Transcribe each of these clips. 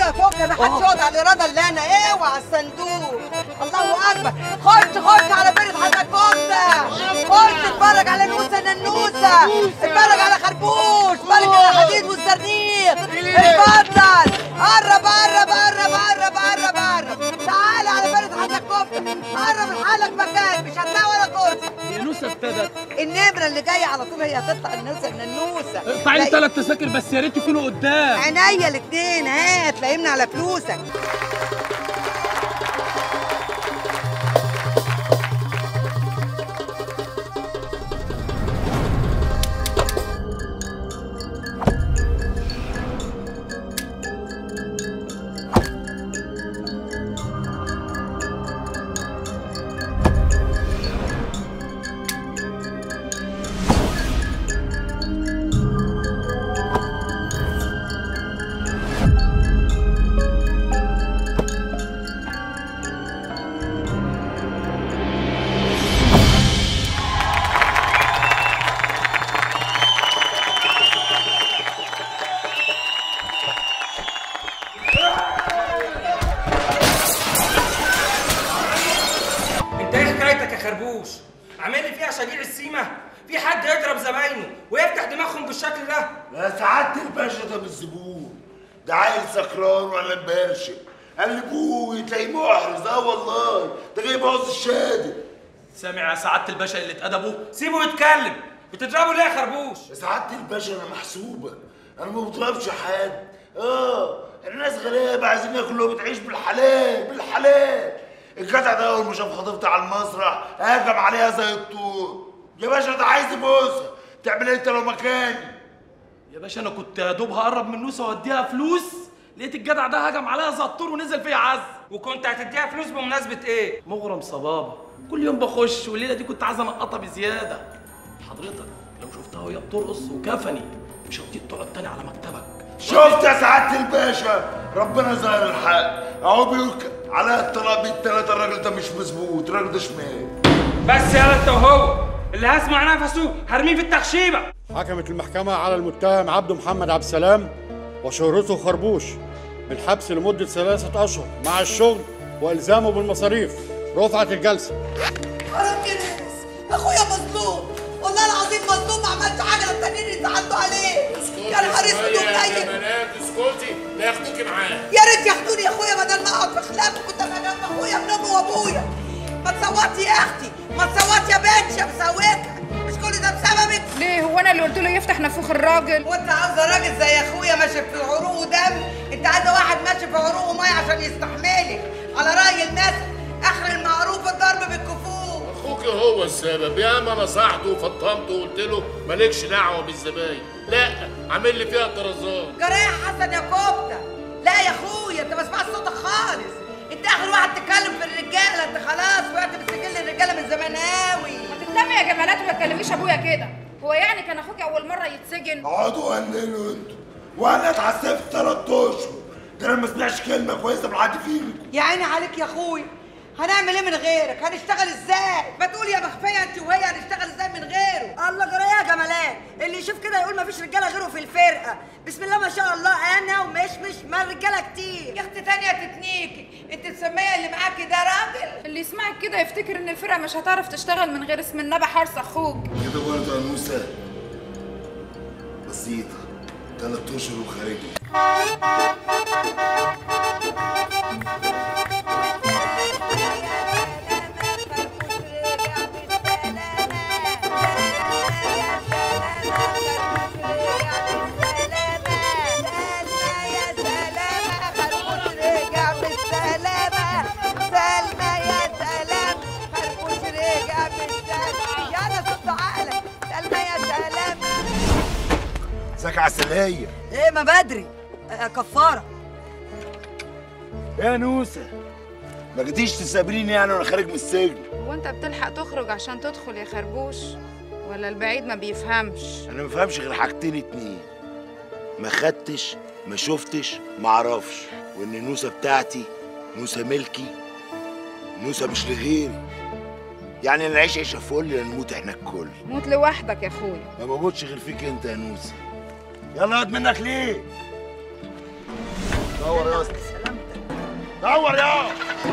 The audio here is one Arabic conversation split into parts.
يا فكه، ما حدش يقعد على الاراده اللي انا اوعى الصندوق. الله اكبر. خش على فرقه حضرتك كفته. خش اتفرج على نوسه ننوسه، اتفرج على خربوش، اتفرج على حديد والزرنيخ. اتفضل قرب. تعالى على فرقه حضرتك كفته، قرب لحالك مكان، مش هتلاقي ولا كرسي. يا نوسه ابتدت النمره اللي جايه على طول هي هتطلع النوسه الننوسه. اقطعي لي 3 تذاكر بس يا ريت يكونوا قدام. عينيا الاتنين، هات فهمنا على فلوسك. خربوش عامل لي فيها شجيع السيمه. في حد يضرب زباينه ويفتح دماغهم بالشكل ده؟ يا سعاده الباشا ده مش زبون، ده عيل سكران ولا مبرشم. قلبوه تلاقيه محرز. والله ده جاي يبوظ الشادي. سامع يا سعاده الباشا قله ادبه؟ سيبه يتكلم. بتضربه ليه يا خربوش؟ يا سعاده الباشا انا محسوبه، انا ما بضربش حد. الناس غلابه عايزين ياكلوا وبتعيش بالحلال. الجدع ده اول ما شاف خطيبتي على المسرح هاجم عليها زي الطور. يا باشا ده عايز يبوسها، تعمل ايه انت لو مكاني؟ يا باشا انا كنت يا دوب هقرب من نوسه واديها فلوس، لقيت الجدع ده هجم عليها زي الطور ونزل فيا عز. وكنت هتديها فلوس بمناسبه ايه؟ مغرم صبابه، كل يوم بخش والليله دي كنت عايز انقطها بزياده. حضرتك لو شفتها وهي بترقص وكفني مش هتطيق تقعد تاني على مكتبك. شفت يا سعاده الباشا؟ ربنا ظاهر الحق اهو. بيقول على الطلاق بالثلاثه. الراجل ده مش مظبوط، الراجل ده شمال. بس يالا انت وهو اللي هسمع نفسه هرميه في التخشيبه. حكمت المحكمة على المتهم عبده محمد عبد السلام وشهرته خربوش بالحبس لمدة 3 أشهر مع الشغل وإلزامه بالمصاريف. رفعت الجلسة. حرام يا ناس، أخويا مظلوم، والله العظيم مظلوم. ما عملش حاجة للتانيين اللي اتعدوا عليه. يا نهار اسود ومنيل. يا بنات اسكتي، لا ياخدوكي معاه. يا ريت ياخدوني يا أخويا بدل ما أقعد في خلافه. كنت أبقى جنب أخويا من أمي وأبويا. ما تصوتي يا أختي، ما تصوتي يا بنت يا مسوكة. مش كل ده بسببك؟ ليه هو انا اللي قلت له يفتح نافوخ الراجل؟ وانت عاوزه راجل زي اخويا ماشي في عروقه دم؟ انت عايزه واحد ماشي في عروقه ميه عشان يستحملك. على راي المثل اخر المعروف الضرب بالكفوف. اخوك هو السبب. يا ما نصحته وفطمته وقلت له مالكش دعوه بالزباين، لا عامل لي فيها طرزان. جراح حسن يا كفته. لا يا اخويا انت ما سمعتش صوتك خالص. انت اخر واحد تتكلم في الرجاله. انت خلاص وقعت بسجل الرجاله من زمان قوي. ما تتلمي يا جمالات وما تكلميش ابويا كده. هو يعني كان اخوك اول مره يتسجن؟ اقعدوا قللوا انتوا، وانا اتعذبت 3 اشهر. ده انا ما سمعتش كلمه كويسه من حد فيكم. يا عيني عليك يا اخويا. هنعمل ايه من غيرك؟ هنشتغل ازاي؟ ما تقول يا مخفيه انت وهي هنشتغل ازاي من غيره؟ الله جرى يا جمالات، اللي يشوف كده يقول مفيش رجاله غيره في الفرقه. بسم الله ما شاء الله، انا ومشمش ما الرجاله كتير. يا اختي تانية تتنيكي، انت تسميه اللي معاكي ده راجل؟ اللي يسمعك كده يفتكر ان الفرقه مش هتعرف تشتغل من غير اسم النبي حارس اخوك. كده برضه يا موسى بسيطه. 3 اشهر وخارجي. ازيك يا عسلية؟ ايه ما بدري كفاره. يا نوسة ما جيتيش تسابريني يعني وانا خارج من السجن؟ هو انت بتلحق تخرج عشان تدخل يا خربوش؟ ولا البعيد ما بيفهمش؟ انا ما بفهمش غير حاجتين 2: ما خدتش، ما شفتش، ما اعرفش. وان نوسة بتاعتي، نوسة ملكي، نوسة مش لغيري. يعني نعيش عيشه فل يا نموت احنا الكل. موت لوحدك يا اخويا. ما بموتش غير فيك انت يا نوسة. يلا اقعد منك ليه؟ دور يا اسطى، دور يا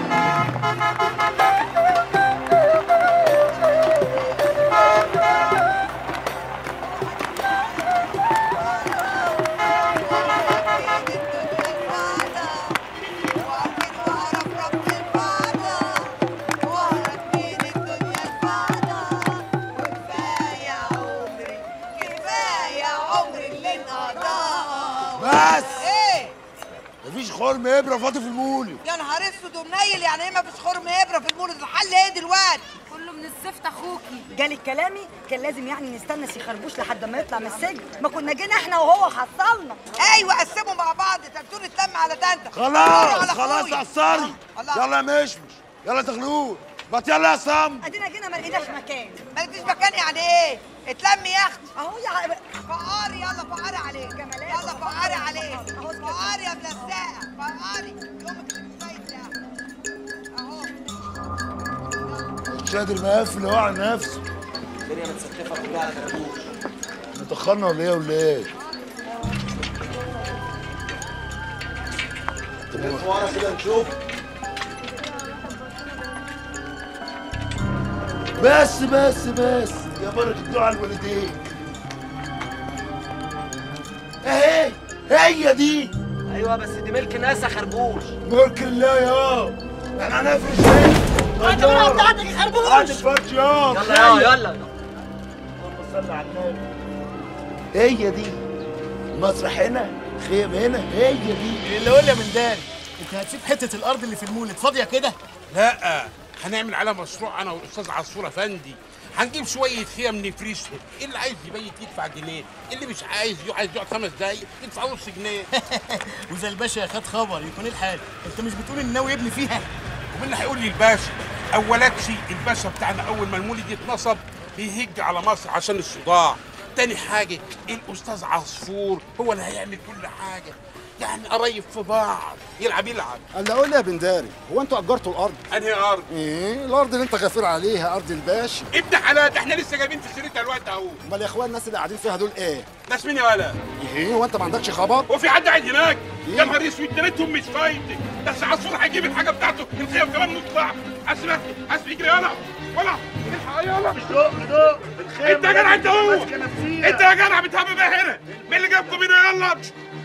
بس. ايه؟ مفيش خرم ابره فاضي في المولد. يا نهار اسود ومنيل، يعني ايه مفيش خرم ابره في المولد؟ الحل ايه دلوقتي؟ كله من الزفت اخوكي. جالي كلامي كان لازم يعني نستنى سي خربوش لحد ما يطلع من السجن، ما كنا جينا احنا وهو حصلنا. ايوه قسموا مع بعض، تنتوا نتلم على تنتة. خلاص خلاص قصري. يلا يا مشمش، يلا تغلول، ما يلا يا صم. ادينا جينا ما لقيناش مكان. ما لقيتيش مكان يعني ايه؟ اتلمي يا اختي. اهو يا فقاري، يلا فقاري عليه. جمالات. يلا فقاري عليه. فقاري يا ملزقه، فقاري. يومك اللي مش فايت ده. اهو. مش قادر مقفل هو على نفسه. الدنيا متسقفه كلها على خربوش. اتأخرنا ولا ايه ولا ايه؟ نلف ورا كده نشوف. بس يا بركة دعاء الوالدين. اهي هي دي. ايوه بس دي ملك ناس يا خربوش. ملك الله يا احنا هنفرش ايه؟ انت من قطعتك يا خربوش. قاعد الفرش يا يلا اللهم صل على النبي. هي دي المسرح هنا، خيم هنا، هي دي. اللي قول يا من داري، انت هتسيب حته الارض اللي في المولد فاضيه كده؟ لا، هنعمل على مشروع انا والاستاذ عصفور افندي. هنجيب شويه خيم نفرشهم، اللي عايز يبيت يدفع جنيه، اللي مش عايز يقعد 5 دقايق يدفع نص جنيه. واذا الباشا خد خبر يكون الحال، انت مش بتقول ان ناوي يبني فيها؟ ومين اللي هيقول لي الباشا؟ اولكشي الباشا بتاعنا اول ما المولد يتنصب بيهج على مصر عشان الصداع. تاني حاجه الاستاذ عصفور هو اللي هيعمل كل حاجه، يعني قرايب في بعض، يلعب اللي اقول لي يا بنداري، هو انتوا اجرتوا الارض؟ انهي ارض؟ ايه الارض اللي انت غفير عليها، ارض الباشا. ابن حلال، احنا لسه جايبين في سيرتها الوقت اهو. امال يا اخوان الناس اللي قاعدين فيها دول ايه؟ ناس مين يا ولا؟ ايه هو انت ما عندكش خبر؟ هو في حد قاعد هناك؟ يا نهار اسود، دنيتهم مش فايتك، بس عصفور هيجيب الحاجه بتاعته الخيم كمان نص ساعه. حاسب يجري ولا الحق يلا. مش دق الخيم. انت يا جدع انت هو. انت يا جدع بتهبب ايه هنا؟ مين اللي جابكم هنا؟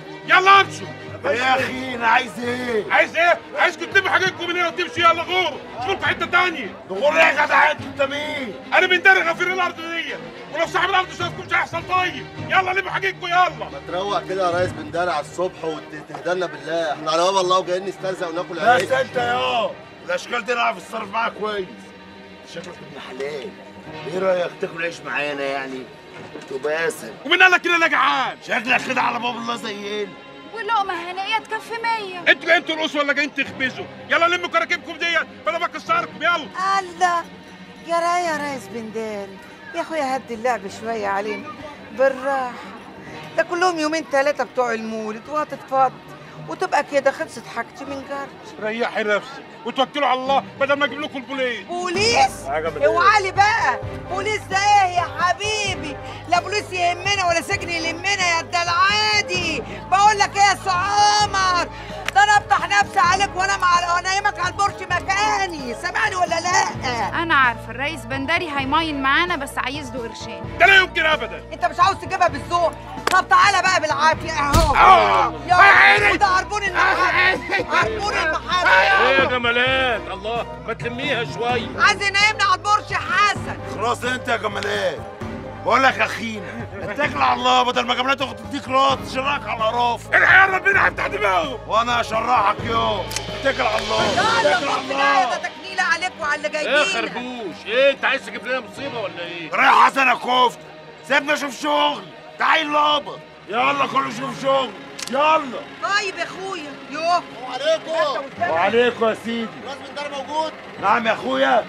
يلا امشوا. يا اخي انا عايز ايه؟ عايزكم تلموا حاجاتكم من هنا وتمشوا. يلا غوروا، شوفوا حته ثانيه. غور يا جدع انت مين؟ انا من داري غفير الارض دي، ولو صاحب الارض شافكم مش هيحصل. طيب يلا لموا حاجاتكم يلا. ما تروق كده يا ريس بنداري على الصبح وتهدلنا بالله، احنا على باب الله وجايين نسترزق وناكل عيش. بس انت يا الاشكال دي نعرف نتصرف معاها كويس. شكلك ابن حلال. ايه رايك تاكل عيش معانا يعني؟ تبقى اسهل. ومين قال لك كده انا جعان؟ شكلك كده على باب الله زينا. ولقمه هنيه تكفي 100. انتوا جايين ترقصوا ولا جايين تخبزوا؟ يلا لموا كراكيبكم ديت فانا بكسركم. يلا الله يا ريس بنداري، يا اخويا هدي اللعب شويه علينا بالراحه. ده كلهم يومين 3 بتوع المولد وهتتفض وتبقى كده خلصت حاجتي من جرج. ريحي نفسك وتوكلوا على الله بدل ما اجيب لكم البوليس. بوليس؟ اوعى لي بقى، بوليس ده ايه يا حبيبي؟ لا بوليس يهمنا ولا سجن يلمنا يا ده العادي. بقول لك ايه يا سي عمر، ده انا افتح نفسي عليك وانا انيمك على البرش مكاني، سامعني ولا لا؟ انا عارفه الريس بنداري هيماين معانا بس عايز له قرشين. ده لا يمكن ابدا. انت مش عاوز تجيبها بالذوق؟ طب تعالى بقى بالعافيه اهو. يا عيني وده عربون المحل، عربون المحل. ايه يا جمالات، الله ما تلميها شويه. عايز ينيمنا على البرش حسن. خلاص انت يا جمالات. بقول لك يا اخينا اتكل على الله، بدل ما جمالات تاخد تديك راس تشرحك على قرافه. الحياه ربنا هيفتح دماغه وانا هشرحك يوم. اتكل على الله. لا ده تكنيله عليك وعلى اللي جايبينك. ايه خربوش، ايه انت عايز تجيب لنا مصيبه ولا ايه؟ رايح حسن يا كفته، سيبنا اشوف شغل. تعال لابط، يلا كله شوف شغل يلا. طيب يا اخويا. يوه عليكم. وعليكم يا سيدي. راس بنداري موجود؟ نعم يا اخويا.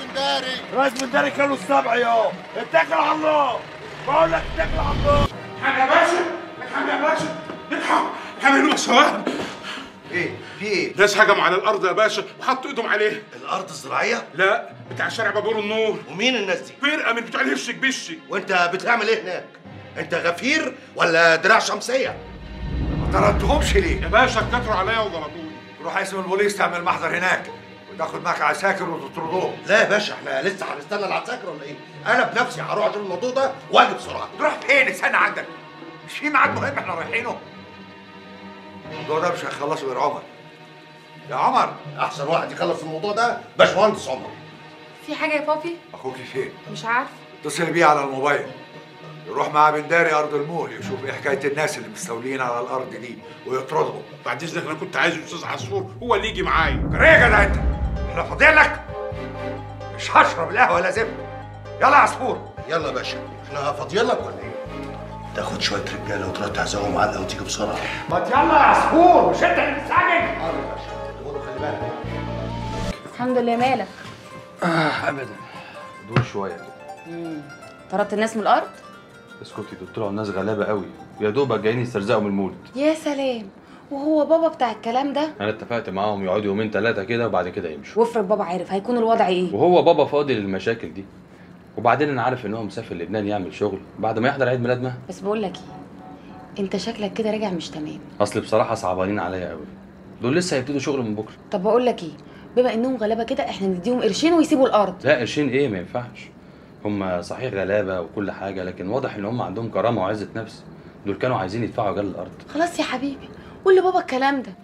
راس بنداري كانوا السبع يا. اتكل على الله. بقول لك اتكل على الله. الحق يا باشا، الحق يا باشا، الحق عملوا سواء. ايه في ايه؟ ناس هجموا على الارض يا باشا وحطوا ايدهم عليها. الارض الزراعيه؟ لا بتاع شارع بابور النور. ومين الناس دي؟ فرقه من بتوع الهش كبشي. وانت بتعمل ايه هناك؟ انت غفير ولا دراع شمسيه؟ ما طردتهمش ليه؟ يا باشا اتكتروا عليا وضربوني. تروح اسم البوليس تعمل محضر هناك وتاخد معاك عساكر وتطردهم. لا يا باشا احنا لسه هنستنى العساكر ولا ايه؟ انا بنفسي هروح اشوف الموضوع ده واجي بسرعه. تروح فين؟ استنى عندك. مش في ميعاد مهم احنا رايحينه؟ الموضوع ده مش هيخلصه غير عمر. يا عمر احسن واحد يخلص الموضوع ده باشمهندس عمر. في حاجه يا بابي؟ اخوكي فين؟ مش عارف. اتصل بيه على الموبايل. يروح مع بنداري ارض المول يشوف ايه حكايه الناس اللي مستولين على الارض دي ويطردهم. بعد اذنك انا كنت عايز الاستاذ عصفور هو اللي يجي معايا. ايه يا جدع انت؟ احنا فاضيين لك؟ مش هشرب القهوه لازم. يلا يا عصفور. يلا يا باشا احنا فاضيين لك ولا ايه؟ تاخد شويه رجاله وتروح تعزقهم علقه وتيجي بسرعه. ما يلا يا عصفور مش انت اللي مستعجل؟ يا باشا قولوا خلي بالك. الحمد لله. مالك؟ ابدا دول شويه طردت الناس من الارض؟ اسكتي، دول طلعوا الناس غلابه قوي يا دوبك جايين يسترزقوا من المولد. يا سلام، وهو بابا بتاع الكلام ده؟ انا اتفقت معاهم يقعدوا يومين ثلاثه كده وبعد كده يمشوا. وافرض بابا عارف هيكون الوضع ايه؟ وهو بابا فاضي للمشاكل دي، وبعدين انا عارف ان هو مسافر لبنان يعمل شغل بعد ما يحضر عيد ميلاد مها. بس بقول لك ايه، انت شكلك كده راجع مش تمام. اصل بصراحه صعبانين عليا قوي، دول لسه هيبتدوا شغل من بكره. طب بقول لك ايه، بما انهم غلابه كده احنا نديهم قرشين ويسيبوا الارض. لا قرشين ايه، ما ينفعش. هم صحيح غلابه وكل حاجه، لكن واضح ان هم عندهم كرامه وعزه نفس. دول كانوا عايزين يدفعوا اجال الارض. خلاص يا حبيبي قول لبابا الكلام ده.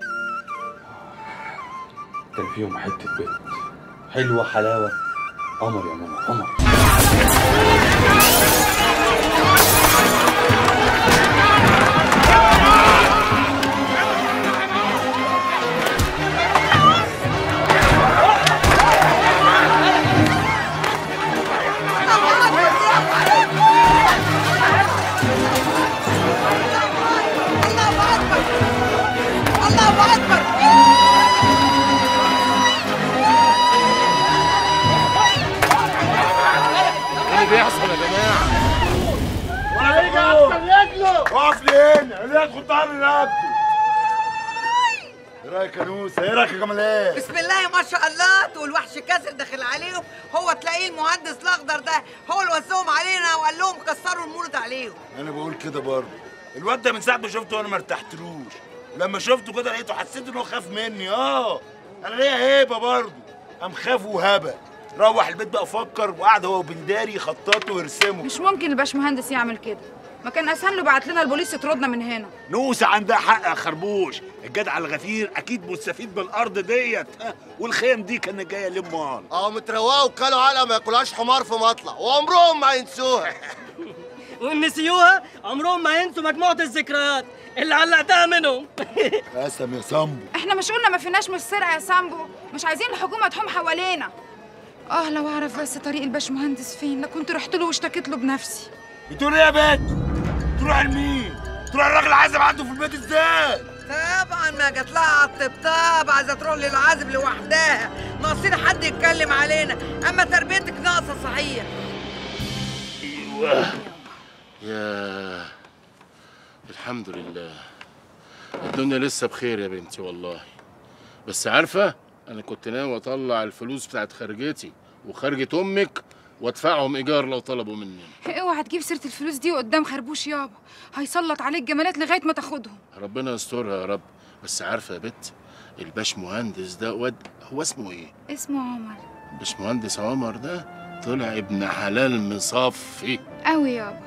كان فيهم حته بيت حلوه حلاوه. قمر يا ماما قمر. بيحصل يا جماعه؟ ولا يجي احسن ياكله. اقف لي هنا، اللي يدخل ضهر رقبته. ايه رايك يا نوسه؟ ايه رايك يا جمالات؟ بسم الله ما شاء الله، تقول وحش كاسر داخل عليهم، هو تلاقيه المهندس الاخضر ده هو اللي وزهم علينا وقال لهم كسروا المولد عليهم. انا بقول كده برضه. الواد ده من ساعه ما شفته وانا ما ارتحتلوش، لما شفته كده لقيته حسيت ان هو خاف مني. انا ليا هيبه برضه، قام خاف وهبه. روح البيت بقى فكر وقعد هو وبنداري يخططوا ويرسموا. مش ممكن الباشمهندس يعمل كده، ما كان اسهل له بعت لنا البوليس يطردنا من هنا. نوسه عندها حق يا خربوش، الجدع الغفير اكيد مستفيد بالارض ديت، والخيم دي كانت جايه لمال. متروقه وكلوا علقه ما ياكلهاش حمار في مطلع وعمرهم ما ينسوها. وان نسيوها عمرهم ما ينسوا مجموعه الذكريات اللي علقتها منهم. قسم يا سامبو. احنا مش قلنا ما فيناش من السرقه يا سامبو؟ مش عايزين الحكومه تحوم حوالينا. لو اعرف بس طريق الباشمهندس فين، لا كنت رحت له واشتكيت له بنفسي. بتقول ايه يا بنت؟ تروح لمين؟ تروح الراجل عازب عنده في البيت ازاي؟ طبعا ما جات لها على الطبطاب، عايزه تروح للعازب لوحدها، ناقصين حد يتكلم علينا، اما تربيتك ناقصه صحيح. ايوه يا الحمد لله، الدنيا لسه بخير يا بنتي والله. بس عارفه انا كنت ناوي اطلع الفلوس بتاعت خرجتي وخرجة امك وادفعهم ايجار لو طلبوا مني. اوعى تجيب سيره الفلوس دي قدام خربوش يابا، هيسلط عليك جمالات لغايه ما تاخدهم. ربنا يسترها يا رب. بس عارفه يا بت، الباشمهندس ده واد، هو اسمه ايه؟ اسمه عمر. الباشمهندس عمر ده طلع ابن حلال مصفي قوي يابا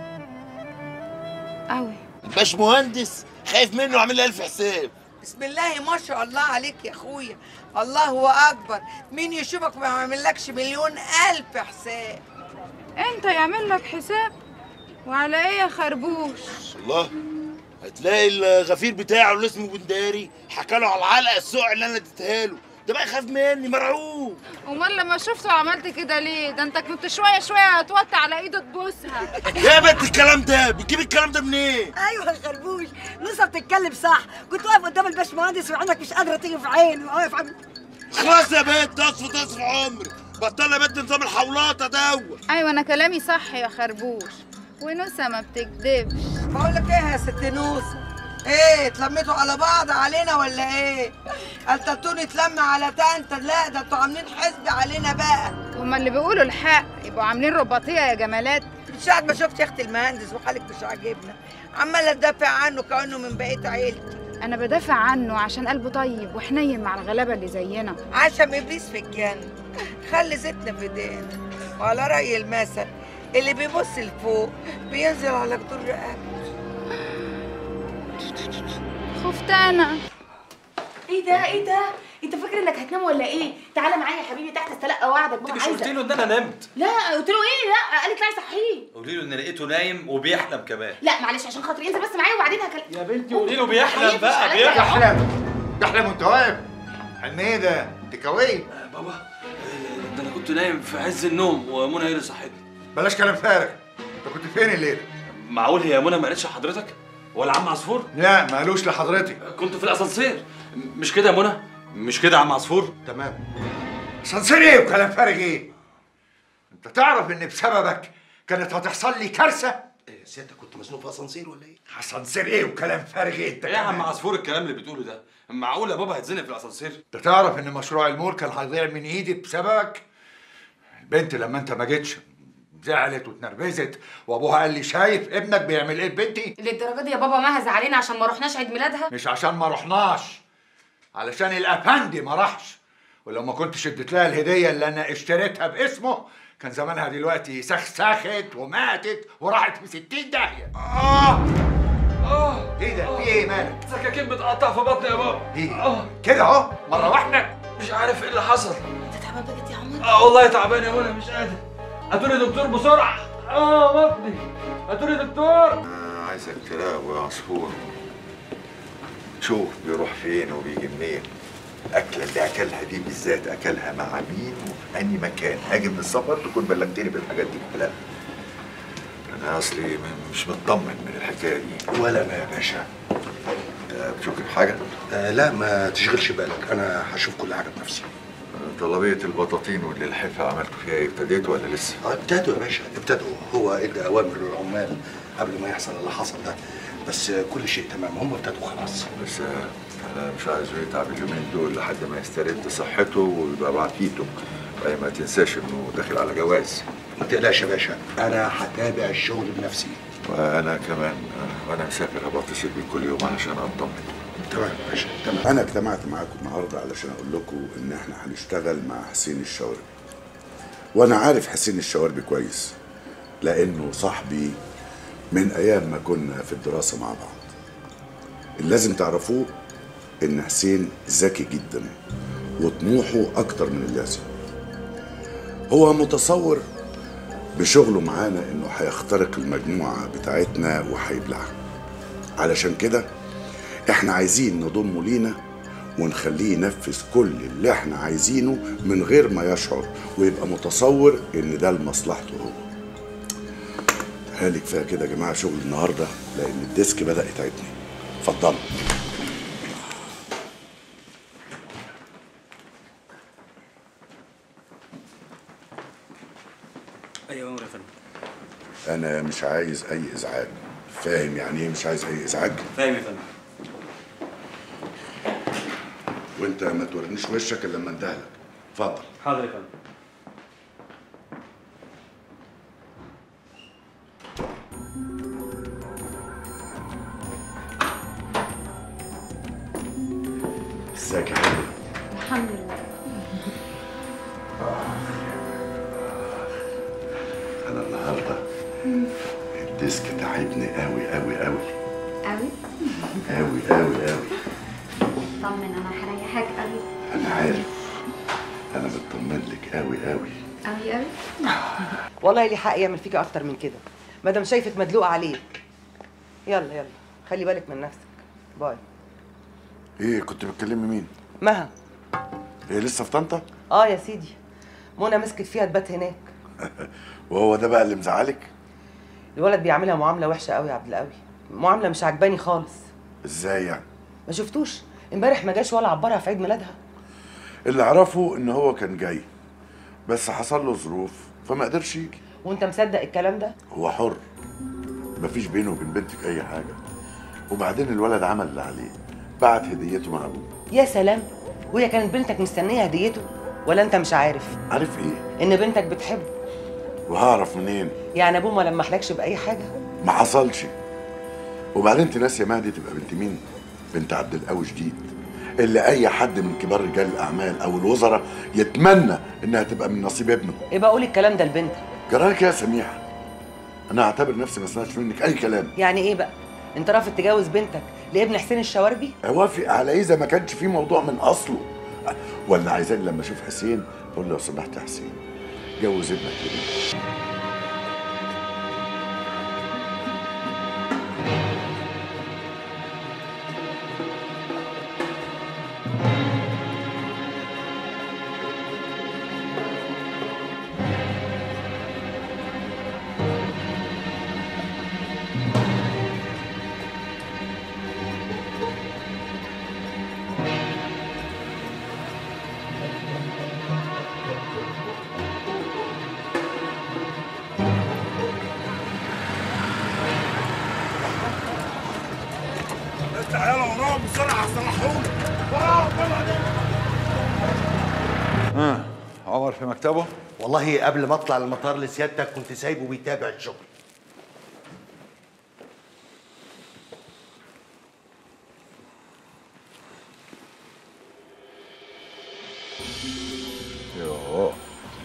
قوي. الباشمهندس خايف منه وعامل لي 1000 حساب. بسم الله ما شاء الله عليك يا اخويا، الله اكبر، مين يشوفك ما يعملكش مليون الف حساب. انت يعمل لك حساب وعلى ايه يا خربوش؟ الله، هتلاقي الغفير بتاعه اللي اسمه بنداري حكى له على العلقه السوق اللي انا اديتها له، ده بقى يخاف مني مرعوب. امال لما شفته عملت كده ليه؟ ده انت كنت شويه شويه هتوطي على ايده تبوسها. يا بنت الكلام ده بتجيب الكلام ده منين؟ ايوه يا خربوش، نوسه بتتكلم صح، كنت واقف قدام الباشمهندس وعينك مش قادره تيجي في عينه واقف عم. خلاص يا بنت، تصف عمري، بطلنا بنت نظام الحولاطه دوت. ايوه انا كلامي صح يا خربوش، ونوسه ما بتكدبش. بقول لك ايه يا ست نوسه، ايه اتلميتوا على بعض علينا ولا ايه؟ قلتلتوني اتلم على تانتا، لا ده انتوا عاملين حسب علينا بقى. هما اللي بيقولوا الحق يبقوا عاملين رباطيه يا جمالات. من ساعة ما شفت يا اختي المهندس وحالك مش عاجبنا، عماله تدافع عنه كانه من بقيه عيلتي. انا بدافع عنه عشان قلبه طيب وحنين مع الغلابه اللي زينا. عشم ابليس في الجنه، خلي زيتنا في ايدينا. وعلى راي المثل اللي بيبص لفوق بينزل على جدور رقبته. خفت انا. ايه ده ايه ده؟ انت فاكر انك هتنام ولا ايه؟ تعالى معايا يا حبيبي تحت استلقى وعدك. انت مش قلت له ان انا نمت؟ لا قلت له ايه؟ لا قال لي اطلعي صحيه. قولي له ان لقيته نايم وبيحلم كمان. لا معلش عشان خاطري انزل بس معايا وبعدين يا بنتي قولي له بيحلم بقى بيحلم وانت واقف. حميده انت كويس. بابا ده انا كنت نايم في عز النوم ومنى هي اللي صحتني. بلاش كلام فارغ، انت كنت فين الليله؟ معقول هي منى ما قالتش لحضرتك؟ ولا عم عصفور؟ لا ما قالوش لحضرتك. كنت في الاسانسير. مش كده يا منى؟ مش كده يا عم عصفور؟ تمام. اسانسير ايه وكلام فارغ ايه؟ انت تعرف ان بسببك كانت هتحصل لي كارثه؟ إيه سيادتك كنت مزنوق في اسانسير ولا ايه؟ اسانسير ايه وكلام فارغ ايه انت؟ ايه يا عم عصفور الكلام اللي بتقوله ده؟ معقول يا بابا هيتزنق في الاسانسير؟ انت تعرف ان مشروع المول كان هيضيع من ايدي بسببك؟ البنت لما انت ما جيتش زعلت واتنرفزت وابوها قال لي شايف ابنك بيعمل ايه لبنتي؟ للدرجه دي يا بابا مهز علينا عشان ما رحناش عيد ميلادها؟ مش عشان ما رحناش، علشان الافندي ما راحش، ولو ما كنتش اديت لها الهديه اللي انا اشتريتها باسمه كان زمانها دلوقتي سخسخت وماتت وراحت في 60 داهيه. ايه ده؟ في ايه مالك؟ سكاكين بتقطع في بطني يا بابا. ايه؟ كده اهو مره واحده؟ مش عارف ايه اللي حصل. انت تعبان بجد يا عمر؟ والله تعبان يا منى مش قادر. هاتولي دكتور بسرعه. بطني. هاتولي دكتور. عايزك تراقب يا عصفور، شوف بيروح فين وبيجي منين. الأكلة اللي أكلها دي بالذات أكلها مع مين وفي أي مكان. هاجي من السفر تكون بلغتني بالحاجات دي كلها. أنا أصلي مش مطمن من الحكاية دي. ولا انا يا باشا. بتشك في حاجة؟ لا ما تشغلش بالك، انا هشوف كل حاجه بنفسي. طلبية البطاطين واللحافة عملتوا فيها ايه؟ ابتديتوا ولا لسه؟ ابتدوا يا باشا ابتدوا. هو ادى اوامر للعمال قبل ما يحصل اللي حصل ده، بس كل شيء تمام. هم ابتدوا خلاص. بس انا مش عايزه يتعب اليومين دول لحد ما يسترد صحته ويبقى بعافيته. اي ما تنساش انه داخل على جواز. ما تقلقش يا باشا، انا هتابع الشغل بنفسي. وانا كمان وانا مسافر هبقى اتصل بيك كل يوم علشان اطمن. تمام يا باشا تمام. انا اجتمعت معاكم النهارده علشان اقول لكم ان احنا هنشتغل مع حسين الشواربي. وانا عارف حسين الشواربي كويس لانه صاحبي من ايام ما كنا في الدراسه مع بعض. اللي لازم تعرفوه ان حسين ذكي جدا وطموحه اكتر من اللازم. هو متصور بشغله معانا انه هيخترق المجموعه بتاعتنا وهيبلعها. علشان كده احنا عايزين نضمه لينا ونخليه ينفذ كل اللي احنا عايزينه من غير ما يشعر ويبقى متصور ان ده لمصلحته هو. هالي كفايه كده يا جماعه شغل النهارده لان الديسك بدأ يتعبني. اتفضلوا. ايوه يا فندم. انا مش عايز اي ازعاج. فاهم يعني ايه مش عايز اي ازعاج؟ فاهم يا فندم. وانت ما تورينيش وشك الا لما اندهلك. اتفضل. حاضر يا فندم. ازيك يا حبيبي؟ الحمد لله. انا النهارده الديسك تعبني قوي قوي قوي قوي؟ قوي قوي قوي. طمن انا هريحك قوي. انا عارف. انا مطمن لك قوي قوي قوي قوي. والله لي حق يعمل فيك اكتر من كده مادام شايفك مدلوقه عليك. يلا يلا خلي بالك من نفسك. باي. ايه كنت بتكلمي مين؟ مها. هي لسه في طنطا؟ اه يا سيدي، منى مسكت فيها تبات هناك. وهو ده بقى اللي مزعلك؟ الولد بيعملها معامله وحشه قوي يا عبد القوي، معامله مش عجباني خالص. ازاي يعني؟ ما شفتوش امبارح ما جاش ولا عبرها في عيد ميلادها. اللي اعرفه ان هو كان جاي بس حصل له ظروف فما قدرش يجي. وانت مصدق الكلام ده؟ هو حر، مفيش بينه وبين بنتك اي حاجه. وبعدين الولد عمل اللي عليه، بعت هديته مع ابوه. يا سلام، وهي كانت بنتك مستنيه هديته ولا انت مش عارف؟ عارف ايه؟ ان بنتك بتحبه. وهعرف منين؟ يعني ابوه ما لمحلكش باي حاجه؟ ما حصلش. وبعدين انت ناسيه مهدي تبقى بنت مين؟ بنت عبد القوي جديد، اللي اي حد من كبار رجال الاعمال او الوزراء يتمنى انها تبقى من نصيب ابنه. ايه بقى قولي الكلام ده لبنتك؟ جرالك يا سميحه؟ انا اعتبر نفسي ما سمعتش منك اي كلام. يعني ايه بقى؟ انت رافض تجوز بنتك لابن حسين الشواربي؟ اوافق على ايه اذا ما كانش في موضوع من اصله؟ ولا عايزاني لما اشوف حسين اقول له لو سمحت يا حسين جوز ابنك لبنتي؟ تعالى وراهم بسرعه صلحوني وراهم ها عمر في مكتبه؟ والله قبل ما اطلع المطار لسيادتك كنت سايبه بيتابع الشغل. يوه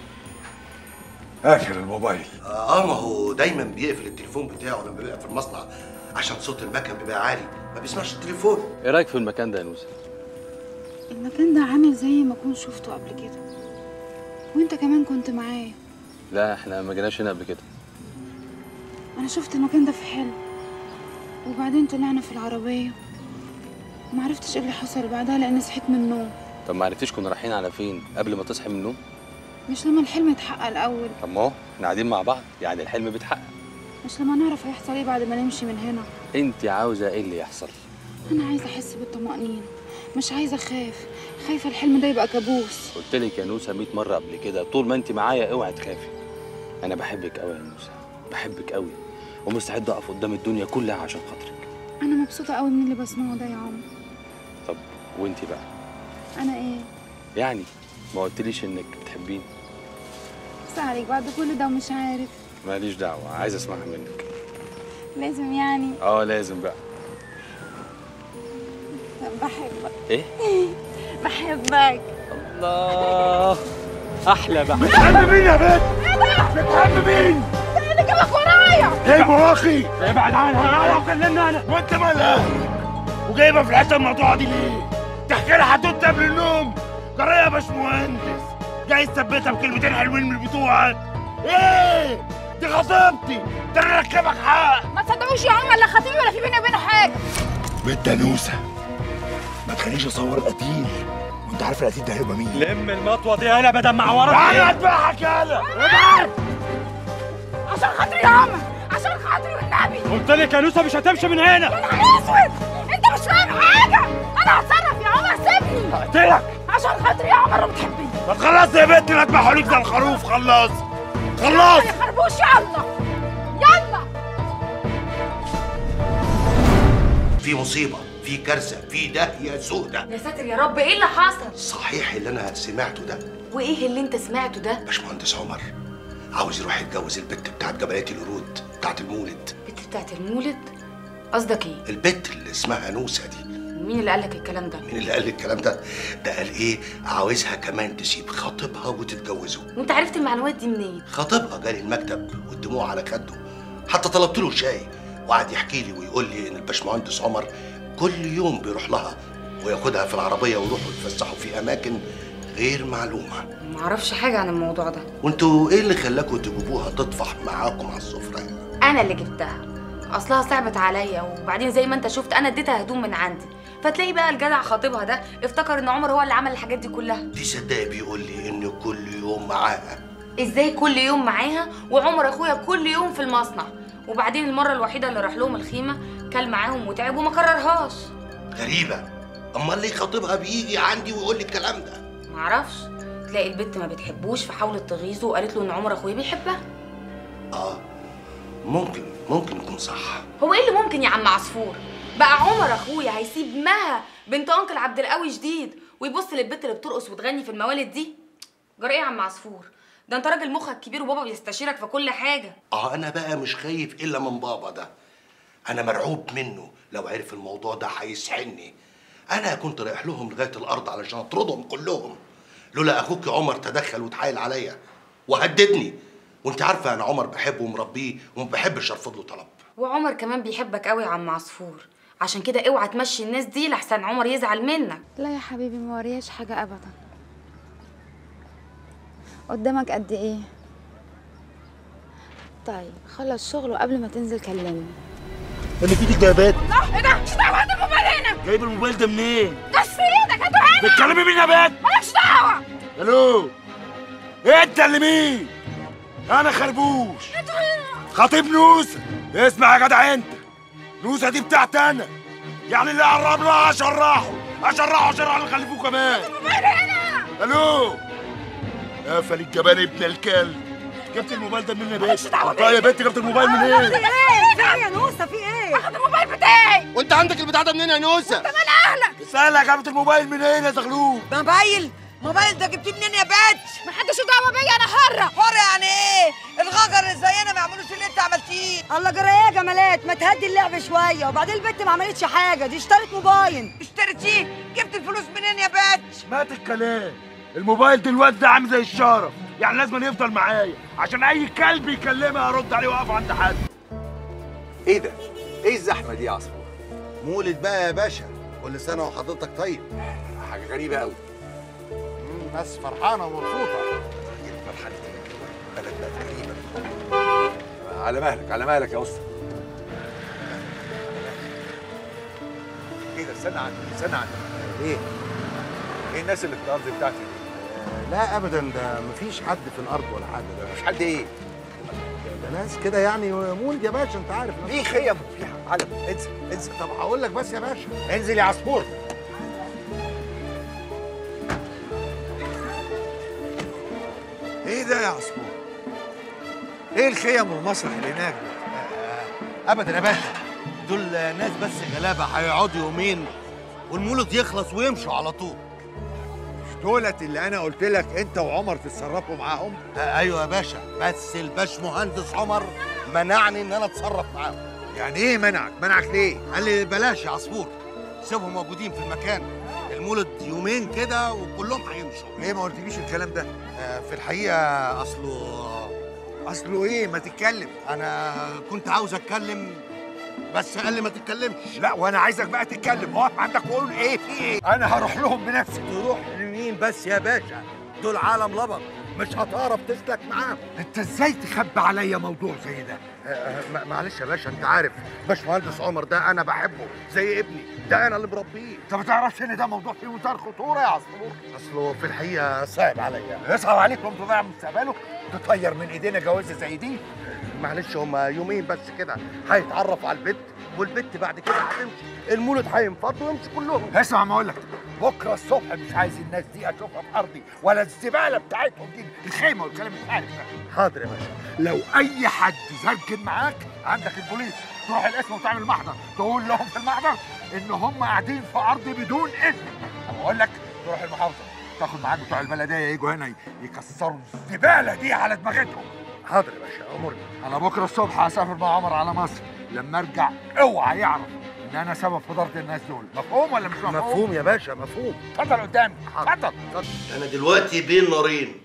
قافل الموبايل. ما هو دايما بيقفل التليفون بتاعه لما بيبقى في المصنع عشان صوت المكن بيبقى عالي ما بيسمعش التليفون. ايه رايك في المكان ده يا نوسه؟ المكان ده عامل زي ما كنت شفته قبل كده، وانت كمان كنت معايا. لا احنا ما جيناش هنا قبل كده. انا شفت المكان ده في حلم، وبعدين طلعنا في العربيه وما عرفتش ايه اللي حصل بعدها لاني صحيت من النوم. طب ما عرفتيش كنا رايحين على فين قبل ما تصحي من النوم؟ مش لما الحلم يتحقق الاول. طب ما هو احنا قاعدين مع بعض يعني الحلم بيتحقق. مش لما نعرف هيحصل ايه بعد ما نمشي من هنا. انت عاوزه ايه اللي يحصل؟ انا عايزه احس بالطمأنينة، مش عايزه اخاف، خايفه الحلم ده يبقى كابوس. قلت لك يا نوسه 100 مره قبل كده طول ما انت معايا اوعي تخافي. انا بحبك قوي يا نوسه، بحبك قوي ومستعد اقف قدام الدنيا كلها عشان خاطرك. انا مبسوطه قوي من اللي بسمعه ده يا عمر. طب وانت بقى؟ انا ايه؟ يعني ما قلتليش انك بتحبيني. بس عليك بعد كل ده ومش عارف. ماليش دعوه، عايز اسمعها منك. لازم يعني؟ لازم بقى. بحبك. ايه؟ بحبك. الله احلى بقى. بتحب مين يا بنت؟ بتحب مين؟ ايه اللي جابك ورايا؟ جايبه اخي ابعد عنها انا وكلمني انا وانت مالك؟ وجايبه في الحته المقطوعه دي ليه؟ تحكي لها حدوته قبل النوم؟ جرى يا باشمهندس جاي تثبتها بكلمتين حلوين من بتوعك. ايه؟ دي خطيبتي ده انا ركبك حق. ما تصدقوش يا عمر لا خطيبي ولا في بيني وبينه حاجه. بنت نوسه ما تخليش اصور القتيل وانت عارف القتيل ده هيبقى مين. لم المطوه دي يالا بدل ما عورك. انا اذبحك يالا ابعد عشان خاطري يا عمر، عشان خاطري والنبي. قلت لك يا نوسه مش هتمشي من هنا. يا نهار اسود انت مش فاهم حاجه. انا هتصرف يا عمر سيبني. هقتلك عشان خاطري يا عمر وبتحبني. ما تخلص يا بنت لا اذبحوا لك ده الخروف. خلص خلص يا خربوش يلا يلا. في مصيبه، في كارثه، في داهيه سودة. يا ساتر يا رب ايه اللي حصل؟ صحيح اللي انا سمعته ده؟ وايه اللي انت سمعته ده؟ باشمهندس عمر عاوز يروح يتجوز البت بتاعت جبلية القرود بتاعت المولد. البت بتاعت المولد؟ قصدك ايه؟ البت اللي اسمها نوسه دي. مين اللي قالك الكلام ده؟ مين اللي قال الكلام ده؟ ده قال ايه؟ عاوزها كمان تسيب خطيبها وتتجوزه. وانت عرفت المعلومات دي منين؟ خطيبها جالي المكتب والدموع على خده، حتى طلبت له شاي وقعد يحكي لي ويقول لي ان الباشمهندس عمر كل يوم بيروح لها وياخدها في العربيه ويروحوا يتفسحوا في اماكن غير معلومه. معرفش حاجه عن الموضوع ده. وانتوا ايه اللي خلاكوا تجيبوها تطفح معاكم على السفره؟ انا اللي جبتها، اصلها صعبت عليا، وبعدين زي ما انت شفت انا اديتها هدوم من عندي، فتلاقي بقى الجدع خطيبها ده افتكر ان عمر هو اللي عمل الحاجات دي كلها. دي صدقني بيقول لي ان كل يوم معاها. ازاي كل يوم معاها وعمر اخويا كل يوم في المصنع؟ وبعدين المره الوحيده اللي راح لهم الخيمه كل معاهم وتعب وما كررهاش. غريبه، امال ليه خطيبها بيجي عندي ويقول لي الكلام ده؟ معرفش، تلاقي البت ما بتحبوش فحاولت تغيظه وقالت له ان عمر اخويا بيحبها. ممكن يكون صح. هو ايه اللي ممكن يا عم عصفور؟ بقى عمر اخويا هيسيب مها بنت انكل عبد القوي جديد ويبص للبت اللي بترقص وتغني في الموالد دي؟ جرى ايه يا عم عصفور؟ ده انت راجل مخك كبير وبابا بيستشيرك في كل حاجه. انا بقى مش خايف الا من بابا ده. انا مرعوب منه، لو عرف الموضوع ده هيسحني. انا كنت رايح لهم لغايه الارض علشان اطردهم كلهم، لولا اخوك عمر تدخل وتحايل عليا وهددني، وانت عارفه انا عمر بحبه ومربيه وما بحبش ارفض له طلب. وعمر كمان بيحبك قوي يا عم عصفور، عشان كده اوعى تمشي الناس دي لحسن عمر يزعل منك. لا يا حبيبي، ما ورياش حاجة أبدا. قدامك قد إيه؟ طيب خلص شغل وقبل ما تنزل كلمني. اللي في ايدك ده يا بات؟ لا ايه ده؟ مش دعوة، هات الموبايل هنا. جايب الموبايل ده منين؟ ده في ايدك، هاته هنا. بتكلمي مين يا بات؟ مالكش دعوة. الو، انت اللي مين؟ انا خربوش خطيب نوسة. اسمع يا جدع انت، نوسة دي بتاعتي انا، يعني اللي قرب لها اشرحه اللي خلفوه كمان. الموبايل هنا. الو، قفل الجبان ابن الكلب. جبت الموبايل ده منين يا بنت؟ مالكش دعوة بيا. يا بنت جبت الموبايل منين؟ في ايه يا نوسة؟ في ايه؟ اخد الموبايل بتاعي. وانت عندك البتاع ده منين يا نوسة؟ انت مال اهلك؟ اسألها جابت الموبايل منين يا زغلول؟ موبايل ده جبتيه منين يا باتش؟ محدش دعوة بيا، انا حرة. حرة يعني ايه؟ الغجر اللي زينا ما يعملوش اللي انت عملتيه. الله جرى ايه يا جمالات؟ ما تهدي اللعب شويه، وبعدين البت ما عملتش حاجه، دي اشترت موبايل. اشتريتيه؟ جبت الفلوس منين يا باتش؟ مات الكلام، الموبايل دلوقتي ده عامل زي الشرف، يعني لازم يفضل معايا عشان اي كلب يكلمها ارد عليه واقف عند حد. ايه ده؟ ايه الزحمه دي يا عصفور؟ مولد بقى يا باشا، كل سنه وحضرتك طيب. حاجه غريبه قوي. ناس فرحانه ومبسوطه. فرحانه بلد بقت غريبه. على مهلك على مهلك يا اسطى. ايه ده؟ استنى عني ايه الناس اللي في الارض بتاعتي دي؟ لا ابدا، ده مفيش حد في الارض ولا حاجه. ده مش حد ايه؟ ده ناس كده يعني مولد يا باشا، انت عارف. في خيم وفي علم. انزل. طب هقول لك بس يا باشا. انزل يا عصفور. ايه ده يا عصفور؟ ايه الخيم والمسرح اللي هناك ده؟ ابدا يا باشا، دول ناس بس غلابه هيقعدوا يومين والمولد يخلص ويمشوا على طول. مش دولت اللي انا قلت لك انت وعمر تتصرفوا معاهم؟ ايوه يا باشا، بس الباشمهندس عمر منعني ان انا اتصرف معاهم. يعني ايه منعك ليه؟ قال لي بلاش يا عصفور، سيبهم موجودين في المكان، المولد يومين كده وكلهم هيمشوا. ليه ما قلتليش الكلام ده؟ في الحقيقه اصله ايه؟ ما تتكلم. انا كنت عاوز اتكلم بس قال لي ما تتكلمش. لا وانا عايزك بقى تتكلم، واقف عندك وقول ايه في ايه؟ انا هروح لهم بنفسي. تروح لمين بس يا باشا؟ دول عالم لبق، مش هتعرف تسلك معاهم. انت ازاي تخبي عليا موضوع زي ده؟ معلش يا باشا، انت عارف باشمهندس عمر ده انا بحبه زي ابني، ده انا اللي مربيه. انت ما تعرفش ان ده موضوع فيه منتهى الخطوره يا عصفور؟ اصله في الحقيقه صعب عليا. يصعب عليك وانت ضايع مستقبله؟ تطير من ايدينا جوازه زي دي؟ معلش هما يومين بس كده هيتعرف على البت، والبت بعد كده هتمشي، المولد هينفض ويمشي كلهم. اسمع ما اقول لك، بكره الصبح مش عايز الناس دي اشوفها في ارضي ولا الزباله بتاعتهم دي، الخيمه والكلام الفارغ ده. حاضر يا باشا. لو اي حد زرجن معاك عندك البوليس، تروح القسم وتعمل محضر، تقول لهم في المحضر ان هم قاعدين في ارض بدون اذن. اقول لك تروح المحافظه تاخد معاك بتوع البلديه يجوا هنا يكسروا الزباله دي على دماغتهم. حاضر يا باشا، امرني. انا بكره الصبح هسافر مع عمر على مصر، لما ارجع اوعى يعرف ان انا سبب في ضرب الناس دول. مفهوم ولا مش مفهوم؟ مفهوم يا باشا، مفهوم. اتفضل قدامي، اتفضل. انا دلوقتي بين نارين،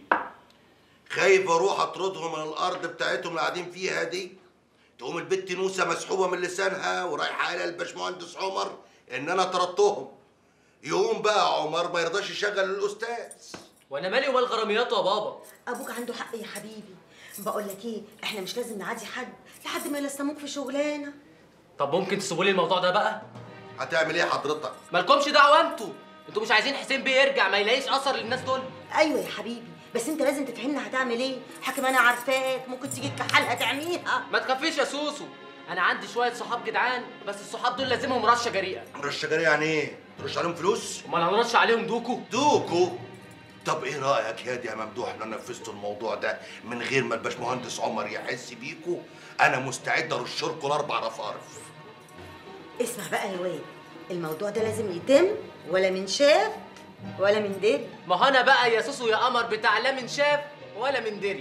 خايف اروح اطردهم من الارض بتاعتهم اللي قاعدين فيها دي، تقوم البت نوسه مسحوبه من لسانها ورايحه قايله للباشمهندس عمر ان انا طردتهم، يقوم بقى عمر ما يرضاش يشغل الاستاذ. وانا مالي ومال غرامياته يا بابا؟ ابوك عنده حق يا حبيبي. بقول لك ايه، احنا مش لازم نعادي حد لحد ما يلسموك في شغلانه. طب ممكن تسيبوا لي الموضوع ده بقى؟ هتعمل ايه حضرتك؟ مالكمش دعوه انتوا مش عايزين حسين بيه يرجع ما يلاقيش اثر للناس دول؟ ايوه يا حبيبي، بس انت لازم تفهمنا هتعمل ايه. حاكم انا عارفاك، ممكن تيجي تكحلها تعميها. ما تخافيش يا سوسو، انا عندي شويه صحاب جدعان، بس الصحاب دول لازمهم رشه جريئه. رشه جريئه يعني ايه؟ ترش عليهم فلوس؟ امال هنرش عليهم دوكو؟ دوكو؟ طب ايه رايك يا ممدوح لو نفذتوا الموضوع ده من غير ما الباشمهندس عمر يحس بيكوا؟ انا مستعد ارش لكم الاربع رفارف. اسمع بقى يا واد، الموضوع ده لازم يتم، ولا من شاف ولا من دري. ما هو انا بقى يا سوسو يا قمر بتاع لا من شاف ولا من دري.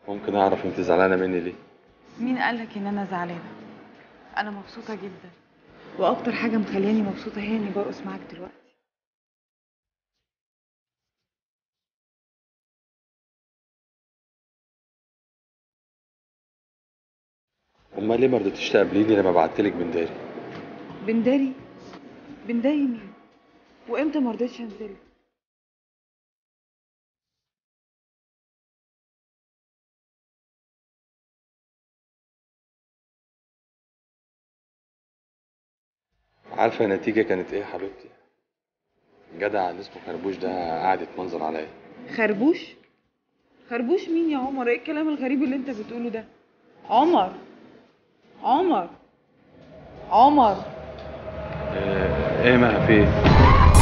ممكن اعرف انت زعلانه مني ليه؟ مين قالك ان انا زعلانه؟ انا مبسوطه جدا، واكتر حاجه مخلياني مبسوطه هي اني برقص معاك دلوقتي. امال ليه ما رضيتيش تقابليني لما بعتلك بنداري؟ بنداري؟ بنداري مين؟ وامتى ما رضيتش انزل؟ عارفه النتيجه كانت ايه يا حبيبتي؟ جدع اللي اسمه خربوش ده قاعد يتمنظر عليا. خربوش؟ خربوش مين يا عمر؟ ايه الكلام الغريب اللي انت بتقوله ده؟ عمر عمر عمر ايه ما في ايه؟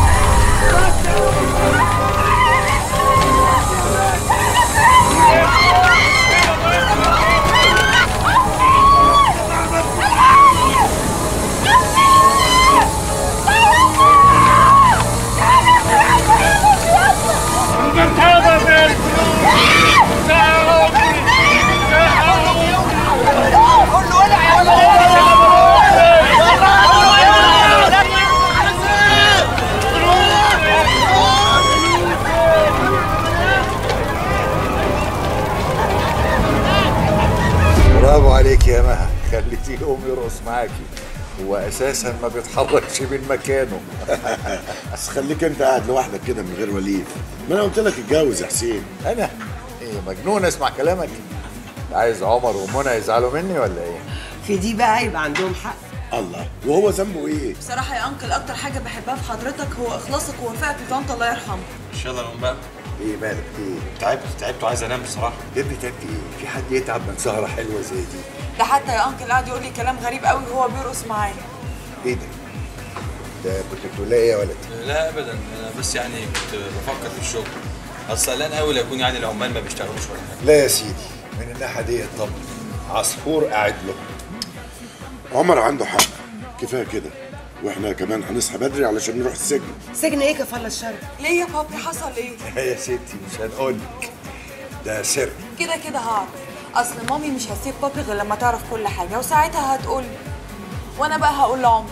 برافو عليك يا مها، خليتيه يقوم يرقص معاكي. هو اساسا ما بيتحركش من مكانه. بس خليك انت قاعد لوحدك كده من غير وليد. ما انا قلت لك اتجوز يا حسين. انا ايه مجنون اسمع كلامك؟ عايز عمر ومنى يزعلوا مني ولا ايه؟ في دي بقى يبقى عندهم حق. الله، وهو ذنبه ايه؟ بصراحة يا أنكل أكتر حاجة بحبها في حضرتك هو إخلاصك ووفائك لطنط الله يرحمها. مش يلا نقوم بقى. ايه مالك ايه؟ تعبت وعايز انام بصراحة. يا ابني تعبت ايه؟ في حد يتعب من سهرة حلوة زي دي؟ ده حتى يا أنكل قاعد يقول لي كلام غريب قوي وهو بيرقص معايا. ايه ده؟ ده كنت بتقول ايه يا ولد؟ لا أبدا، أنا بس يعني كنت بفكر في الشغل. أصل قلقان قوي لا يكون يعني العمال ما بيشتغلوش ولا حاجة. لا يا سيدي، من الناحية دي طب عصفور قاعد له. عمر عنده حق، كفايه كده. واحنا كمان هنصحى بدري علشان نروح السجن. سجن ايه كفالة الشر؟ ليه يا بابي حصل إيه؟ يا ستي مش هنقولك، ده سر. كده كده هعرف. أصل مامي مش هتسيب بابي غير لما تعرف كل حاجة وساعتها هتقول لي. وأنا بقى هقول لعمر.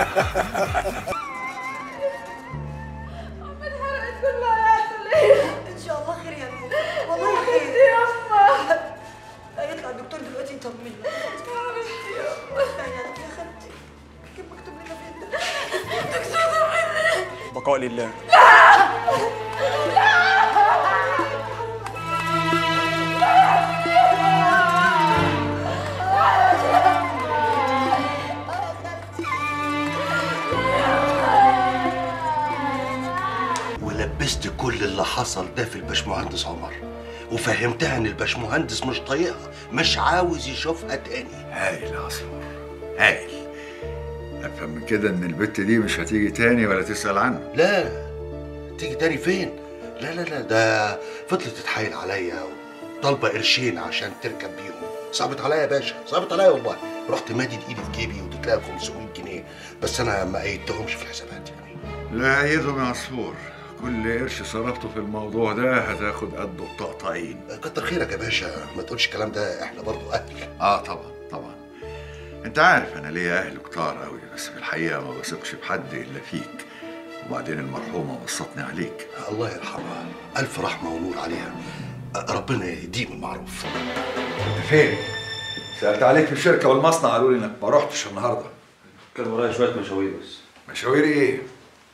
ان شاء الله خير يا نور، والله خير يا أما. هيطلع الدكتور دلوقتي يطمنا. يا خالتي كيف مكتوب لنا فين ده؟ بقاء لله. ولبست كل اللي حصل ده في الباشمهندس عمر، وفهمتها ان الباشمهندس مش طايقها، مش عاوز يشوفها تاني. هايل يا عصفور، هايل. افهم من كده ان البت دي مش هتيجي تاني ولا تسأل عنه. لا تيجي تاني فين؟ لا لا لا، ده فضلت تتحايل عليا وطالبه قرشين عشان تركب بيهم. صعبت عليا يا باشا، صعبت عليا والله. رحت مادد ايدي في جيبي وتتلاقي 500 جنيه، بس انا ما قيدتهمش في الحسابات يعني. لا ايدهم يا عصفور، كل قرش صرفته في الموضوع ده هتاخد قده بطقطقين. كتر خيرك يا باشا، ما تقولش الكلام ده، احنا برضو اهل. طبعا طبعا. انت عارف انا ليا اهل كتار قوي، بس في الحقيقه ما بثقش بحد الا فيك. وبعدين المرحومه وصتني عليك. الله يرحمها، الف رحمه ونور عليها. ربنا يديم المعروف. انت فين؟ سالت عليك في الشركه والمصنع قالوا لي انك ما رحتش النهارده. كان ورايا شوية مشاوير بس. مشاوير ايه؟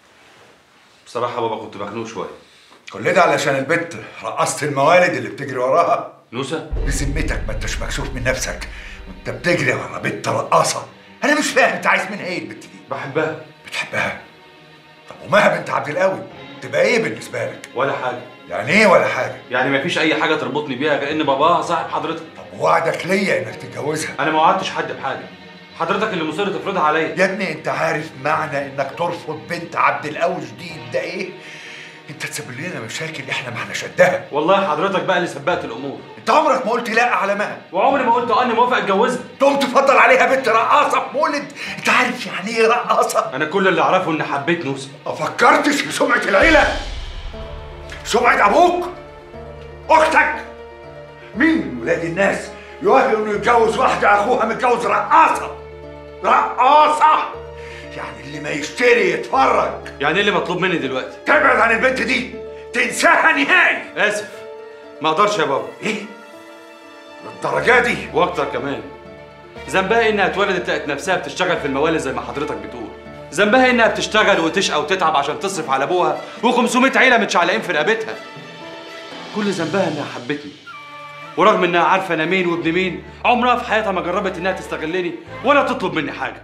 بصراحة بابا كنت مخنوق شوية. كل ده علشان البت رقصت الموالد اللي بتجري وراها؟ نوسة؟ بذمتك ما انتش مكسوف من نفسك وانت بتجري ورا بنت رقاصه؟ انا مش فاهم انت عايز منها ايه البت دي؟ بحبها. بتحبها؟ طب ومها بنت عبد القوي تبقى ايه بالنسبه لك؟ ولا حاجة. يعني ايه ولا حاجه؟ يعني مفيش أي حاجة تربطني بيها غير إن باباها صاحب حضرتك. طب وعدك ليا إنك تتجوزها؟ أنا ما وعدتش حد بحاجة. حضرتك اللي مصر تفرضها عليا. يا ابني أنت عارف معنى إنك ترفض بنت عبد القوي جديد ده إيه؟ أنت تسبب لنا مشاكل إحنا ما احناش قدها. والله حضرتك بقى اللي سبقت الأمور. أنت عمرك ما قلت لا على مها. وعمري ما قلت أني موافق أتجوزها. تقوم تفضل عليها بنت رقاصة في مولد؟ أنت عارف يعني إيه رقاصة؟ أنا كل اللي أعرفه إن حبيت نوسة. ما فكرتش في سمعة العيلة؟ سمعة أبوك؟ أختك؟ مين ولاد الناس يوافقوا انه يتجوز واحده اخوها متجوز رقاصه. رقاصه يعني اللي ما يشتري يتفرج. يعني ايه اللي مطلوب مني دلوقتي؟ تبعد عن البنت دي، تنساها نهائي. اسف ما اقدرش يا بابا. ايه؟ للدرجه دي؟ واكتر كمان. ذنبها انها اتولدت لقت نفسها بتشتغل في الموالد زي ما حضرتك بتقول. ذنبها انها بتشتغل وتشقى وتتعب عشان تصرف على ابوها و500 عيله متشعلقين في رقبتها. كل ذنبها انها حبتني، ورغم انها عارفه انا مين وابن مين عمرها في حياتها ما جربت انها تستغلني ولا تطلب مني حاجه.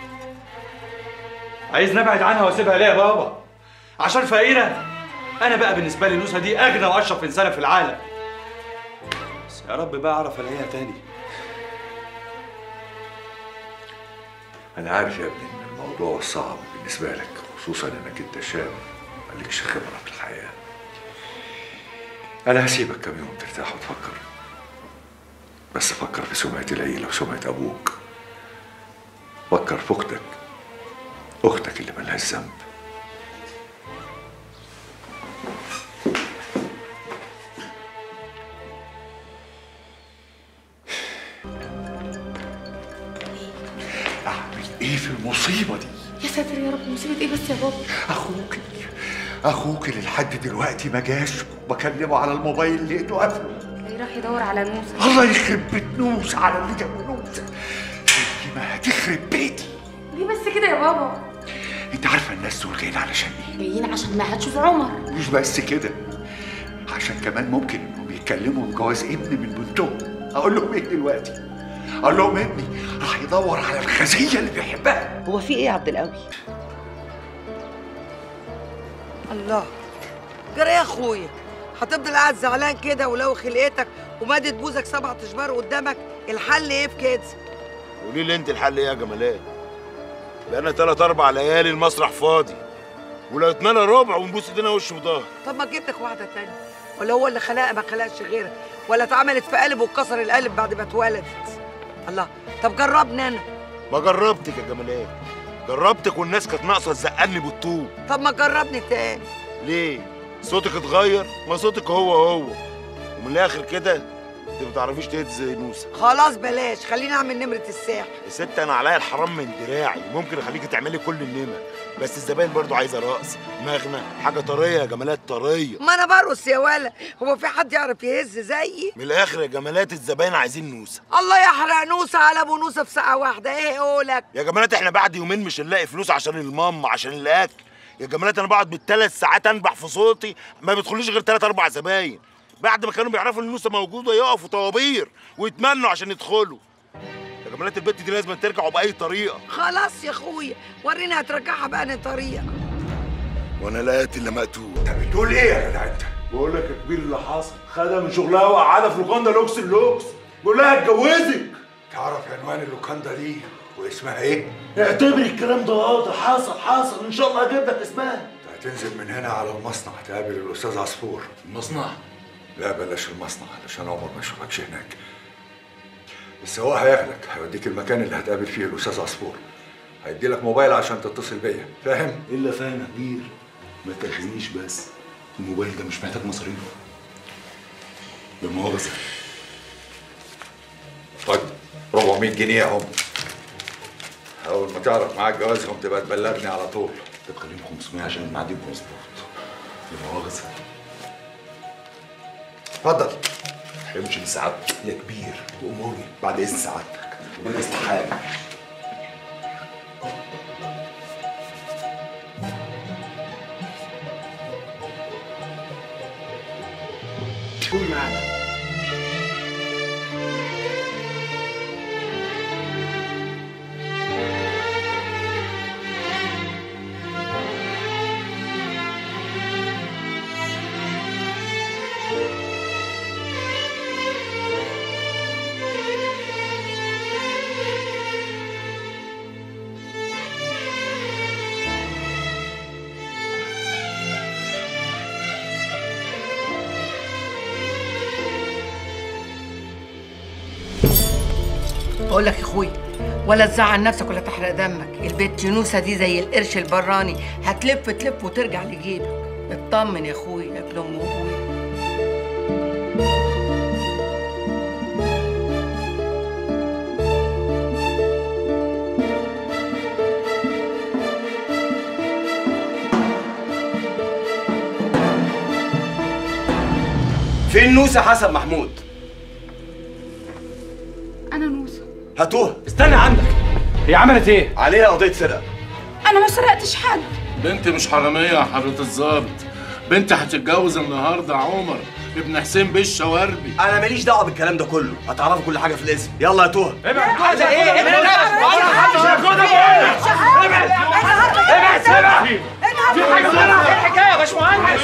عايز نبعد عنها واسيبها ليه يا بابا؟ عشان فقيره؟ انا بقى بالنسبه لي نوسه دي اغنى واشرف انسانه في العالم. بس يا رب بقى اعرف الاقيها تاني. انا عارف يا ابني ان الموضوع صعب بالنسبه لك، خصوصا انك انت شاب مالكش خبره في الحياه. انا هسيبك كم يوم ترتاح وتفكر، بس فكر في سمعه العيله وسمعه ابوك. فكر في اختك اللي ملهاش ذنب. اعمل ايه في المصيبه دي؟ يا ساتر يا رب، مصيبه ايه بس يا بابا؟ اخوك اللي لحد دلوقتي ما جاش، وبكلمه على الموبايل لقيته قافله. تلاقيه راح يدور على نوسه. الله يخرب بيت نوسه على اللي جاب نوسه. زي ما هتخرب بيتي. ليه بس كده يا بابا؟ انت عارفه الناس دول جايين علشان ايه؟ جايين عشان ما هتشوف عمر. مش بس كده، عشان كمان ممكن انهم يتكلموا بجواز ابن من بنتهم. اقول لهم ايه دلوقتي؟ اقول لهم ابني راح يدور على الخزيه اللي بيحبها. هو في ايه يا عبد القوي؟ الله، جرى يا اخويا هتفضل قاعد زعلان كده ولو خلقتك ومادت بوزك 7 اشبار قدامك؟ الحل ايه في كده؟ قولي لي انت الحل ايه يا جمالات؟ بقالنا 3 4 ليالي المسرح فاضي، ولو اتمنى ربع ونبوس ايدينا وش وظهر. طب ما تجيب لك واحده تانية، ولا هو اللي خلقها ما خلقش غيرها، ولا اتعملت في قالب واتكسر القالب بعد ما اتولدت؟ الله، طب جربني انا. ما جربتك يا جمالات، جربتك والناس كانت ناقصه تزقني بالطوب. طب ما جربني تاني. ليه؟ صوتك اتغير؟ ما صوتك هو ومن الاخر كده انت ما بتعرفيش تهدي زي نوسه. خلاص بلاش، خلينا اعمل نمره الساحل. يا ست انا عليا الحرام من دراعي، ممكن اخليكي تعملي كل النمر، بس الزباين برضو عايزه رقص، مغنى، حاجه طريه يا جمالات، طريه. ما انا برقص يا ولا، هو في حد يعرف يهز زيي؟ من الاخر يا جمالات الزباين عايزين نوسه. الله يحرق نوسه على ابو نوسه في ساعه واحده، ايه قولك؟ يا جمالات احنا بعد يومين مش هنلاقي فلوس عشان الماما عشان الاكل. يا جمالات انا بقعد بال3 ساعات انبح في صوتي، ما بيدخلوش غير 3 4 زباين. بعد ما كانوا بيعرفوا ان النوسه موجوده يقفوا طوابير ويتمنوا عشان يدخلوا. يا جمالات البت دي لازم ترجعوا باي طريقه. خلاص يا اخويا وريني هترجعها بأنهي طريقه. وانا لا قاتل مقتول. انت بتقول ايه يا جدع انت؟ بقول لك يا كبير اللي حصل، خدها من شغلها وقعدها في لوكاندا لوكس اللوكس، بقول لها اتجوزك. تعرف عنوان اللوكاندا دي واسمها ايه؟ اعتبري الكلام ده واضح، حصل ان شاء الله هجيب لك اسمها. انت هتنزل من هنا على المصنع تقابل الاستاذ عصفور. المصنع؟ لا بلاش المصنع علشان عمر ما يشوفكش هناك. بس هو هياخدك هيوديك المكان اللي هتقابل فيه الاستاذ عصفور. هيدي لك موبايل عشان تتصل بيا، فاهم؟ الا فاهم يا كبير، ما تاخدنيش بس الموبايل ده مش محتاج مصاريف. بمؤاخذة. طيب 400 جنيه اهم. اول ما تعرف معاك جوازهم تبقى تبلغني على طول. طب خليهم 500 عشان الميعاد يبقى مظبوط. بمؤاخذة. اتفضل. امشي بسعادتك يا كبير واموري بعد اذن سعادتك. ربنا يستحقك. قول معايا. بقول لك يا اخويا، ولا تزعل نفسك ولا تحرق دمك، البت نوسه دي زي القرش البراني، هتلف تلف وترجع لجيبك. اطمن يا اخويا يا ابن ام وابويا. فين نوسة حسن محمود؟ انا نوسة. هاتوها. استنى عندك، هي عملت ايه؟ عليها قضية سرقة. انا ما سرقتش حد. بنتي مش حراميه يا حضره الظابط، بنتي هتتجوز النهارده عمر ابن حسين بيه الشواربي. انا ماليش دعوه بالكلام ده كله، هتعرفوا كل حاجه في الاسم. يلا هاتوها. ابعد. ده ايه؟ ايه الحكايه يا باشمهندس؟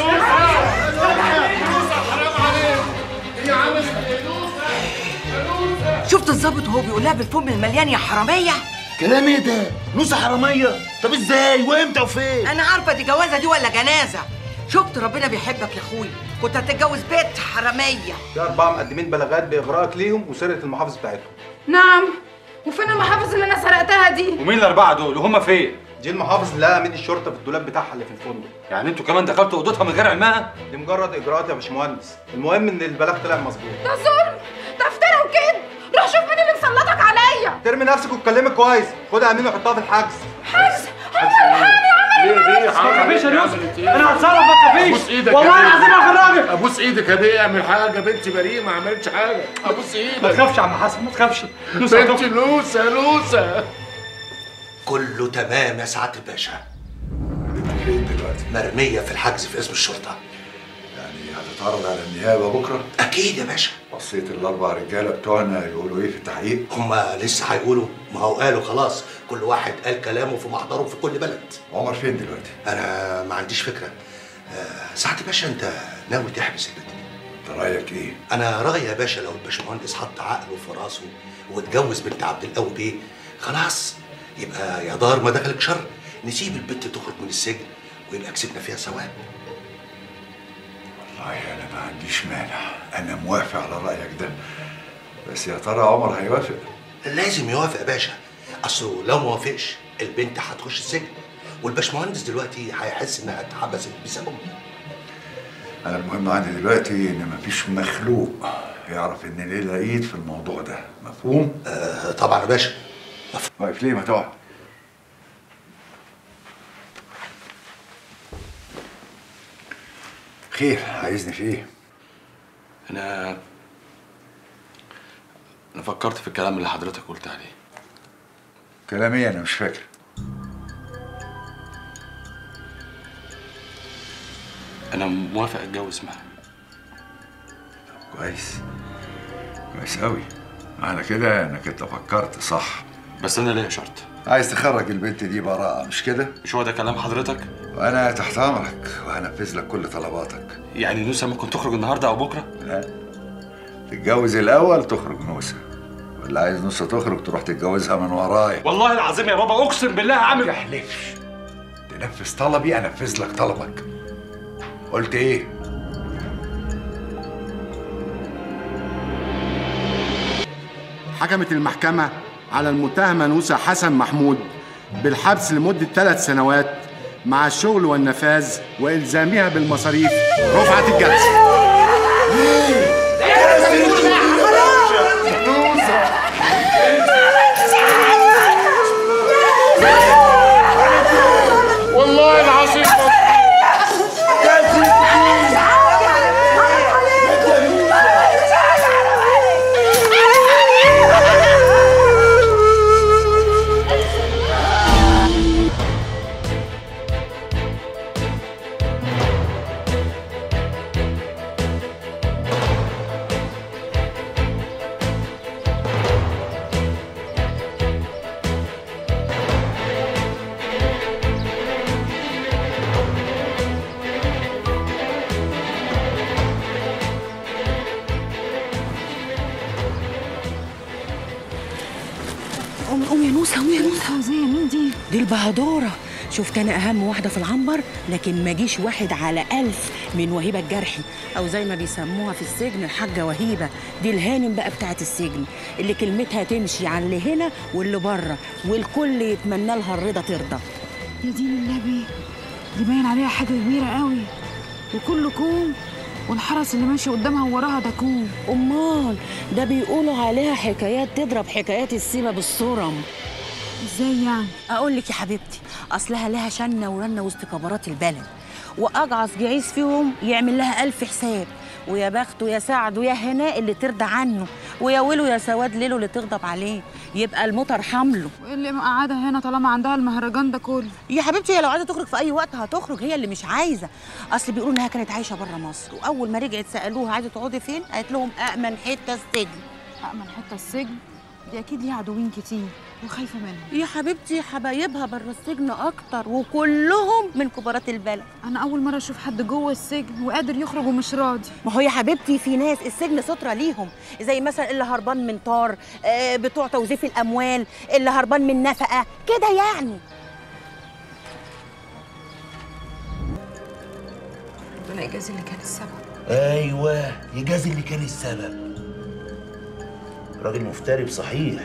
شفت الظابط وهو بيقول لها بالفم المليان يا حراميه؟ كلام ايه ده؟ نوسة حراميه؟ طب ازاي وامتى وفين؟ انا عارفه دي جوازه دي ولا جنازه. شفت ربنا بيحبك يا اخويا، كنت هتتجوز بنت حراميه. في 4 مقدمين بلاغات باغراءك ليهم وسرقه المحافظ بتاعتهم. نعم، وفين المحافظ اللي انا سرقتها دي؟ ومين ال4 دول وهم فين؟ دي المحافظ اللي لقى امين الشرطه في الدولاب بتاعها اللي في الفندق. يعني انتوا كمان دخلتوا اوضتها من غير علمها؟ دي مجرد اجراءات يا باشمهندس، المهم ان البلاغ طلع مظبوط. ده ظلم، ده افترى وكده. روح شوف مين اللي مسلطك عليا. ترمي نفسك وتكلمك كويس، خدها امين وحطها في الحجز. حجز؟ هو اللي ما تخافيش يا يوسف، انا هتصرف ما تخافيش. ابوس ايدك والله العظيم هخرجك. ابوس ايدك يا بيه، اعمل حاجه، بنتي بريئه ما عملتش حاجه. ابوس ايدك. ما تخافش يا عم حسن، ما تخافش. بنتي نوسة. كله تمام يا سعاده الباشا. فين دلوقتي؟ مرميه في الحجز في اسم الشرطه. يعني هتتعرض على النيابه بكره؟ اكيد يا باشا. بصيت ال4 رجاله بتوعنا يقولوا ايه في التحقيق؟ هما لسه هيقولوا، ما هو قالوا خلاص، كل واحد قال كلامه في محضره في كل بلد. عمر فين دلوقتي؟ انا ما عنديش فكره. سعاده الباشا انت ناوي تحبس البنت دي؟ انت رايك ايه؟ انا رايي يا باشا لو الباشمهندس حط عقله في راسه واتجوز بنت عبد القوي بيه، خلاص يبقى يا دار ما دخلك شر، نسيب البنت تخرج من السجن ويبقى كسبنا فيها ثواب. والله انا ما عنديش مانع، انا موافق على رايك ده، بس يا ترى عمر هيوافق؟ لازم يوافق يا باشا، اصله لو ما وافقش البنت هتخش السجن والباشمهندس دلوقتي هيحس انها اتحبست بسببه. انا المهم عندي دلوقتي ان مفيش مخلوق يعرف ان ليلى ايد في الموضوع ده، مفهوم؟ طبعا يا باشا. واقف ليه؟ ما تقعد. خير، عايزني في ايه؟ أنا فكرت في الكلام اللي حضرتك قلت عليه. كلام ايه؟ انا مش فاكر. أنا موافق أتجوز معاها. كويس، كويس قوي. معنى كده انك انت فكرت صح. بس أنا ليا شرط. عايز تخرج البنت دي براءة مش كده؟ مش هو ده كلام حضرتك؟ وانا تحت امرك وهنفذ لك كل طلباتك. يعني نوسة ممكن تخرج النهارده أو بكرة؟ لا، تتجوز الأول تخرج نوسة، واللي عايز نوسة تخرج تروح تتجوزها من ورايا. والله العظيم يا بابا أقسم بالله هعمل. ما تحلفش، تنفذ طلبي أنفذ لك طلبك. قلت إيه؟ حكمت المحكمة على المتهمة نوسة حسن محمود بالحبس لمدة 3 سنوات مع الشغل والنفاذ وإلزامها بالمصاريف رفعت الجلسة. والله العظيم قومي يا نوسة، قومي يا نوسة. عاوزة مين دي؟ دي البهدورة. شفت أنا أهم واحدة في العنبر، لكن ما جيش واحد على 1000 من وهيبة الجرحي، أو زي ما بيسموها في السجن الحاجة وهيبة. دي الهانم بقى بتاعت السجن اللي كلمتها تمشي على اللي هنا واللي بره، والكل يتمنى لها الرضا ترضى. يا دين النبي، دي باين عليها حاجة كبيرة قوي، وكله كوم، والحرس اللي ماشي قدامها ووراها ده كوم. أمال ده بيقولوا عليها حكايات تضرب حكايات السيما بالصرم. ازاي يعني؟ اقول لك يا حبيبتي، اصلها لها شنه ورنه وسط كبارات البلد، واجعص جعيس فيهم يعمل لها 1000 حساب، ويا بخته يا سعد ويا هناء اللي ترضى عنه، ويا ويلو يا سواد ليله اللي تغضب عليه، يبقى المطر حمله. وايه اللي مقعدها هنا طالما عندها المهرجان ده كله؟ يا حبيبتي هي لو عايزه تخرج في اي وقت هتخرج، هي اللي مش عايزه. اصل بيقولوا انها كانت عايشه بره مصر، واول ما رجعت سالوها عايزه تقعدي فين، قالت لهم امن حته السجن. امن حته السجن؟ دي اكيد ليها عدوين كتير وخايفه منهم. يا حبيبتي حبايبها بره السجن اكتر، وكلهم من كبارات البلد. انا اول مره اشوف حد جوه السجن وقادر يخرج ومش راضي. ما هو يا حبيبتي في ناس السجن سترة ليهم، زي مثلا اللي هربان من طار، بتوع توظيف الاموال، اللي هربان من نفقه كده يعني. ربنا يجازي اللي كان السبب. ايوه يجازي اللي كان السبب. راجل مفتري بصحيح.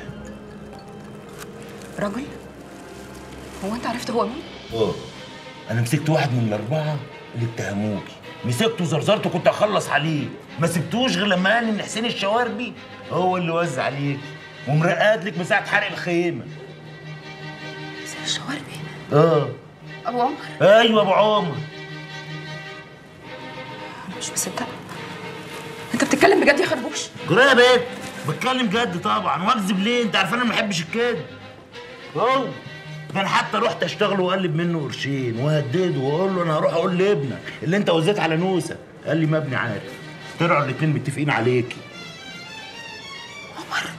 راجل؟ هو انت عرفت هو مين؟ انا مسكت واحد من الاربعه اللي اتهموكي، مسكته زرزرته كنت اخلص عليه، ما سبتوش غير لما قال ان حسين الشواربي هو اللي وزع عليك ومرقد لك من ساعه حرق الخيمه. حسين الشواربي؟ ابو عمر؟ ايوه ابو عمر. انا مش مصدقه. انت بتتكلم بجد يا خربوش؟ جرى يا بنت، بتكلم جد طبعا، واكذب ليه؟ انت عارفه انا ما بحبش الكذب. ده انا حتى رحت اشتغل واقلب منه قرشين وهدده واقول له انا هروح اقول لابنك اللي انت وزيت على نوسه، قال لي ما ابني عارف. طلعوا الاتنين متفقين عليكي. عمر؟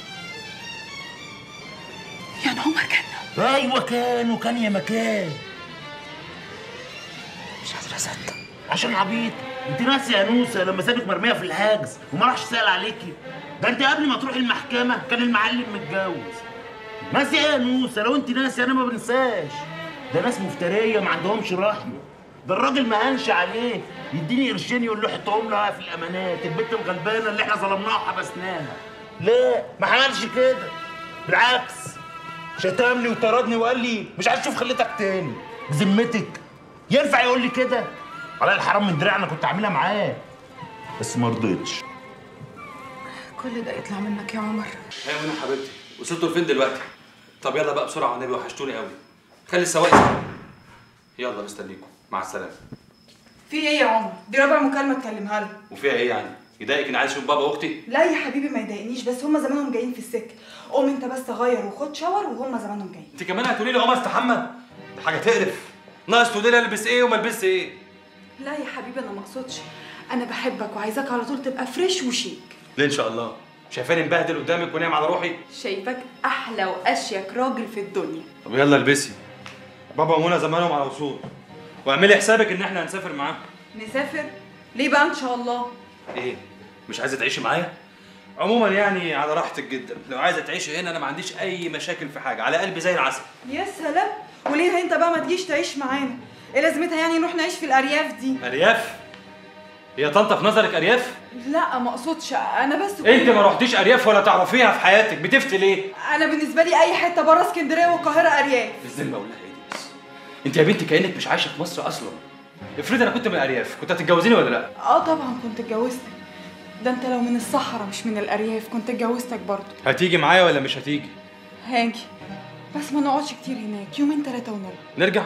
يعني عمر كان؟ ايوه كان، وكان يا مكان. مش قادره اصدق. عشان عبيط، انت ناسيه يا نوسه لما سابك مرميه في الحجز وما راحش سال عليكي؟ ده انت قبل ما تروحي المحكمه كان المعلم متجوز. ناسيه يا نوسه؟ لو انت ناسيه انا ما بنساش. ده ناس مفتريه ما عندهمش رحمه. ده الراجل ما هنش عليه يديني قرشين يقول له حطهم لها في الامانات، البنت الغلبانه اللي احنا ظلمناها وحبسناها. لا ما عملش كده، بالعكس شتمني وطردني وقال لي مش عايز اشوف خليتك تاني. بذمتك ينفع يقول لي كده؟ على الحرام من دراعنا كنت عاملها معاه بس ما رضيتش. كل ده يطلع منك يا عمر. ايوه يا حبيبتي، وصلتوا لفين دلوقتي؟ طب يلا بقى بسرعه والنبي، وحشتوني قوي. خلي السواق يسمع. يلا مستنيكم، مع السلامه. في ايه يا عمر؟ دي رابع مكالمه تكلمها له. وفيها ايه يعني؟ يضايقك اني عايز اشوف بابا واختي؟ لا يا حبيبي ما يضايقنيش، بس هما زمانهم جايين في السكه. قوم انت بس غير وخد شاور وهما زمانهم جايين. انت كمان هتقولي لي قوم استحمى؟ دي حاجه تقرف. ناقص تقولي لي البس ايه وما البسش ايه. لا يا حبيبي انا ما اقصدش، انا بحبك وعايزاك على طول تبقى فريش وشيك. ليه ان شاء الله؟ شايفاني مبهدل قدامك ونايم على روحي؟ شايفاك احلى واشيك راجل في الدنيا. طب يلا البسي. بابا ومنى زمانهم على وصول، واعملي حسابك ان احنا هنسافر معاهم. نسافر؟ ليه بقى ان شاء الله؟ ايه؟ مش عايزه تعيشي معايا؟ عموما يعني على راحتك جدا، لو عايزه تعيشي هنا انا ما عنديش اي مشاكل في حاجه، على قلبي زي العسل. يا سلام، وليه انت بقى ما تجيش تعيش معانا؟ ايه لازمتها يعني نروح نعيش في الارياف دي؟ ارياف؟ هي طنطا في نظرك ارياف؟ لا ما اقصدش، انا بس انت ما رحتيش ارياف ولا تعرفيها في حياتك، بتفتي ليه؟ انا بالنسبه لي اي حته بره اسكندريه والقاهره ارياف. بالذمه اقول لها ايه دي بس؟ انت يا بنتي كانك مش عايشه في مصر اصلا. افرضي انا كنت من الارياف، كنت هتتجوزيني ولا لا؟ طبعا كنت اتجوزتك. ده انت لو من الصحراء مش من الارياف كنت اتجوزتك برضه. هتيجي معايا ولا مش هتيجي؟ هاجي، بس ما نقعدش كتير هناك، يومين 3 ونرجع. نرجع؟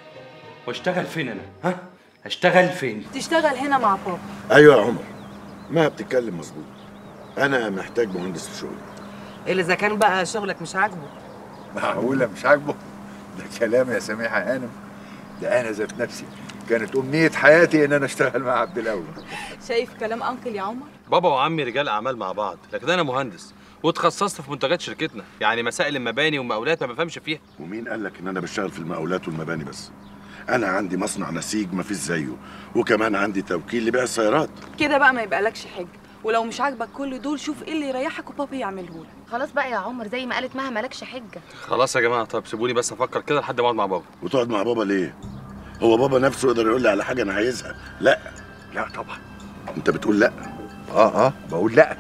واشتغل فين انا؟ ها؟ هشتغل فين؟ تشتغل هنا مع بابا. ايوه يا عمر، ما بتتكلم مظبوط. انا محتاج مهندس في شغلي. اللي اذا كان بقى شغلك مش عاجبه. معقوله مش عاجبه؟ ده كلام يا سميحه هانم. ده انا ذات نفسي كانت امنيه حياتي ان انا اشتغل مع عبد القوي. شايف كلام انكل يا عمر؟ بابا وعمي رجال اعمال مع بعض، لكن انا مهندس وتخصصت في منتجات شركتنا، يعني مسائل المباني والمقاولات ما بفهمش فيها. ومين قال لك ان انا بشتغل في المقاولات والمباني بس؟ انا عندي مصنع نسيج ما فيش زيه، وكمان عندي توكيل لبيع السيارات. كده بقى ما يبقالكش حاجه، ولو مش عاجبك كل دول شوف ايه اللي يريحك وبابي يعمله لك. خلاص بقى يا عمر، زي ما قالت مها مالكش حجه. خلاص يا جماعه، طب سيبوني بس افكر كده لحد ما اقعد مع بابا. وتقعد مع بابا ليه؟ هو بابا نفسه يقدر يقول لي على حاجه انا عايزها؟ لا. لا طبعا. انت بتقول لا؟ بقول لا.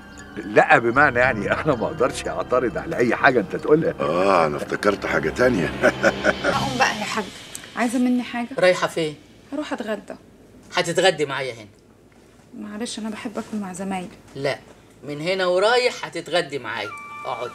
لا بمعنى يعني انا ما اقدرش اعترض على اي حاجه انت تقولها. انا افتكرت حاجه تانية. اقوم بقى يا حاج، عايزه مني حاجه؟ رايحه فين؟ هروح اتغدى. هتتغدي معايا هنا؟ معلش انا بحب اكل مع زمايلي. لا، من هنا ورايح هتتغدي معايا. اقعدي.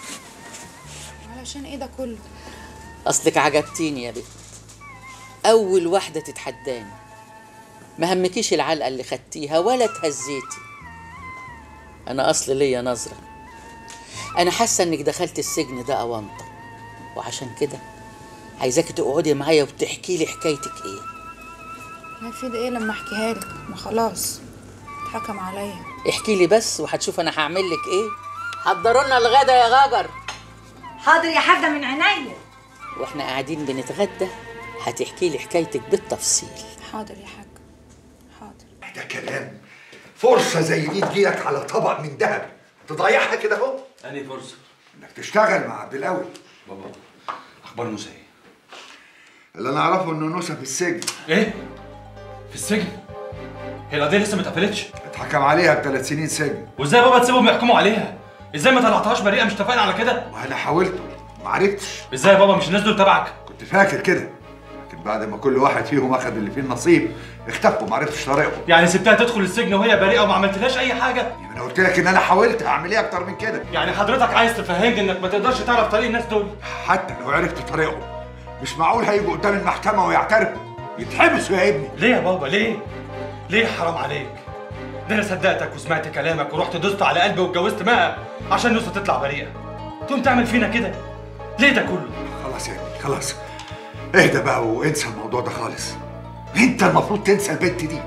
علشان ايه ده كله؟ اصلك عجبتيني يا بنت، اول واحده تتحداني. ما همكيش العلقه اللي خدتيها ولا اتهزيتي. انا اصل ليا نظره، انا حاسه انك دخلت السجن ده اونطه، وعشان كده عايزاكي تقعدي معايا وتحكي لي حكايتك ايه. هيفيد ايه لما احكيها لك؟ ما خلاص اتحكم عليا. احكي لي بس وهتشوف انا هعمل لك ايه. حضروا لنا الغدا يا غجر. حاضر يا حاجه من عينيا. واحنا قاعدين بنتغدى هتحكي لي حكايتك بالتفصيل. حاضر يا حاج، حاضر. ده كلام. فرصه زي دي تجيلك على طبق من ذهب تضيعها كده اهو. أنهي فرصه؟ انك تشتغل مع عبد القوي. بابا اخبار نوسه ايه؟ اللي انا اعرفه انه نوسه في السجن. ايه؟ في السجن؟ هي القضيه لسه ما اتقفلتش؟ اتحكم عليها ب3 سنين سجن. وازاي بابا تسيبهم يحكموا عليها؟ ازاي ما طلعتهاش بريئه؟ مش اتفقنا على كده؟ وانا حاولت ما عرفتش. ازاي يا بابا؟ مش الناس دول تبعك؟ كنت فاكر كده، لكن بعد ما كل واحد فيهم اخذ اللي فيه النصيب اختفوا ما عرفتش طريقهم. يعني سبتها تدخل السجن وهي بريئه وما عملتلهاش اي حاجه؟ انا قلت لك ان انا حاولت اعمل ايه اكتر من كده. يعني حضرتك عايز تفهمني انك ما تقدرش تعرف طريق الناس دول؟ حتى لو عرفت طريقهم مش معقول هيجوا قدام المحكمه ويعترفوا، يتحبسوا يا ابني. ليه يا بابا ليه؟ ليه؟ حرام عليك. ده انا صدقتك وسمعت كلامك ورحت دوست على قلبي واتجوزت مها عشان نوسه تطلع بريئه. تقوم تعمل فينا كده؟ ليه ده كله؟ خلاص يا ابني خلاص، اهدى بقى وانسى الموضوع ده خالص. انت المفروض تنسى البنت دي،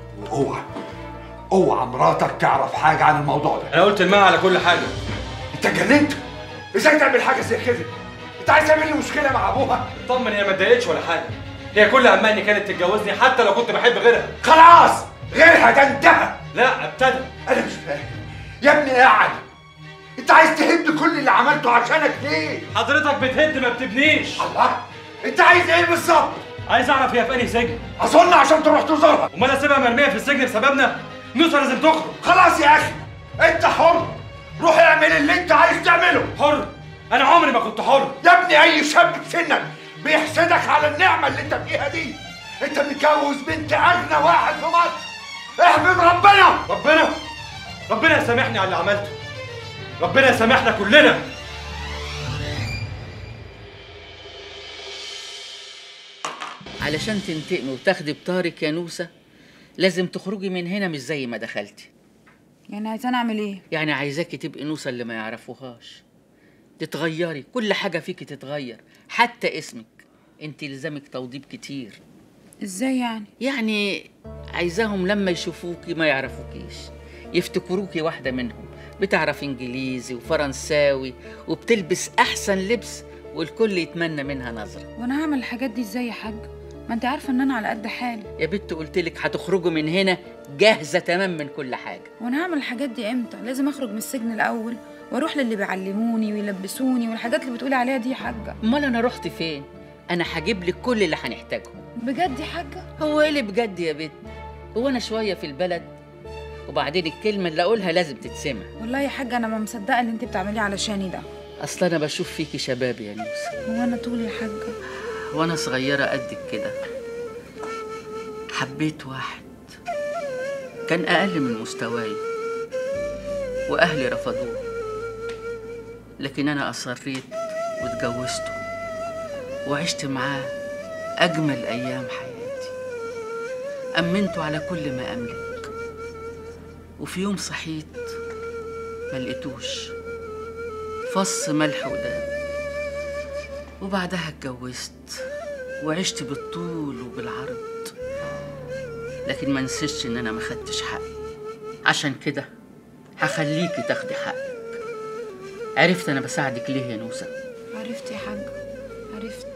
اوعى مراتك تعرف حاجه عن الموضوع ده. انا قلت لمها على كل حاجه. انت جننت؟ ازاي تعمل حاجه زي كده؟ انت عايز تعمل لي مشكله مع ابوها؟ اطمن، هي ما اتضايقتش ولا حاجه. هي كل همها اني كانت تتجوزني حتى لو كنت بحب غيرها. خلاص غيرها ده انتهى. لا ابتدى. انا مش فاهم يا ابني. قاعد انت عايز تهد كل اللي عملته عشانك ليه؟ حضرتك بتهد ما بتبنيش. الله، انت عايز ايه بالظبط؟ عايز اعرف هي في انهي سجن. اظن عشان تروح تزورها. امال اسيبها مرميه في السجن بسببنا؟ نوسه لازم تخرج. خلاص يا اخي انت حر، روح اعمل اللي انت عايز تعمله. حر؟ انا عمري ما كنت حر يا ابني. اي شاب في سنك بيحسدك على النعمه اللي انت فيها دي. انت متجوز بنت اغنى واحد في مصر. احمد ربنا. ربنا يسامحني على اللي عملته. ربنا يسامحنا كلنا. علشان تنتقمي وتاخدي بطارك يا نوسه لازم تخرجي من هنا مش زي ما دخلتي. يعني عايزاني اعمل ايه؟ يعني عايزاكي تبقي نوسه اللي ما يعرفوهاش، تتغيري، كل حاجه فيكي تتغير، حتى اسمك. انت لزمك توضيب كتير. ازاي يعني؟ يعني عايزاهم لما يشوفوكي ما يعرفوكيش، يفتكروكي واحده منهم، بتعرف انجليزي وفرنساوي وبتلبس احسن لبس والكل يتمنى منها نظره. وانا هعمل الحاجات دي ازاي يا حاج؟ ما انت عارفه ان انا على قد حالي. يا بنت قلتلك هتخرجوا من هنا جاهزه تمام من كل حاجه. وانا هعمل الحاجات دي امتى؟ لازم اخرج من السجن الاول واروح للي بيعلموني ويلبسوني والحاجات اللي بتقولي عليها دي يا حاجه. امال انا رحت فين؟ انا هجيب لك كل اللي هنحتاجهم. بجد يا حاجه؟ هو ايه اللي بجد يا بنت؟ هو انا شويه في البلد؟ وبعدين الكلمه اللي اقولها لازم تتسمع. والله يا حاجه انا ما مصدقه اللي انت بتعمليه علشاني ده. اصل انا بشوف فيكي شباب يا نوسه. هو انا طول يا حاجه؟ وانا صغيره قدك كده حبيت واحد كان اقل من مستواي واهلي رفضوه، لكن انا اصريت واتجوزته وعشت معاه اجمل ايام حياتي. امنته على كل ما املك، وفي يوم صحيت ما لقيتوش، فص ملح وداب، وبعدها اتجوزت وعشت بالطول وبالعرض، لكن ما نسيتش ان انا ما خدتش حقي. عشان كده هخليكي تاخدي حقك. عرفت انا بساعدك ليه يا نوسه؟ عرفت يا حاج، عرفت.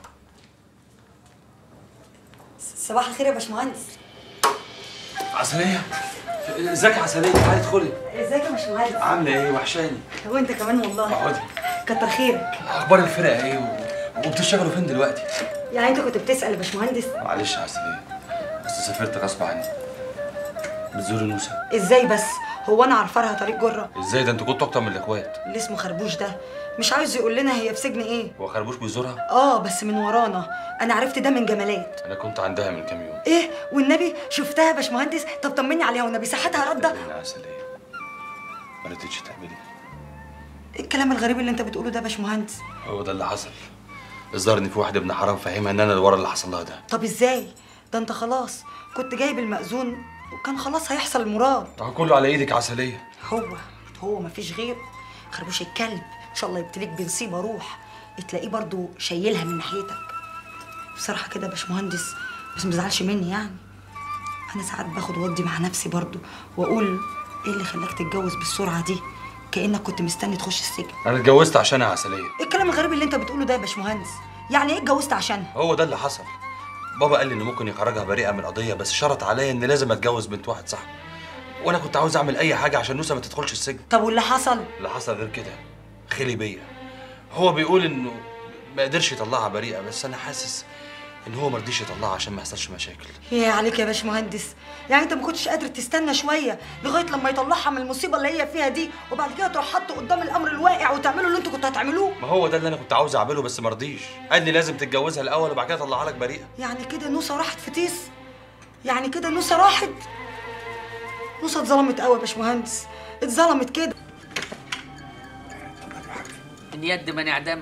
صباح الخير يا باشمهندس. عسلية، ازيك يا عسلية؟ تعالي ادخلي. ازيك يا باشمهندس؟ عاملة ايه؟ وحشاني. هو انت كمان والله. اقعدي. كتر خيرك. اخبار الفرقة ايه وبتشتغلوا فين دلوقتي؟ يعني انت كنت بتسأل يا باشمهندس؟ معلش يا عسلية، بس سافرت غصب عني. بتزوري نوسة؟ ازاي بس؟ هو انا عارفه لها طريق جره؟ ازاي ده؟ انتوا كنتوا اكتر من الاخوات. اللي اسمه خربوش ده مش عاوز يقول لنا هي في سجن ايه؟ هو خربوش بيزورها؟ بس من ورانا. انا عرفت ده من جمالات. انا كنت عندها من كام يوم. ايه والنبي شفتها يا باشمهندس؟ طب طمني عليها والنبي، صحتها رده؟ يا عسلية ما رضيتش تعملي. ايه الكلام الغريب اللي انت بتقوله ده يا باشمهندس؟ هو ده اللي حصل. الظاهر ان في واحد ابن حرام فاهمها ان انا اللي ورا اللي حصل لها ده. طب ازاي؟ ده انت خلاص كنت جايب المأذون وكان خلاص هيحصل المراد. كله على ايدك عسليه. هو مفيش غيره. خربوش الكلب ان شاء الله يبتليك بنصيبه روح تلاقيه برضو شايلها من ناحيتك. بصراحه كده يا باشمهندس، بس متزعلش مني يعني. انا ساعات باخد ودي مع نفسي برضو واقول ايه اللي خلاك تتجوز بالسرعه دي، كانك كنت مستني تخش السجن. انا اتجوزت عشانها عسليه. ايه الكلام الغريب اللي انت بتقوله ده يا باشمهندس؟ يعني ايه اتجوزت عشانها؟ هو ده اللي حصل. بابا قال لي انه ممكن يخرجها بريئه من القضيه، بس شرط عليا ان لازم اتجوز بنت واحد صاحبي، وانا كنت عاوز اعمل اي حاجه عشان نوسه ما تدخلش السجن. طب واللي حصل؟ اللي حصل غير كده، خلي بيا. هو بيقول انه ما قدرش يطلعها بريئه، بس انا حاسس ان هو ما رضيش يطلعها عشان ما يحصلش مشاكل. يا عليك يا باشمهندس، يعني انت ما كنتش قادر تستنى شويه لغايه لما يطلعها من المصيبه اللي هي فيها دي، وبعد كده تروح حاطه قدام الامر الواقع وتعملوا اللي انتوا كنتوا هتعملوه؟ ما هو ده اللي انا كنت عاوز اعمله، بس ما رضيش. قال لي لازم تتجوزها الاول وبعد كده اطلعها لك بريئه. يعني كده نوسه راحت في تيس؟ يعني كده نوسه راحت؟ نوسه اتظلمت قوي يا باشمهندس، اتظلمت كده. من يد من اعدام.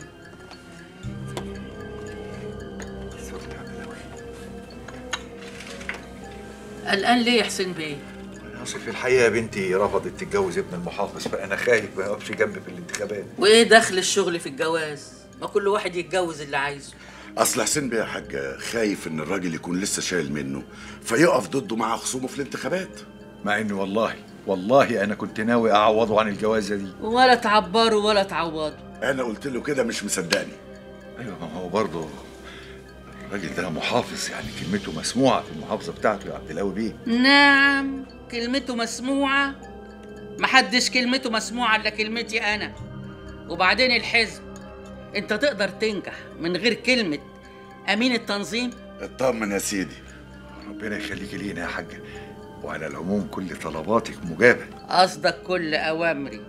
قلقان ليه يا حسين بيه؟ اصل في الحقيقه بنتي رفضت تتجوز ابن المحافظ، فانا خايف ما يقفش جنبي في الانتخابات. وايه دخل الشغل في الجواز؟ ما كل واحد يتجوز اللي عايزه. اصل حسين بيه يا حاجه خايف ان الراجل يكون لسه شايل منه فيقف ضده مع خصومه في الانتخابات. مع اني والله انا كنت ناوي اعوضه عن الجوازه دي. ولا تعبره ولا تعوضه. انا قلت له كده مش مصدقني. ايوه ما هو برضه الراجل ده محافظ، يعني كلمته مسموعه في المحافظه بتاعته يا عبد القوي بيه. نعم كلمته مسموعه. محدش كلمته مسموعه الا كلمتي انا. وبعدين الحزب، انت تقدر تنجح من غير كلمه امين التنظيم؟ اطمن يا سيدي. ربنا يخليكي لينا يا حاجه، وعلى العموم كل طلباتك مجابه. قصدك كل اوامري؟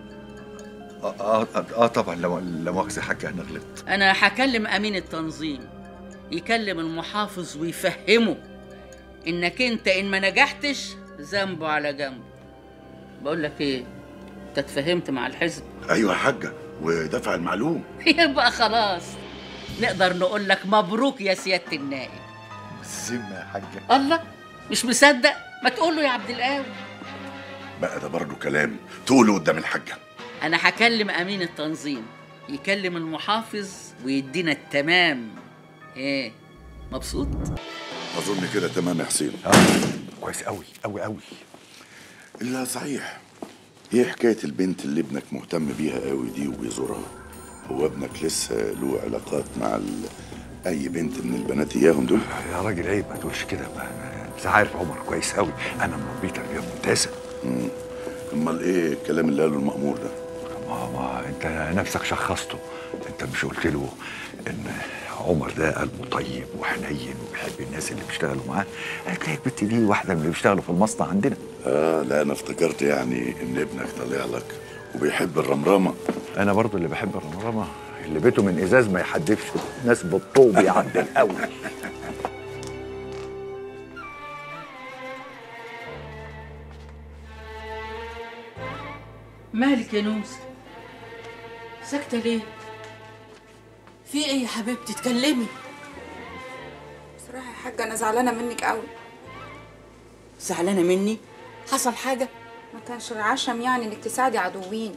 طبعا. لا مؤاخذه يا حاجه انا غلطت. انا هكلم امين التنظيم يكلم المحافظ ويفهمه انك انت ان ما نجحتش ذنبه على جنبه. بقول لك ايه، انت اتفهمت مع الحزب؟ ايوه يا حاجه، ودفع المعلوم. يبقى خلاص نقدر نقول لك مبروك يا سياده النائب. بالذمه يا حاجه. الله، مش مصدق؟ ما تقول له يا عبد القاوي. بقى ده برضه كلام تقوله قدام الحاجه. انا هكلم امين التنظيم يكلم المحافظ ويدينا التمام. ايه، مبسوط؟ اظن كده تمام يا حسين. كويس قوي قوي قوي. الا صحيح، ايه حكايه البنت اللي ابنك مهتم بيها قوي دي وبيزورها؟ هو ابنك لسه له علاقات مع اي بنت من البنات اياهم دول؟ يا راجل عيب ما تقولش كده، انت عارف عمر كويس قوي، انا مربيه تربيه ممتازه. امال ايه الكلام اللي قاله المأمور ده؟ ما انت نفسك شخصته. انت مش قلت له ان عمر ده قلبه طيب وحنين وبيحب الناس اللي بيشتغلوا معاه؟ هتلاقي البنت دي واحده من اللي بيشتغلوا في المصنع عندنا. لا انا افتكرت يعني ان ابنك طالع لك وبيحب الرمرامه. انا برضو اللي بحب الرمرامه، اللي بيته من ازاز ما يحدفش ناس بالطوب يا عبد القوي. مالك يا نوسة؟ ساكتة ليه؟ في ايه يا حبيبتي؟ اتكلمي. بصراحة يا حاجة أنا زعلانة منك قوي. زعلانة مني؟ حصل حاجة؟ ما كانش العشم يعني إنك تساعدي عدوين.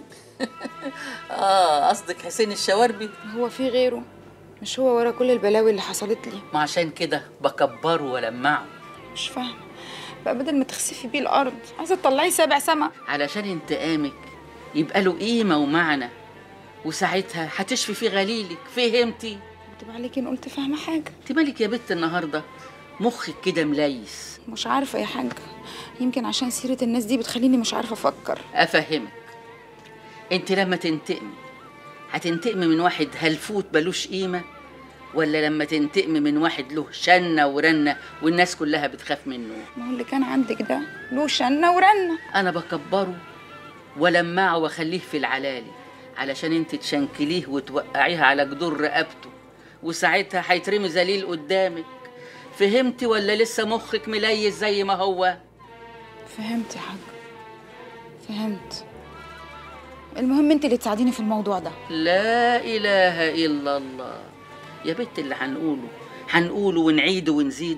قصدك حسين الشواربي؟ هو في غيره؟ مش هو ورا كل البلاوي اللي حصلت لي؟ ما عشان كده بكبره ولمعه. مش فاهمة بقى، بدل ما تخسفي بيه الأرض عايزة تطلعي 7 سما. علشان انتقامك يبقى له قيمة ومعنى، وساعتها هتشفي في غليلك. فهمتي؟ كنت عليكي إن قلت فاهمة حاجة. انت مالك يا بت النهارده مخك كده مليس؟ مش عارفة يا حاجة، يمكن عشان سيرة الناس دي بتخليني مش عارفة أفكر. أفهمك، انت لما تنتقمي هتنتقمي من واحد هلفوت ملوش قيمة، ولا لما تنتقمي من واحد له شنة ورنة والناس كلها بتخاف منه؟ ما هو اللي كان عندك ده له شنة ورنة. أنا بكبره ولمعه واخليه في العلالي علشان انت تشنكليه وتوقعيها على جدور رقبته، وساعتها هيترمي ذليل قدامك. فهمتي ولا لسه مخك مليس زي ما هو؟ فهمت يا حاج، فهمت. المهم انت اللي تساعديني في الموضوع ده. لا إله إلا الله. يا بنت اللي هنقوله ونعيده ونزيده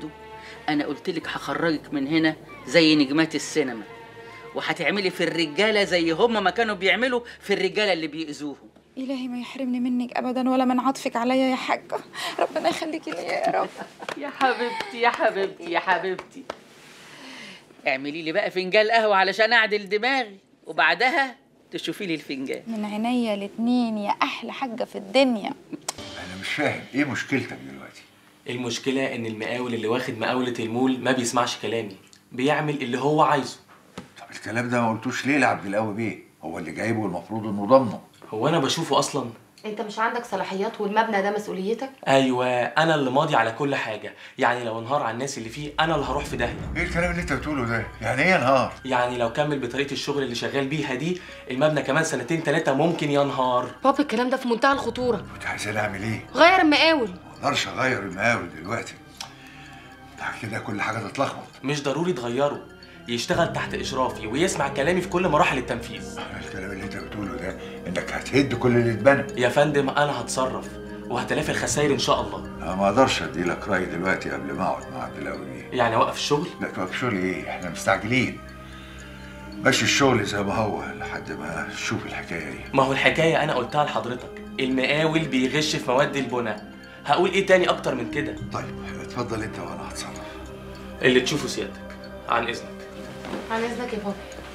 انا قلت لك هخرجك من هنا زي نجمات السينما، وهتعملي في الرجاله زي هم ما كانوا بيعملوا في الرجاله اللي بيأذوهم. إلهي ما يحرمني منك أبدا ولا من عطفك عليا يا حاجة، ربنا يخليكي ليا يا رب. يا حبيبتي يا حبيبتي يا حبيبتي، اعملي لي بقى فنجان قهوة علشان أعدل دماغي، وبعدها تشوفي لي الفنجان. من عينيا الاتنين يا أحلى حاجة في الدنيا. انا مش فاهم ايه مشكلتك دلوقتي؟ المشكلة إن المقاول اللي واخد مقاولة المول ما بيسمعش كلامي، بيعمل اللي هو عايزه. طب الكلام ده ما قلتوش ليه لعبد القوي بيه؟ هو اللي جايبه والمفروض انه ضامنه. هو أنا بشوفه أصلا؟ انت مش عندك صلاحيات والمبنى ده مسؤوليتك؟ أيوه، أنا اللي ماضي على كل حاجة، يعني لو انهار على الناس اللي فيه أنا اللي هروح في داهية. ايه الكلام اللي انت بتقوله ده؟ يعني ايه ينهار؟ يعني لو كمل بطريقة الشغل اللي شغال بيها دي، المبنى كمان 2 3 ممكن ينهار. بابا الكلام ده في منتهى الخطورة. كنت عايزاني اعمل ايه؟ غير المقاول. ما اقدرش اغير المقاول دلوقتي. بعد كده كل حاجة تتلخبط. مش ضروري تغيره، يشتغل تحت إشرافي ويسمع كلامي في كل مراحل التنفيذ. الكلام اللي انت بتقوله ده انك هتهد كل اللي اتبنى. يا فندم أنا هتصرف وهتلافي الخسائر إن شاء الله. انا ما اقدرش ادي لك رأي دلوقتي قبل ما اقعد مع عبد القوي بيه. يعني أوقف الشغل؟ لا توقف شغل ايه؟ احنا مستعجلين. ماشي الشغل زي ما هو لحد ما نشوف الحكاية ايه. ما هو الحكاية أنا قلتها لحضرتك، المقاول بيغش في مواد البناء. هقول إيه تاني أكتر من كده؟ طيب اتفضل أنت وأنا هتصرف. اللي تشوفه سيادتك، عن إذنك. عن إذنك يا بابا.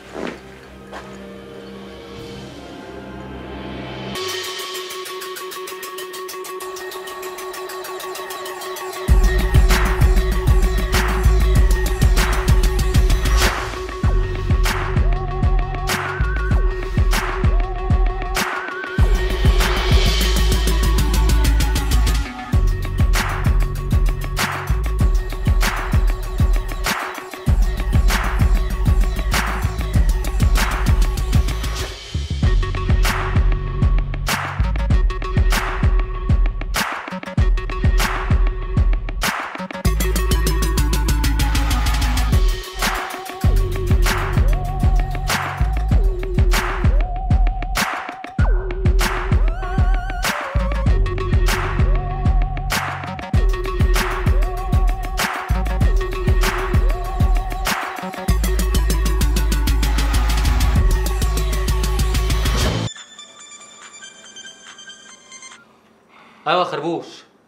ايوه يا خربوش.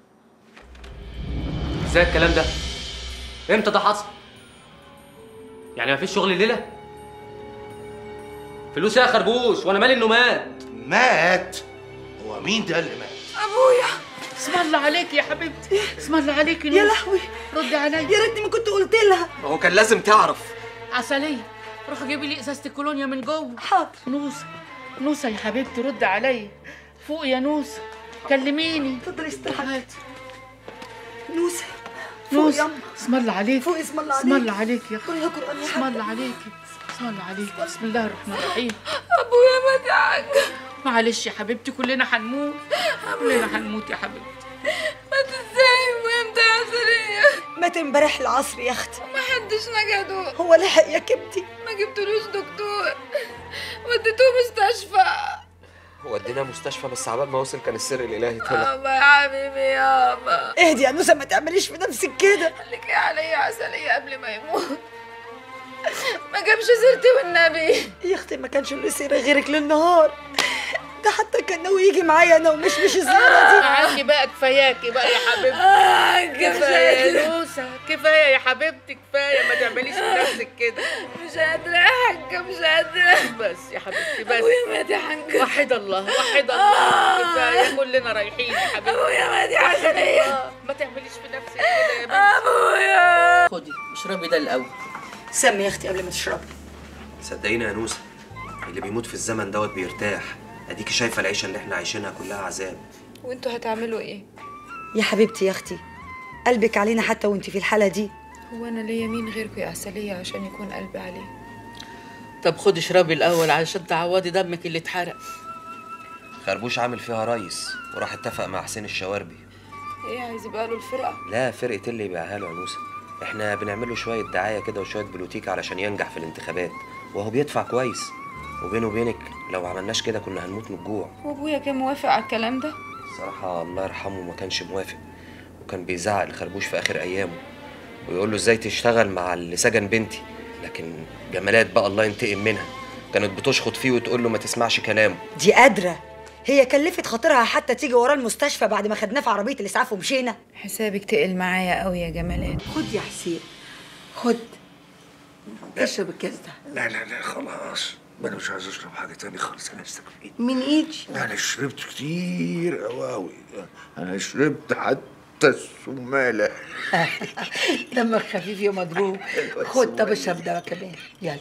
ازاي الكلام ده؟ امتى ده حصل؟ يعني مفيش شغل الليله؟ فلوس يا خربوش، وانا مالي انه مات. مات؟ هو مين ده اللي مات؟ ابويا. اسم الله عليك يا حبيبتي، اسم الله عليك يا لهوي. ردي عليا. يا ريتني ما كنت قلت لها. هو كان لازم تعرف. عسلية، روحي جيبي لي ازازة الكولونيا من جوه. حاضر. نوسة، نوسة يا حبيبتي ردي عليا. فوق يا نوسة، كلميني. اتفضلي استريحي. نوسة نوسة، اسم الله عليك. فوق اسم الله عليك. اسم الله عليك يا اخي. قولي قرآن يا اسم حبيبتي. الله عليك، اسم الله عليك. بسم الله الرحمن الرحيم. ابويا مات يا حاج. معلش يا حبيبتي، كلنا هنموت، كلنا هنموت يا حبيبتي. مات ازاي وامتى يا عسلية؟ مات امبارح العصر يا اختي. ما حدش نجده. هو لحق يا كبتي؟ ما جبتلوش دكتور، وديتوه مستشفى. وديناه مستشفى بس عبال ما وصل كان السر الالهي طلع. يابا يا حبيبي يابا. اهدي يا نوسة، ما تعمليش في نفسك كده. خليكي عليا عسلية قبل ما يموت. ما جابش سيرتي والنبي. يا اختي ما كانش له سيرة غيرك للنهار، ده حتى كان ناوي يجي معايا انا ومش الزيارة دي. معاكي بقى، كفاياكي بقى يا حبيبتي. كفاية يا نوسة، كفاية يا حبيبتي، كفاية، ما تعمليش في نفسك كده. مش قادرة يا حاجة، مش قادرة. بس يا حبيبتي بس. ابويا مات يا حاجة. وحد الله، وحد الله. كفاية، كلنا رايحين يا حبيبتي. ابويا مات يا عسلية. ما تعمليش في نفسك كده يا بنتي. ابويا. خدي اشربي ده الاول. سمي يا اختي قبل ما تشربي. صدقيني يا نوسة، اللي بيموت في الزمن دوت بيرتاح. اديكي شايفه العيشه اللي احنا عايشينها كلها عذاب. وانتوا هتعملوا ايه؟ يا حبيبتي يا اختي، قلبك علينا حتى وانت في الحالة دي. هو انا ليا مين غيركم يا عسلية عشان يكون قلبي عليه؟ طب خدي اشربي الاول عشان تعوضي دمك اللي اتحرق. خربوش عامل فيها ريس وراح اتفق مع حسين الشواربي. ايه عايز يبقى له الفرقة؟ لا، فرقه اللي يبيعها له يا نوسة. احنا بنعمل له شويه دعايه كده وشويه بلوتيك علشان ينجح في الانتخابات، وهو بيدفع كويس. وبينه وبينك لو ما عملناش كده كنا هنموت من الجوع. وابويا كان موافق على الكلام ده؟ الصراحه الله يرحمه ما كانش موافق، وكان بيزعق لخربوش في اخر ايامه. ويقول له ازاي تشتغل مع اللي سجن بنتي. لكن جمالات بقى الله ينتقم منها كانت بتشخط فيه وتقول له ما تسمعش كلامه. دي قادره، هي كلفت خاطرها حتى تيجي وراه المستشفى بعد ما خدناه في عربيه الاسعاف ومشينا. حسابك تقل معايا قوي يا جمالات. خد يا حسين خد اشرب الكاس ده. لا لا لا خلاص، ما انا مش عايز اشرب حاجه تاني خالص، انا استكفيت من ايدي. انا شربت كتير قوي، انا شربت حتى السماله. دمك خفيف يا مضروب. خد طب اشرب ده كمان يلا.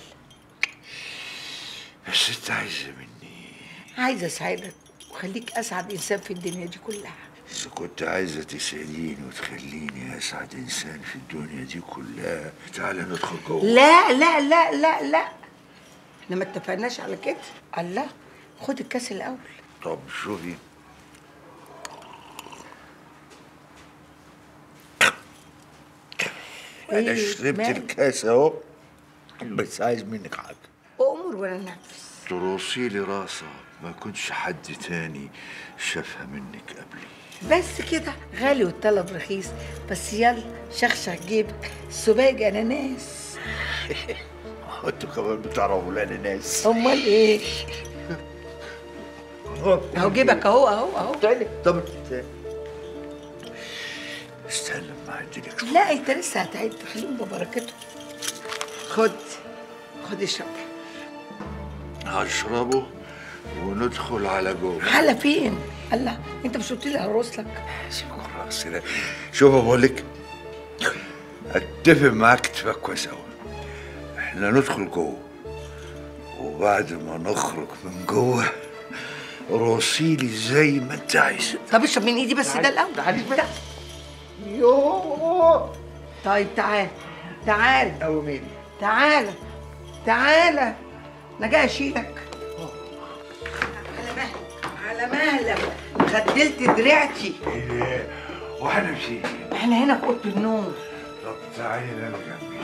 بس انت عايزه مني؟ عايزه اسعدك وخليك اسعد انسان في الدنيا دي كلها. إذا كنت عايزة تسعديني وتخليني أسعد إنسان في الدنيا دي كلها، تعالى ندخل جوه. لا لا لا لا لا، احنا ما اتفقناش على كده. الله، خد الكاس الأول. طب شوفي، أنا شربت الكاس أهو، بس عايز منك حاجة. أؤمر ولا نفس. ترصي لي راسها، ما كنتش حد تاني شافها منك قبلي. بس كده، غالي والطلب رخيص. بس يلا شخشخ جيبك، السباج اناناس. انتوا كمان بتعرفوا الاناناس؟ امال ايه؟ اهو جيبك اهو اهو اهو. طب استنى ما عندك. لا انت لسه هتعد، خليهم ببركته. خد اشرب. هشربه وندخل على جوه. على فين؟ الله، انت مش قلت لي هرقص لك؟ سيبك من راسي ده. شوف بقول لك، اتفق معاك اتفاق كويس قوي. احنا ندخل جوه، وبعد ما نخرج من جوه رصيلي زي ما انت عايز. طب اشرب من ايدي بس ده الاول. تعالي ده. يوه. طيب تعال تعال. قوميني. تعال تعال، انا جاي اشيلك. على مهلك، خدلت دراعتي. ايه واحنا مشينا؟ احنا هنا في اوضه النوم. طب تعالي انا جنبي.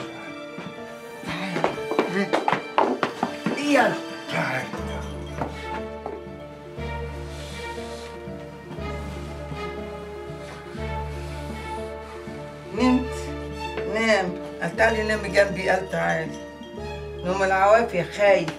تعال. يلا. تعالي. نمت؟ نام. قال تعالي نامي جنبي، قال تعالي. نوم العواف يا خايف.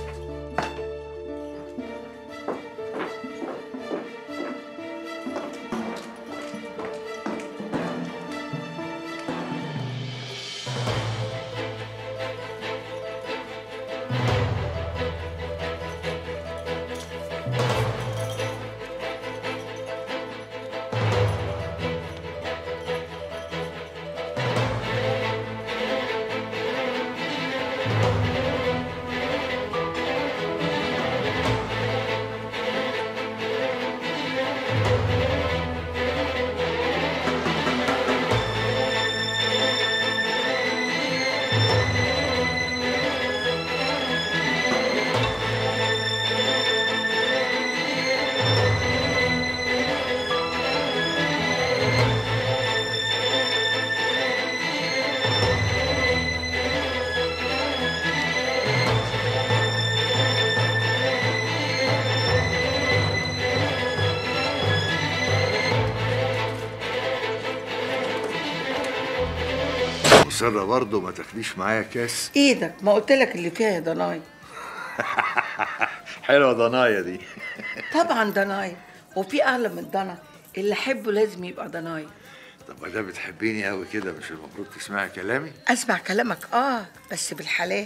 سرة برضه ما تاخديش معايا كاس؟ ايدك، ما قلت لك اللي فيها يا ضناي. حلوه ضنايا دي. طبعا ضناي، وفي اعلى من الضنا، اللي احبه لازم يبقى ضناي. طب ما دام بتحبيني قوي كده، مش المفروض تسمعي كلامي؟ اسمع كلامك بس بالحلال.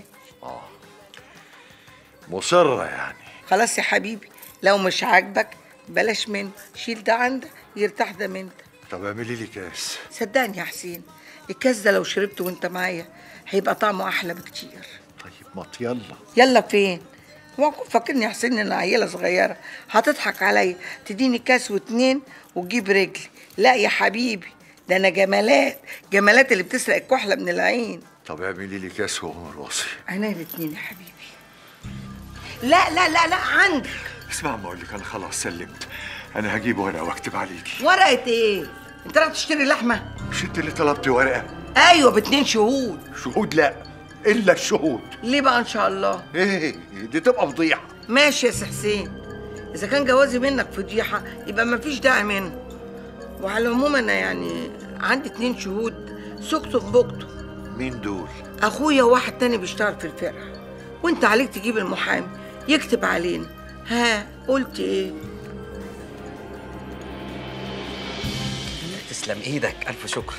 مصرة يعني. خلاص يا حبيبي، لو مش عاجبك بلاش منه، شيل ده عندك يرتاح ده منك. طب اعملي لي كاس. صدقني يا حسين، الكاس ده لو شربته وانت معايا هيبقى طعمه احلى بكتير. طيب ما يلا. يلا فين؟ هو فاكرني يا حسين ان انا عيله صغيره هتضحك عليا تديني كاس واتنين وتجيب رجلي؟ لا يا حبيبي، ده انا جمالات اللي بتسرق الكحله من العين. طب اعملي لي كاس وعمر واصي. عينيا الاتنين يا حبيبي. لا لا لا لا عندك. اسمع ما اقول لك، انا خلاص سلمت، انا هجيب ورقه واكتب عليكي. ورقه ايه؟ انت رايح تشتري لحمه؟ مش انت اللي طلبتي ورقه؟ ايوه ب2 شهود. شهود لا، الا الشهود. ليه بقى ان شاء الله؟ ايه دي تبقى فضيحه. ماشي يا سي حسين، اذا كان جوازي منك فضيحه يبقى مفيش داعي منه. وعلى العموم انا يعني عندي 2 شهود سكته ببكته. مين دول؟ اخويا وواحد تاني بيشتغل في الفرقه، وانت عليك تجيب المحامي يكتب علينا. ها قلت ايه؟ تسلم ايدك، الف شكر.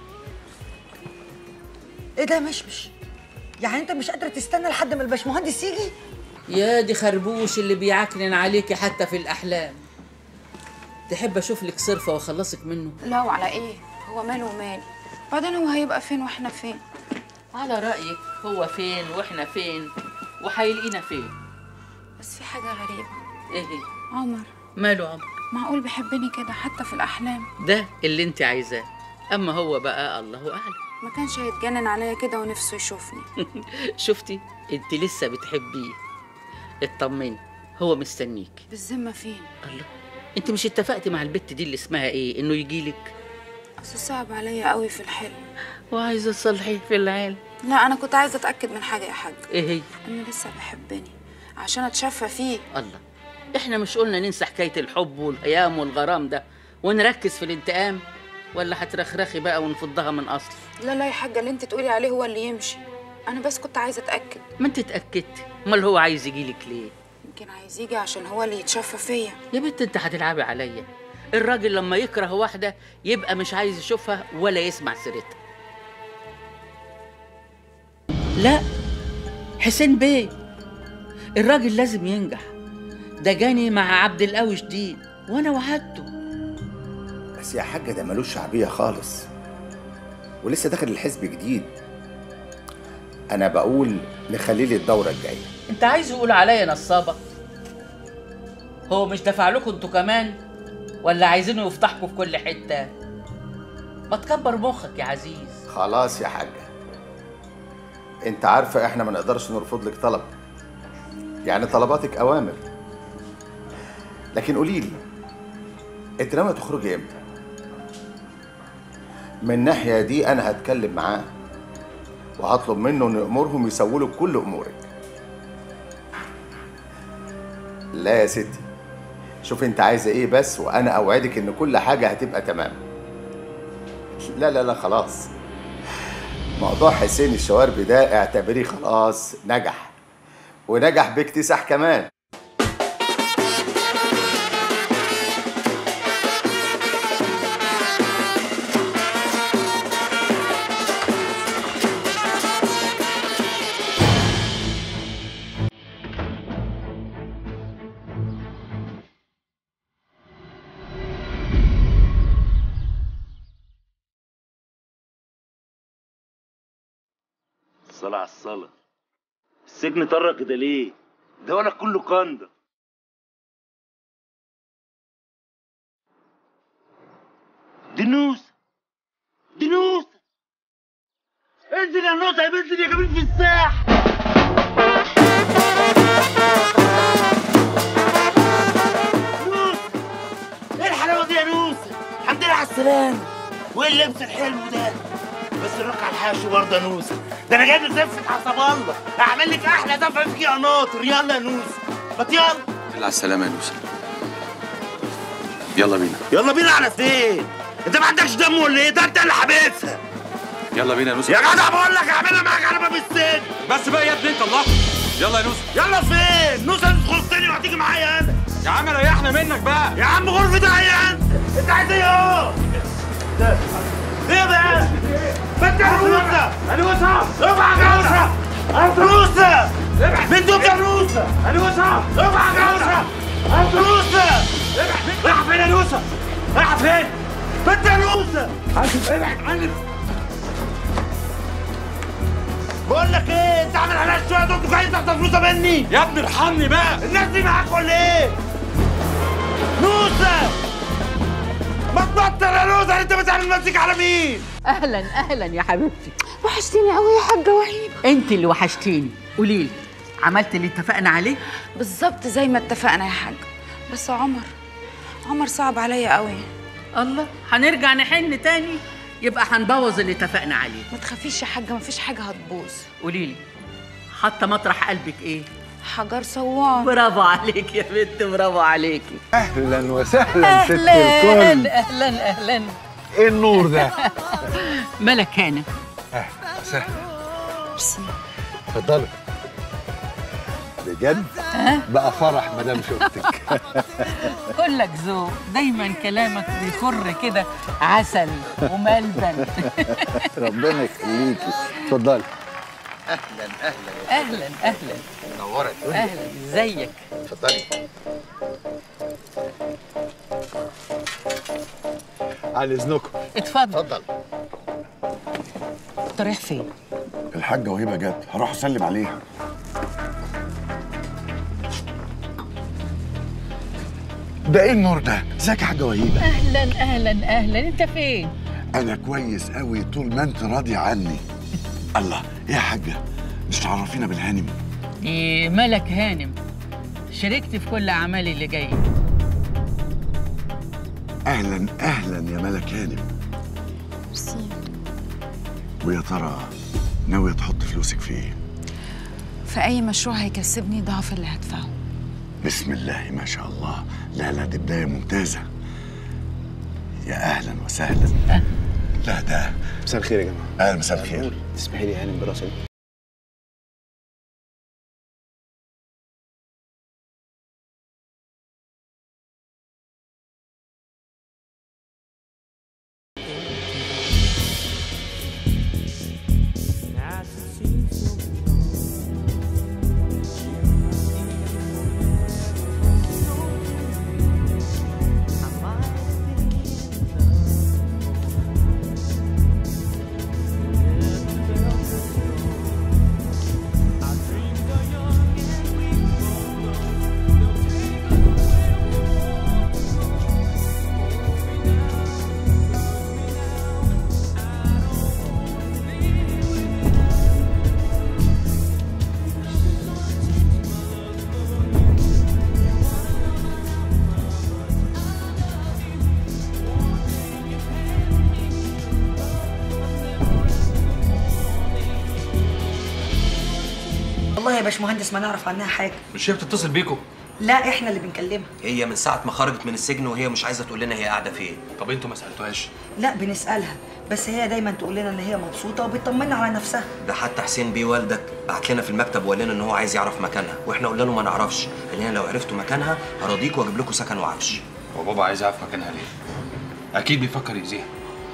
ايه ده مشمش؟ يعني انت مش قادره تستنى لحد ما الباشمهندس يجي؟ يا دي خربوش اللي بيعكنن عليكي حتى في الاحلام. تحب اشوف لك صرفه واخلصك منه؟ لا وعلى ايه؟ هو ماله ومالي؟ بعدين هو هيبقى فين واحنا فين؟ على رايك هو فين واحنا فين وهيلاقينا فين؟ بس في حاجه غريبه. ايه هي؟ عمر. ماله عمر؟ معقول بيحبني كده حتى في الاحلام؟ ده اللي انت عايزاه، اما هو بقى الله اعلم. ما كانش هيتجنن عليا كده ونفسه يشوفني. شفتي؟ انت لسه بتحبيه. اطمني، هو مستنيك. بالذمه فين؟ الله، انت مش اتفقتي مع البت دي اللي اسمها ايه انه يجيلك؟ اصل صعب عليا قوي في الحلم. وعايزه تصلحيه في العالم. لا انا كنت عايزه اتاكد من حاجه يا حاج. ايه هي؟ انه لسه بيحبني عشان اتشفى فيه. الله، احنا مش قلنا ننسى حكايه الحب والهيام والغرام ده ونركز في الانتقام؟ ولا هترخرخي بقى ونفضها من اصل؟ لا لا يا حاجه، اللي انت تقولي عليه هو اللي يمشي. انا بس كنت عايزه اتاكد. ما انت اتاكدتي، امال هو عايز يجيلك ليه؟ يمكن عايز يجي عشان هو اللي يتشفى فيا. يا بنت انت هتلعبي عليا. الراجل لما يكره واحده يبقى مش عايز يشوفها ولا يسمع سيرتها. لا، حسين بيه الراجل لازم ينجح. ده جاني مع عبد القوي جديد وانا وعدته. بس يا حاجه ده ملوش شعبيه خالص ولسه داخل الحزب جديد. انا بقول نخليه لي الدوره الجايه. انت عايز يقول عليا نصابه؟ هو مش دفع لكم انتوا كمان ولا عايزينه يفضحكوا في كل حته؟ ما تكبر مخك يا عزيز. خلاص يا حاجه، انت عارفه احنا ما نقدرش نرفض لك طلب، يعني طلباتك اوامر. لكن قولي لي انت ناويه تخرجي امتى؟ من الناحيه دي انا هتكلم معاه وهطلب منه ان امورهم يسووا له كل امورك. لا يا ستي، شوفي انت عايزه ايه بس وانا اوعدك ان كل حاجه هتبقى تمام. لا لا لا خلاص، موضوع حسين الشواربي ده اعتبريه خلاص نجح، ونجح باكتساح كمان. الصلاة على الصلاة. السجن طرق كده ليه؟ ده ولك كله قندة. دي نوسة، دي نوسة. انزل يا نوسة، انزل يا جميل في الساحة. نوسة، ايه الحلاوة دي يا نوسة؟ الحمد لله على السلامة. وايه اللبس الحلو ده؟ بس الرقعة الحاشي برضه يا نوسة. ده انا جايب لك زفة حسب الله، هعمل لك احلى دفعة فيكي قناطر. يلا يا نوسة، ما يلا. الحمد لله على السلامة يا نوسة. يلا بينا. يلا بينا على فين؟ انت ما عندكش دم ولا ايه؟ ده انت اللي حابسها. يلا بينا يا نوسة. يا جدع بقول لك هعملها معاك على باب السجن. بس بقى يا ابني انت الله. يلا يا نوسة. يلا فين؟ نوسة تخصني وهتيجي معايا انا. يا عم ريحنا منك بقى. يا عم غرفة داعية انت. انت عايز ايه اهو؟ ايه بقى؟ بنت يا نوسة. يا نوسة. ارفع يا نوسة. نوسة. بنت يا نوسة. يا نوسة. ارفع يا نوسة. نوسة. رايحة فين يا نوسة؟ رايحة فين؟ بنت يا نوسة. ابعد عني. بقول لك ايه؟ انت عامل عليا شويه دول جايين تاخد فلوسه مني. يا ابني ارحمني بقى. الناس دي معاك ولا ايه؟ نوسة، ما تبطل يا نوسة، انت بتعمل نفسك على مين؟ اهلا اهلا يا حبيبتي. وحشتيني قوي يا حاجه وهيبه. انت اللي وحشتيني. قولي لي عملت اللي اتفقنا عليه؟ بالظبط زي ما اتفقنا يا حاج. بس عمر صعب عليا قوي. الله، هنرجع نحن تاني؟ يبقى هنبوظ اللي اتفقنا عليه. ما تخافيش يا حاجه، مفيش حاجه هتبوظ. قولي لي حاطه مطرح قلبك ايه؟ حجر صوان. برافو عليك يا بنت، برافو عليكي. اهلا وسهلا ست الكل. اهلا اهلا. ايه النور ده؟ ملك هانم. اهلا وسهلا. ميرسي. اتفضلي. بجد؟ بقى فرح مدام شفتك. كلك ذوق، دايما كلامك بيخر كده عسل وملبن. ربنا يخليكي. اتفضلي. اهلا اهلا اهلا اهلا. نورت. اهلا، ازيك؟ اتفضلي. عن اذنكم. اتفضل. انت رايح فين؟ الحاجة وهبة جت، هروح اسلم عليها. ده ايه النور ده؟ ازيك يا حاجة وهبة؟ اهلا اهلا اهلا، انت فين؟ انا كويس قوي طول ما انت راضية عني. الله، ايه يا حاجة؟ مش تعرفينا بالهانم؟ دي ملك هانم، شاركت في كل اعمالي اللي جايه. اهلا اهلا يا ملك هانم. ميرسي. ويا ترى ناوية تحط فلوسك في ايه؟ في أي مشروع هيكسبني ضعف اللي هدفعه. بسم الله ما شاء الله. لا لا، دي بداية ممتازة. يا أهلا وسهلا. لا ده مساء الخير يا جماعة. أهلا، مساء الخير. تسمحي لي هانم براسي؟ والله يا باشمهندس ما نعرف عنها حاجه. مش هي بتتصل بيكم؟ لا احنا اللي بنكلمها. هي من ساعة ما خرجت من السجن وهي مش عايزة تقول لنا هي قاعدة فين. طب انتوا ما سألتوهاش؟ لا بنسالها، بس هي دايما تقول لنا ان هي مبسوطه وبتطمنا على نفسها. ده حتى حسين بيه والدك بعت لنا في المكتب وقال لنا ان هو عايز يعرف مكانها، واحنا قلنا له ما نعرفش، قال لنا لو عرفتوا مكانها هراضيكوا واجيب لكم سكن وعفش. هو بابا عايز يعرف مكانها ليه؟ اكيد بيفكر يأذيها.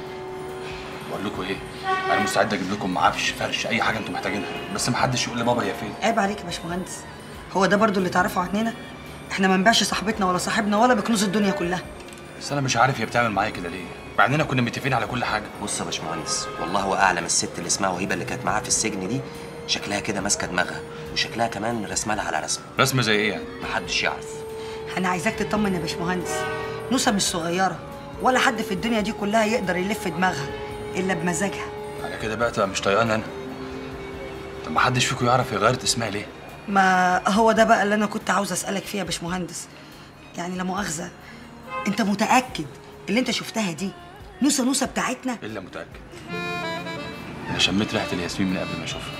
بقول لكم ايه؟ انا مستعد اجيب لكم عفش، فرش، اي حاجه انتوا محتاجينها، بس ما حدش يقول لبابا هي فين. عيب عليك يا باشمهندس، هو ده برضو اللي تعرفه عننا؟ احنا ما نبيعش صاحبتنا ولا صاحبنا ولا بكنوز الدنيا كلها. بس انا مش عارف هي بتعمل معايا كده ليه، مع اننا كنا متفقين على كل حاجه. بص يا باشمهندس، والله هو اعلم الست اللي اسمها وهيبه اللي كانت معاها في السجن دي شكلها كده ماسكه دماغها، وشكلها كمان رسمه لها على رسمه. رسمه زي ايه يعني؟ محدش يعرف. انا عايزاك تطمن يا باشمهندس، نوسه مش صغيره ولا حد في الدنيا دي كلها يقدر يلف دماغها الا بمزاجها. على كده بقى تبقى مش طايقاني انا. طب ما حدش فيكم يعرف هي غيرت اسمها ليه؟ ما هو ده بقى اللي انا كنت عاوزه اسالك فيه يا باشمهندس. يعني لا مؤاخذه، انت متاكد اللي انت شفتها دي نوسه بتاعتنا؟ الا متاكد. انا شميت ريحه الياسمين من قبل ما اشوفها.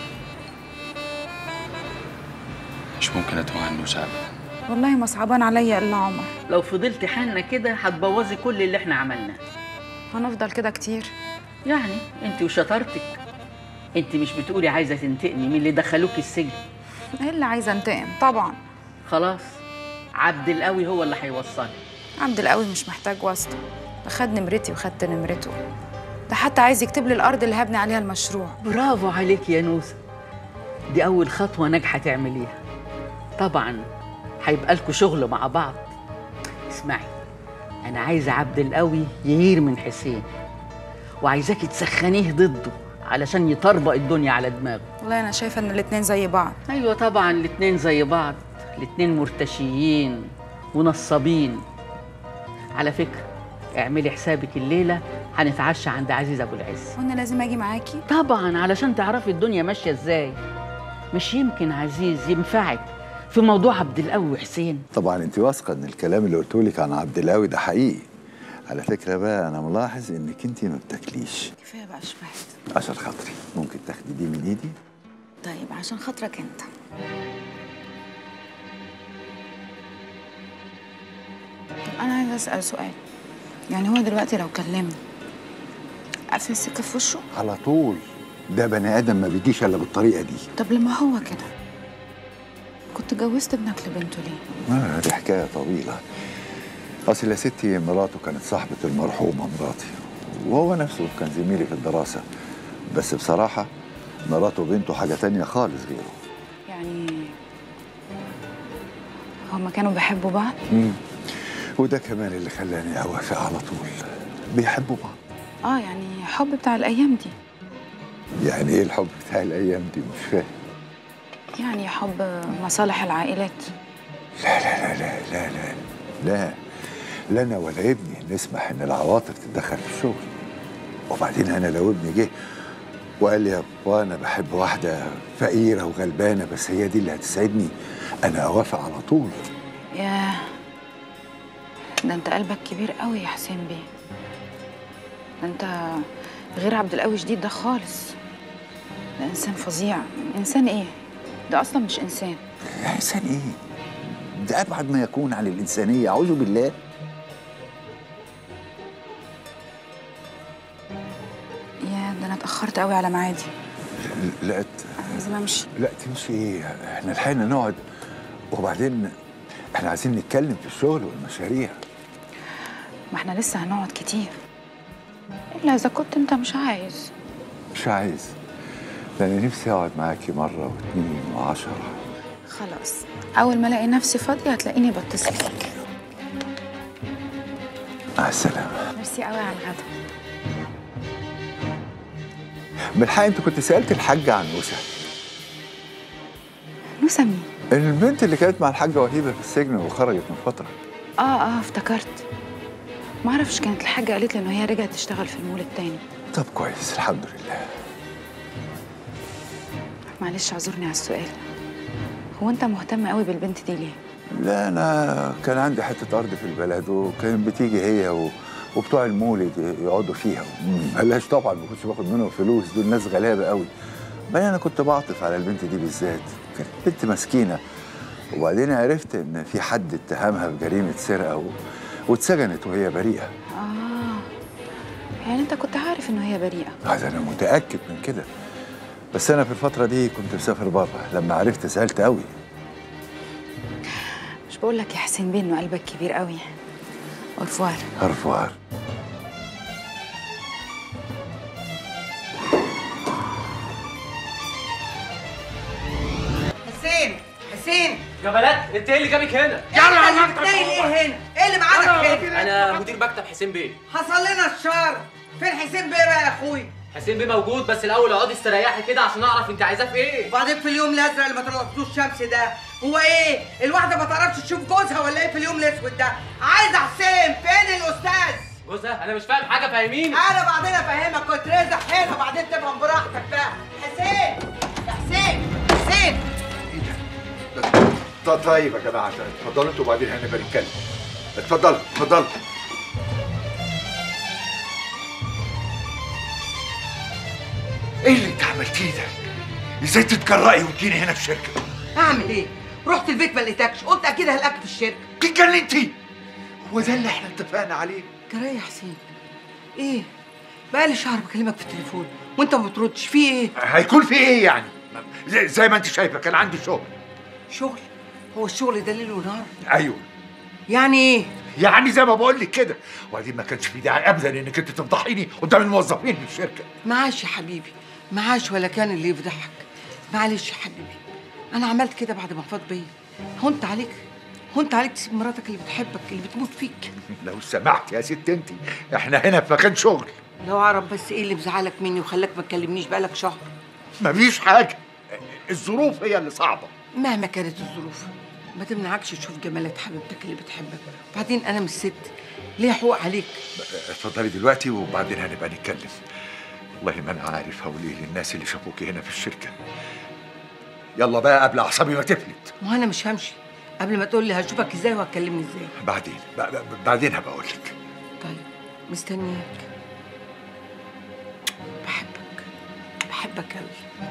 مش ممكن اتوه عن نوسه ابدا. والله ما صعبان عليا إلا عمر. لو فضلت حالنا كده هتبوظي كل اللي احنا عملناه. هنفضل كده كتير؟ يعني انت وشطارتك. انت مش بتقولي عايزه تنتقمي من اللي دخلوك السجن؟ ايه اللي عايزه انتقم؟ طبعا. خلاص، عبد القوي هو اللي هيوصلك. عبد القوي مش محتاج واسطه، ده خد نمرتي وخدت نمرته، ده حتى عايز يكتب لي الارض اللي هبني عليها المشروع. برافو عليك يا نوسه، دي اول خطوه ناجحه تعمليها. طبعا هيبقى لكم شغل مع بعض. اسمعي، انا عايزه عبد القوي يغير من حسين، وعايزاكي تسخنيه ضده علشان يطربق الدنيا على دماغه. والله انا شايفه ان الاتنين زي بعض. ايوه طبعا الاتنين زي بعض، الاتنين مرتشيين ونصابين. على فكره اعملي حسابك الليله هنتعشى عند عزيز ابو العز. وانا لازم اجي معاكي؟ طبعا، علشان تعرفي الدنيا ماشيه ازاي. مش يمكن عزيز ينفعك في موضوع عبد القوي وحسين؟ طبعا انت واثقه ان الكلام اللي قلته لك عن عبد القوي ده حقيقي. على فكره بقى انا ملاحظ انك انت ما بتاكليش. كفايه بقى شبعت. عشان خاطري ممكن تاخدي دي من ايدي؟ طيب عشان خاطرك انت. طب انا عايزه اسال سؤال، يعني هو دلوقتي لو كلمني قافل السكه في وشه؟ على طول. ده بني ادم ما بيجيش الا بالطريقه دي. طب لما هو كده كنت جوزت ابنك لبنته ليه؟ دي حكايه طويله. اصل يا ستي مراته كانت صاحبه المرحومه مراتي، وهو نفسه كان زميلي في الدراسه، بس بصراحه مراته وبنته حاجه تانية خالص غيره. يعني هما كانوا بيحبوا بعض؟ وده كمان اللي خلاني اوافق على طول. بيحبوا بعض. يعني حب بتاع الايام دي. يعني ايه الحب بتاع الايام دي؟ مش فاهم. يعني حب مصالح العائلات. لا لا لا لا لا لا لا لا، انا ولا ابني نسمح ان العواطف تتدخل في الشغل. وبعدين انا لو ابني جه وقال لي يا بابا انا بحب واحده فقيره وغلبانه بس هي دي اللي هتسعدني، انا اوافق على طول. ياه، ده انت قلبك كبير قوي يا حسين بيه. ده انت غير عبد القوي جديد ده خالص. ده انسان فظيع. انسان ايه؟ ده اصلا مش انسان. انسان ايه؟ ده ابعد ما يكون عن الانسانيه، اعوذ بالله. يا ده انا اتاخرت قوي على ميعادي. لا لازم امشي. لا تمشي ايه؟ احنا لحقنا نقعد، وبعدين احنا عايزين نتكلم في الشغل والمشاريع. ما احنا لسه هنقعد كتير، الا اذا كنت انت مش عايز. مش عايز؟ ده انا نفسي اقعد معاكي مره واثنين وعشرة. خلاص، اول ما الاقي نفسي فاضيه هتلاقيني بتصل بيك. مع السلامه. ميرسي قوي على الغدا. بالحق انت كنت سالت الحاجه عن نوسه. نوسه مين؟ البنت اللي كانت مع الحاجه وهيبه في السجن وخرجت من فتره. افتكرت. ما اعرفش، كانت الحاجه قالت لي ان هي رجعت تشتغل في المول التاني. طب كويس، الحمد لله. معلش اعذرني على السؤال، هو انت مهتم قوي بالبنت دي ليه؟ لا انا كان عندي حته ارض في البلد وكانت بتيجي هي وبتوع المولد يقعدوا فيها. بلاش طبعا، ما كنتش باخد منهم فلوس، دول ناس غلابه قوي. بعدين انا كنت بعطف على البنت دي بالذات، كانت بنت مسكينه. وبعدين عرفت ان في حد اتهمها بجريمه سرقه واتسجنت وهي بريئه. يعني انت كنت عارف ان هي بريئه؟ هذا انا متاكد من كده، بس انا في الفتره دي كنت مسافر بره. لما عرفت زعلت قوي. مش بقول لك يا حسين بيه انه قلبك كبير قوي؟ أورفوار. أورفوار. حسين جبلات، انت ايه اللي جابك هنا؟ يلا يا مكتب. ايه هنا؟ ايه اللي معاك هنا؟ انا مدير مكتب حسين بيه. حصل لنا الشر. فين حسين بيه بقى يا اخوي؟ حسين بيه موجود، بس الاول اقعدي استريحي كده عشان اعرف انت عايزاه في ايه. وبعدين في اليوم الازرق اللي ما طلعتوش الشمس ده، هو ايه؟ الواحده ما تعرفش تشوف جوزها ولا ايه في اليوم الاسود ده؟ عايزه حسين، فين الاستاذ؟ جوزها؟ انا مش فاهم حاجه، فاهميني. انا بعدين افهمك، كنت رازق هنا وبعدين تفهم براحتك بقى. حسين يا حسين. طيب يا جماعه، اتفضلوا انتوا وبعدين هنبقى نتكلم. اتفضلوا. ايه اللي انت عملتيه ده؟ ازاي تتجرأي وتجيني هنا في شركه؟ اعمل ايه؟ رحت البيت ما لقيتكش، قلت اكيد هلاقيك في الشركه. اتجننتي؟ هو ده اللي احنا اتفقنا عليه؟ جرايه يا حسين؟ ايه؟ بقالي شهر بكلمك في التليفون وانت ما بتردش، في ايه؟ هيكون في ايه يعني؟ زي ما انت شايفه كان عندي شغل. هو الشغل ده ليل ونهار؟ ايوه. يعني ايه؟ يعني زي ما بقول لك كده، وبعدين ما كانش في داعي ابدا انك انت تفضحيني قدام الموظفين في الشركه. معاش يا حبيبي، معاش ولا كان اللي يفضحك. معلش يا حبيبي، انا عملت كده بعد ما فاض بيا. هونت عليك تسيب مراتك اللي بتحبك اللي بتموت فيك. لو سمحت يا ست انت، احنا هنا في مكان شغل. لو اعرف بس ايه اللي مزعلك مني وخلاك ما تكلمنيش بقالك شهر. مفيش حاجه، الظروف هي اللي صعبه. مهما كانت الظروف ما تمنعكش تشوف جمالات حبيبتك اللي بتحبك. وبعدين انا مش ست، ليه حقوق عليك. اتفضلي دلوقتي وبعدين هنبقى نتكلم. والله ما انا عارف هقول ايه للناس اللي شافوكي هنا في الشركه. يلا بقى قبل اعصابي ما تفلت. ما انا مش همشي قبل ما تقول لي هشوفك ازاي وهتكلمني ازاي. بعدين هبقى اقول لك. طيب مستنياك. بحبك قوي.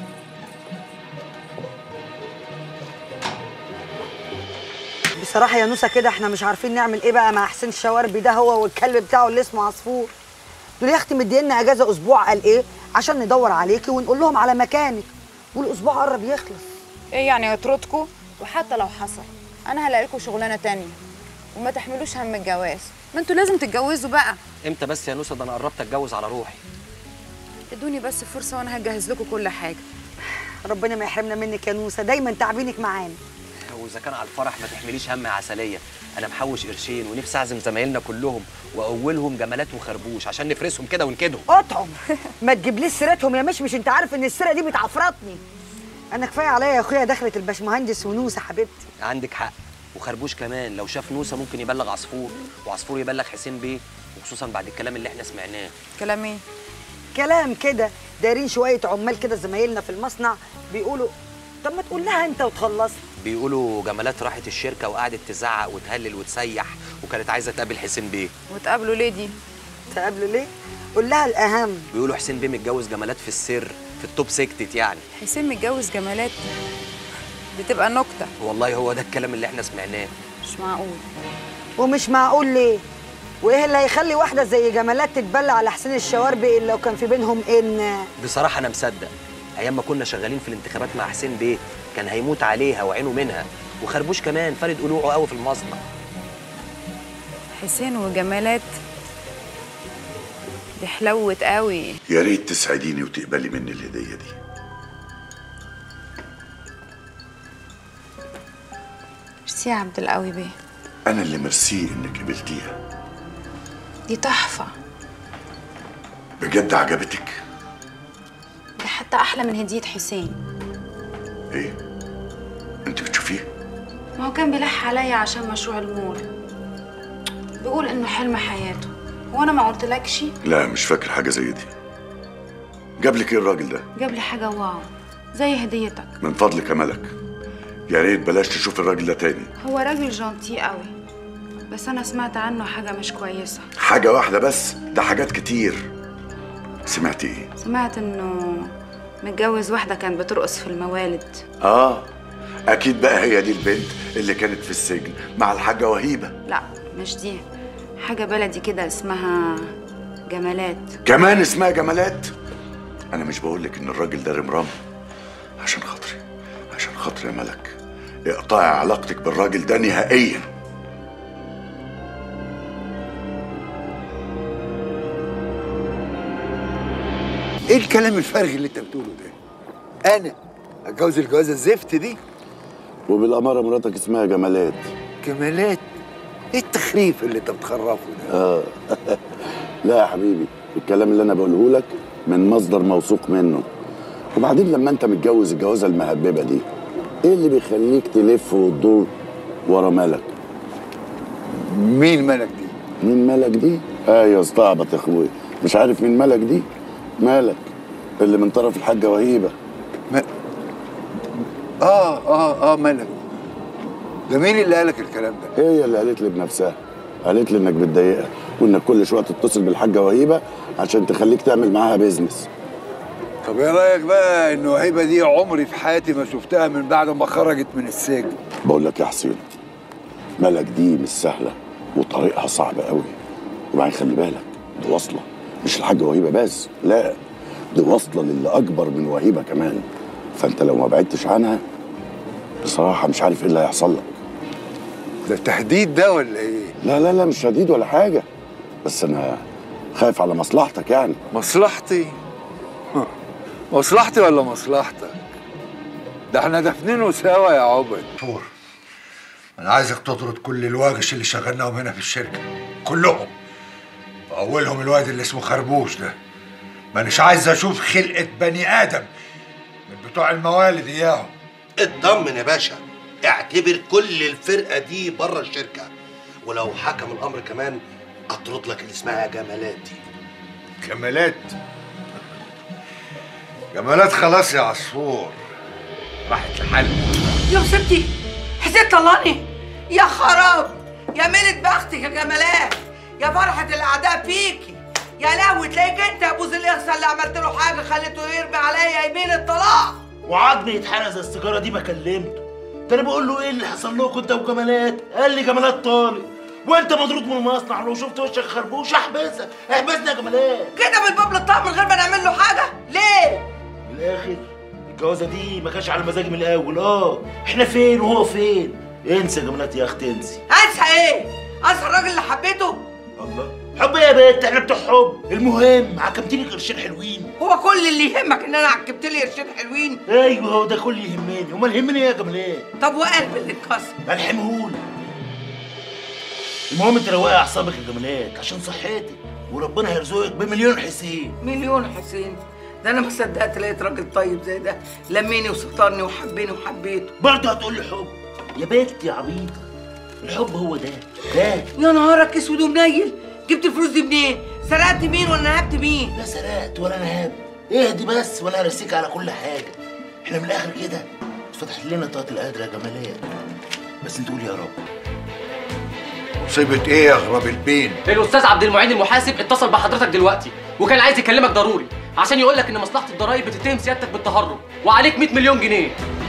بصراحة يا نوسة كده احنا مش عارفين نعمل ايه بقى مع حسين الشواربي ده، هو والكلب بتاعه اللي اسمه عصفور. دول يا اختي مدينا اجازه اسبوع، قال ايه؟ عشان ندور عليكي ونقول لهم على مكانك، والاسبوع قرب يخلص. ايه يعني يطردكوا؟ وحتى لو حصل انا هلاقي لكم شغلانه تانية، وما تحملوش هم الجواز، ما انتوا لازم تتجوزوا بقى. امتى بس يا نوسه؟ ده انا قربت اتجوز على روحي. ادوني بس فرصه وانا هجهز لكم كل حاجه. ربنا ما يحرمنا منك يا نوسه، دايما تعبينك معانا. واذا كان على الفرح ما تحمليش هم يا عسليه، انا محوش قرشين ونفسي اعزم زمايلنا كلهم واولهم جمالات وخربوش عشان نفرسهم كده ونكدهم. اطعم ما تجيبليش سيرتهم يا مشمش، انت عارف ان السيره دي بتعفرطني. انا كفايه عليا يا اخويا دخلت الباشمهندس ونوسه حبيبتي. عندك حق، وخربوش كمان لو شاف نوسه ممكن يبلغ عصفور، وعصفور يبلغ حسين بيه، وخصوصا بعد الكلام اللي احنا سمعناه. كلام ايه؟ كلام كده دايرين شويه عمال كده زمايلنا في المصنع بيقولوا. طب ما تقول لها انت وتخلصها. بيقولوا جمالات راحت الشركه وقعدت تزعق وتهلل وتسيح، وكانت عايزه تقابل حسين بيه. وتقابلوا ليه دي؟ تقابلوا ليه؟ قول لها الاهم. بيقولوا حسين بيه متجوز جمالات في السر، في التوب سيكتت يعني. حسين متجوز جمالات؟ دي تبقى نكته. والله هو ده الكلام اللي احنا سمعناه. مش معقول. ومش معقول ليه؟ وايه اللي هيخلي واحده زي جمالات تتبلى على حسين الشواربي الا لو كان في بينهم ان؟ بصراحه انا مصدق، ايام ما كنا شغالين في الانتخابات مع حسين بيه كان هيموت عليها وعينه منها، وخربوش كمان فارد قلوعه قوي في المصنع. حسين وجمالات دي حلوت قوي. يا ريت تسعديني وتقبلي مني الهديه دي. ميرسي يا عبد القوي بيه. انا اللي مرسيه انك قبلتيها. دي تحفه. بجد عجبتك؟ دي حتى احلى من هديه حسين. ايه؟ انت بتشوفيه؟ ما هو كان بيلح عليا عشان مشروع المول، بيقول انه حلم حياته، وانا ما قلتلكش؟ لا مش فاكر حاجه زي دي. جاب لك ايه الراجل ده؟ جاب لي حاجه واو زي هديتك. من فضلك يا ملك يا ريت بلاش تشوف الراجل ده تاني. هو راجل جونتي قوي، بس انا سمعت عنه حاجه مش كويسه. حاجه واحده بس؟ ده حاجات كتير. سمعتي ايه؟ سمعت انه متجوز واحده كانت بترقص في الموالد. اكيد بقى هي دي البنت اللي كانت في السجن مع الحاجه وهيبه. لا مش دي، حاجه بلدي كده اسمها جمالات. كمان اسمها جمالات؟ انا مش بقولك ان الراجل ده رمرام. عشان خاطري يا ملك اقطعي علاقتك بالراجل ده نهائيا. ايه الكلام الفارغ اللي انت بتقوله ده؟ انا اتجوز الجوازه الزفت دي؟ وبالاماره مراتك اسمها جمالات. جمالات؟ ايه التخريف اللي انت بتخرفه ده؟ لا يا حبيبي، الكلام اللي انا بقوله لك من مصدر موثوق منه. وبعدين لما انت متجوز الجوازه المهببه دي، ايه اللي بيخليك تلف وتدور ورا ملك؟ مين ملك دي؟ مين ملك دي؟ يا استعبط يا اخويا، مش عارف مين ملك دي؟ مالك اللي من طرف الحاجه وهيبه. ملك. ده مين اللي قالك الكلام ده؟ هي اللي قالت لي بنفسها، قالت لي انك بتضايقها وانك كل شويه تتصل بالحاجه وهيبه عشان تخليك تعمل معاها بيزنس. طب ايه رايك بقى ان وهيبه دي عمري في حياتي ما شفتها من بعد ما خرجت من السجن؟ بقول لك يا حسين، ملك دي مش سهله وطريقها صعب قوي. وبعدين خلي بالك دي واصله مش الحاجه وهيبه بس، لا دي واصله للي اكبر من وهيبه كمان. فانت لو ما بعدتش عنها بصراحه مش عارف ايه اللي هيحصل لك. ده تهديد ده ولا ايه؟ لا مش تهديد ولا حاجه، بس انا خايف على مصلحتك يعني. مصلحتي؟ مصلحتي ولا مصلحتك؟ ده احنا دافنينه سوا يا عبد. فور، انا عايزك تطرد كل الواجش اللي شغلناهم هنا في الشركه كلهم، واولهم الواد اللي اسمه خربوش ده. مانيش عايز اشوف خلقه بني ادم من بتوع الموالد اياهم. اطمن يا باشا، اعتبر كل الفرقه دي بره الشركه، ولو حكم الامر كمان اطرد لك اللي اسمها جمالات دي. جمالات خلاص يا عصفور، راحت لحالها. يا ستي حسين طلقني. يا خراب، يا ميلة بختك يا جمالات، يا فرحة الأعداء فيكي. يا لهوي تلاقيك انت يا ابو زليخسة اللي عملت له حاجة خليته يرمي عليا يمين الطلاق. وعضني يتحرق زي السيجارة دي ما كلمته. ده انا بقول له ايه اللي حصل لكم انت وجمالات؟ قال لي جمالات طالق. وانت مضروط من المصنع، لو شفت وشك خربوش احبسك. احبسنا يا جمالات كده بالباب للطاق من غير ما نعمل له حاجه. ليه؟ من الاخر الجوازه دي ما كانش على مزاجي من الاول. احنا فين وهو فين؟ انسى يا جمالات يا اختي انسي. انسى ايه؟ انسى الراجل اللي حبيته؟ الله، حب ايه يا بنت؟ احنا بتوع حب. المهم عكمتني قرشين حلوين. هو كل اللي يهمك ان انا عكبت لي قرشين حلوين؟ ايوه هو ده كل اللي يهمني. امال يهمني ايه يا جمالات؟ طب وقلب اللي اتكسر؟ الحمهولي. المهم انت روقي اعصابك يا جمالات عشان صحتك، وربنا هيرزقك بمليون حسين. مليون حسين؟ ده انا ما صدقت لقيت راجل طيب زي ده لميني وسطرني وحبني وحبيته. برضه هتقول لي حب؟ يا بنت يا عبيطه، الحب هو ده. يا نهارك اسود ومنيل، جبت الفلوس دي منين؟ سرقت مين ولا نهبت مين؟ لا سرقت ولا نهبت. اهدي بس وانا هرسيك على كل حاجه. احنا من الاخر كده اتفتحت لنا طاقه القدر يا جمالات، بس انت قولي يا رب. مصيبه ايه يا غراب البين؟ الاستاذ عبد المعين المحاسب اتصل بحضرتك دلوقتي وكان عايز يكلمك ضروري عشان يقول لك ان مصلحه الضرايب بتتهم سيادتك بالتهرب وعليك 100 مليون جنيه.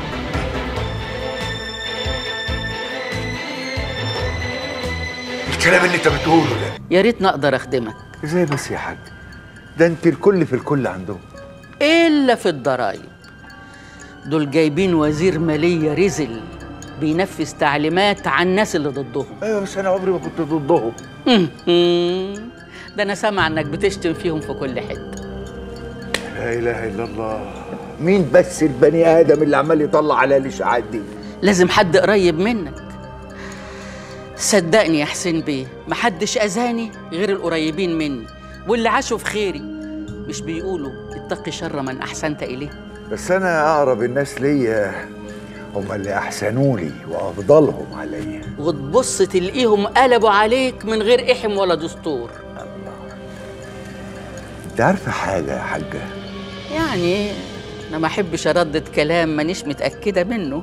الكلام اللي انت بتقوله ده يا ريتني اقدر اخدمك. ازاي بس يا حاج؟ ده انت الكل في الكل عندهم. الا في الضرايب، دول جايبين وزير ماليه رزل بينفذ تعليمات عن الناس اللي ضدهم. ايوه بس انا عمري ما كنت ضدهم. ده انا سامع انك بتشتم فيهم في كل حته. لا اله الا الله، مين بس البني ادم اللي عمال يطلع على الاشاعات دي؟ لازم حد قريب منك. صدقني يا حسين بيه، محدش اذاني غير القريبين مني واللي عاشوا في خيري. مش بيقولوا اتقي شر من احسنت اليه؟ بس انا اقرب الناس ليا هم اللي احسنوا لي وافضلهم عليا. وتبص تلاقيهم قلبوا عليك من غير احم ولا دستور. انت عارفه حاجه يا حاجه؟ يعني انا ما احبش اردد كلام مانيش متاكده منه.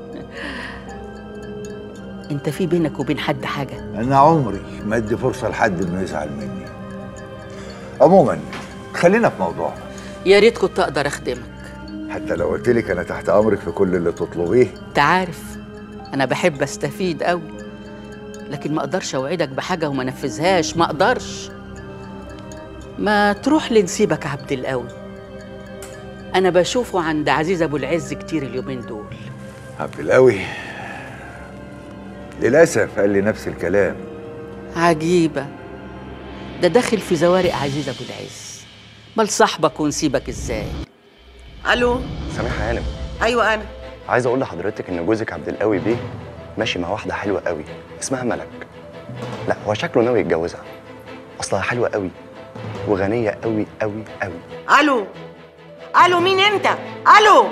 انت في بينك وبين حد حاجه؟ انا عمري ما ادي فرصه لحد انه يزعل مني. عموما خلينا في موضوعنا. يا ريت كنت اقدر اخدمك. حتى لو قلت لك انا تحت امرك في كل اللي تطلبيه. انت عارف انا بحب استفيد قوي، لكن ما اقدرش اوعدك بحاجه وما نفذهاش. ما اقدرش. ما تروح لنسيبك عبد القوي، انا بشوفه عند عزيز ابو العز كتير اليومين دول. عبد القوي للاسف قال لي نفس الكلام. عجيبه، ده داخل في زوارق عزيز ابو العز. مال صاحبك ونسيبك ازاي؟ الو. سامحة يا هانم. ايوه انا عايز اقول لحضرتك ان جوزك عبد القوي بيه ماشي مع واحده حلوه قوي اسمها ملك. لا هو شكله ناوي يتجوزها، اصلها حلوه قوي وغنيه قوي قوي قوي. الو. الو مين انت؟ الو.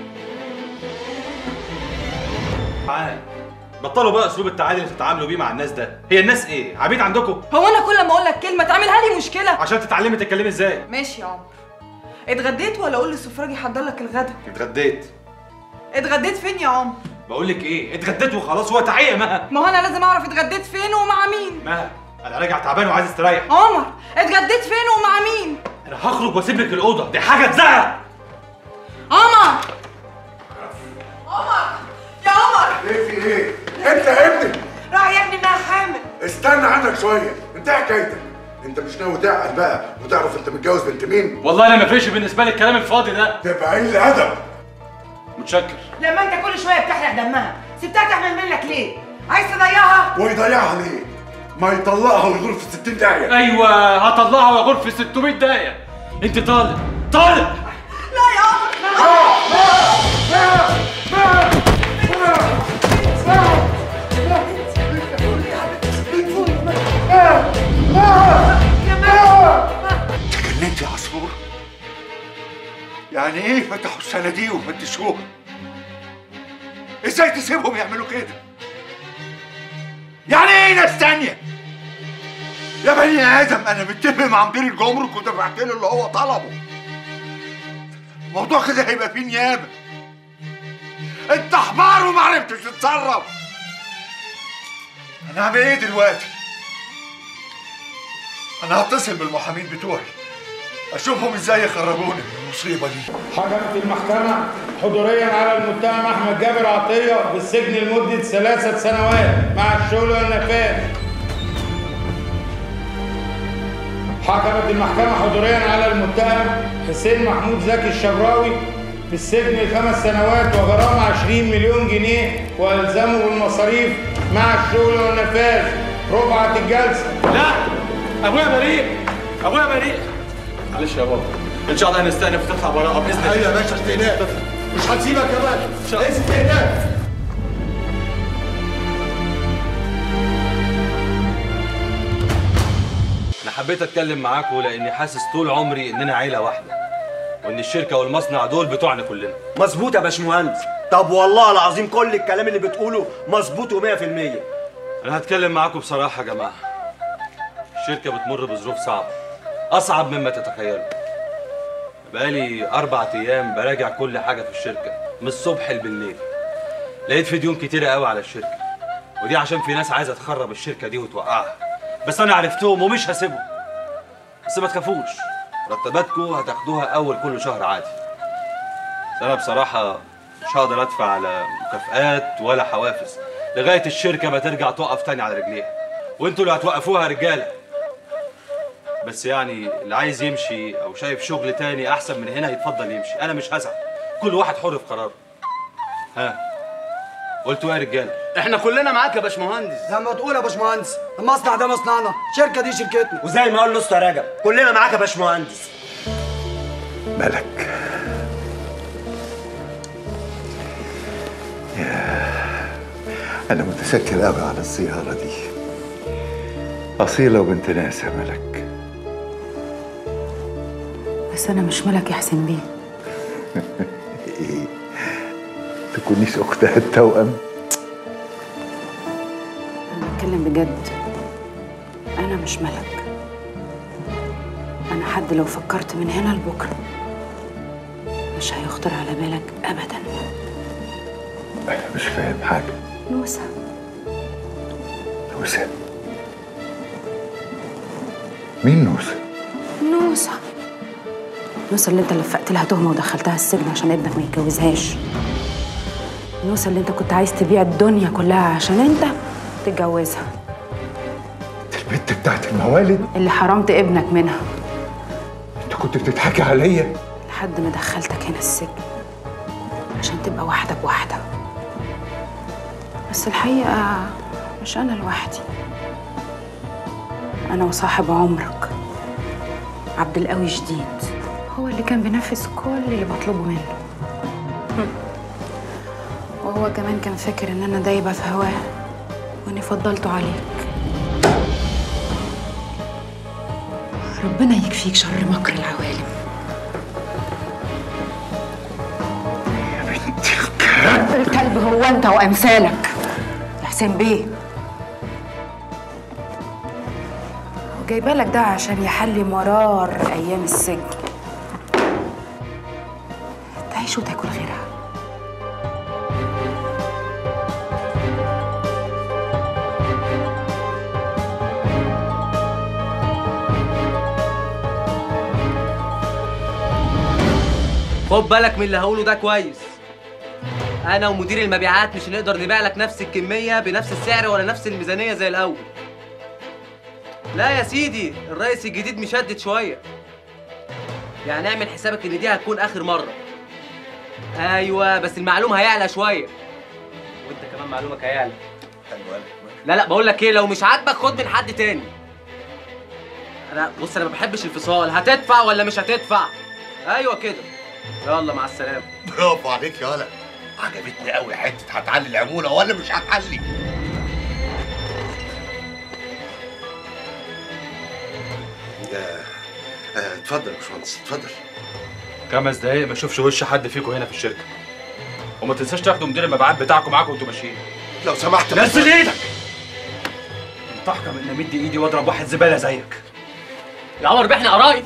بطلوا بقى اسلوب التعادل اللي بتتعاملوا بيه مع الناس ده. هي الناس ايه؟ عبيد عندكم؟ هو انا كل ما اقول لك كلمه تعملها لي مشكله؟ عشان تتعلمي تتكلمي ازاي. ماشي يا عمر. اتغديت ولا اقول للسفراجي يحضر لك الغدا؟ اتغديت. اتغديت فين يا عمر؟ بقول لك ايه؟ اتغديت وخلاص. هو تحيه مها. ما هو انا لازم اعرف اتغديت فين ومع مين. مها انا راجع تعبان وعايز استريح. عمر اتغديت فين ومع مين؟ انا هخرج واسيب لك الاوضه، دي حاجه تزعل. عمر. عمر يا عمر. ايه في ايه؟ انت يا ابني راح يا ابني انها حامل. استنى عنك شويه، انت حكايتك؟ انت مش ناوي تعقل بقى وتعرف انت متجوز بنت مين؟ والله انا ما فيش بالنسبه لي الكلام الفاضي ده. تبقى قليل ادب. متشكر. لما انت كل شويه بتحرق دمها سبتها تعمل منك ليه؟ عايز تضيعها؟ ويضيعها ليه؟ ما يطلقها ويغور في 60 داهيه. ايوه هطلعها واغور في 600 داهيه. انت طالق طالق. لا يا عمر. تجننت يا عصفور؟ يعني ايه فتحوا الصناديق وفتشوها؟ ازاي تسيبهم يعملوا كده؟ يعني ايه ناس تانية؟ يا بني ادم انا متفق مع مدير الجمرك ودفعت له اللي هو طلبه. الموضوع كده هيبقى فيه نيابه. انت حمار وما عرفتش تتصرف. انا هعمل ايه دلوقتي؟ انا هتصل بالمحامين بتوعي اشوفهم ازاي يخرجوني من المصيبه دي. حكمت المحكمة حضوريا على المتهم أحمد جابر عطية بالسجن لمدة 3 سنوات مع الشغل والنفاذ حكمت المحكمة حضوريا على المتهم حسين محمود زكي الشبراوي بالسجن 5 سنوات وغرامة 20 مليون جنيه والزمه بالمصاريف مع الشغل والنفاذ. رفعت الجلسة. لا ابويا بريء، ابويا بريء. معلش يا بابا، ان شاء الله هنستأنف وتطلع براءة باذن الله. ايوه يا باشا استئناف، مش هنسيبك كمان. ان شاء الله استئناف. انا حبيت اتكلم معاكم لاني حاسس طول عمري اننا عيله واحده، وان الشركه والمصنع دول بتوعنا كلنا. مظبوط يا باشمهندس. طب والله العظيم كل الكلام اللي بتقوله مظبوط و100%. انا هتكلم معاكم بصراحه يا جماعه. الشركه بتمر بظروف صعبه، اصعب مما تتخيلوا. بقالي 4 ايام براجع كل حاجه في الشركه من الصبح بالليل. لقيت في ديون كتيره قوي على الشركه، ودي عشان في ناس عايزه تخرب الشركه دي وتوقعها. بس انا عرفتهم ومش هسيبهم. بس ما تخافوش، مرتباتكم هتاخدوها اول كل شهر عادي. بس انا بصراحه مش هقدر ادفع على مكافآت ولا حوافز لغايه الشركه ما ترجع تقف تاني على رجليها، وانتوا اللي هتوقفوها يا رجاله. بس يعني اللي عايز يمشي او شايف شغل تاني احسن من هنا يتفضل يمشي، انا مش هزعل. كل واحد حر في قراره. ها قلتوا ايه يا رجاله؟ احنا كلنا معاك يا باشمهندس. زي ما تقول يا باشمهندس، المصنع ده مصنعنا، الشركه دي شركتنا. وزي ما قال الاسطى رجب، كلنا معاك يا باشمهندس. ملك، أنا متشكر قوي على الزيارة دي. أصيلة وبنت ناس يا ملك. بس أنا مش ملك يا حسين بيه. إيه؟ تكونيش أختها التوأم؟ أنا بتكلم بجد، أنا مش ملك. أنا حد لو فكرت من هنا لبكرة مش هيخطر على بالك أبداً. أنا مش فاهم حاجة. نوسة. نوسة؟ مين نوسة؟ نوسة. نوسة اللي انت لفقت لها تهمة ودخلتها السجن عشان ابنك ما يتجوزهاش. نوسة اللي انت كنت عايز تبيع الدنيا كلها عشان انت تتجوزها. البنت بتاعت الموالد اللي حرمت ابنك منها. انت كنت بتضحكي عليا لحد ما دخلتك هنا السجن عشان تبقى واحدة بواحدة. بس الحقيقة مش أنا لوحدي، أنا وصاحب عمرك عبد القوي جديد هو اللي كان بينفذ كل اللي بطلبه منه. وهو كمان كان فاكر إن أنا دايبة في هواه وإني فضلته عليك. ربنا يكفيك شر مكر العوالم. يا بنت الكلب. الكلب هو أنت وأمثالك يا حسين بيه. وجايبالك ده عشان يحلي مرار أيام السجن، تعيش وتاكل غيرها. خد بالك من اللي هقوله ده كويس. انا ومدير المبيعات مش هنقدر نبيع لك نفس الكميه بنفس السعر ولا نفس الميزانيه زي الاول. لا يا سيدي، الرئيس الجديد مشدد شويه، يعني اعمل حسابك ان دي هتكون اخر مره. ايوه بس المعلوم هيعلى شويه، وانت كمان معلومك هيعلى. لا بقول لك ايه، لو مش عاجبك خد من حد تاني. انا بص، انا ما بحبش الفصال. هتدفع ولا مش هتدفع؟ ايوه كده. يلا مع السلامه. برافو عليك يا ولد، عجبتني قوي حته هتعلي العموله ولا مش هتعلي. اتفضل يا باشمهندس اتفضل. 5 دقايق ما اشوفش وش حد فيكم هنا في الشركه، وما تنساش تاخدوا مدير المبيعات بتاعكم معاكم وانتوا ماشيين. لو سمحت نزل ايدك. انت احكم ان امد ايدي واضرب واحد زباله زيك. يا عمر احنا قرايب.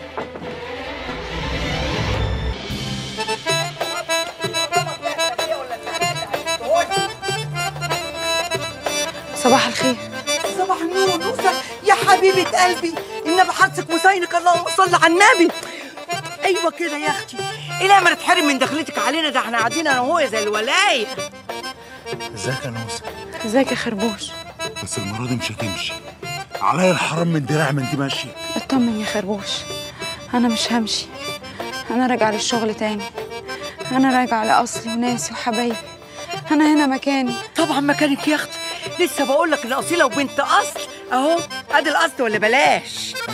صباح الخير. صباح النور نوسة يا حبيبة قلبي، النبي حرصك وصينك، اللهم صل على النبي. ايوه كده يا اختي، ايه ما نتحرم من دخلتك علينا، ده احنا قاعدين انا وهو زي الولاية. ازيك يا نوسة؟ ازيك يا خربوش؟ بس المرة دي مش هتمشي، عليا الحرام من دراع من دي ماشيه. اطمن يا خربوش، انا مش همشي، انا راجعه للشغل تاني، انا راجعه لاصلي وناسي وحبايبي، انا هنا مكاني. طبعا مكانك يا اختي، لسه بقول لك الاصيله وبنت اصل اهو، ادي الاصل ولا بلاش. انا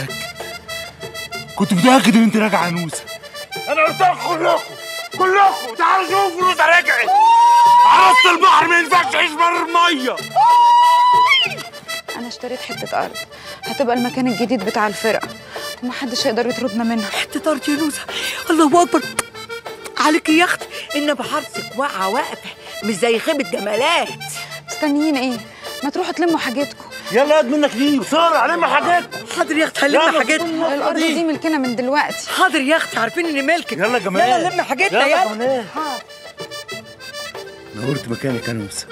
كنت متاكد ان انت راجعه نوسه. انا قلت لكم كلكم تعالوا شوفوا نوسه رجعت. عروسه البحر ما ينفعش تعيش بره الميه. انا اشتريت حته ارض هتبقى المكان الجديد بتاع الفرقه ومحدش هيقدر يطردنا منها. حته ارض يا نوسه، الله اكبر عليك يا اختي، ان بحرصك واقفه مش زي خيبه جمالات. مستنيين ايه؟ ما تروحوا تلموا حاجتكم. يلا قد منك دي بسرعه لم حاجتكم. حاضر يا اختي هنلم حاجتنا. الارض دي ملكنا من دلوقتي. حاضر يا اختي عارفين ان ملكك. يلا جمال يلا نلم حاجتنا يلا. جمال نورت مكانك يا نوسه.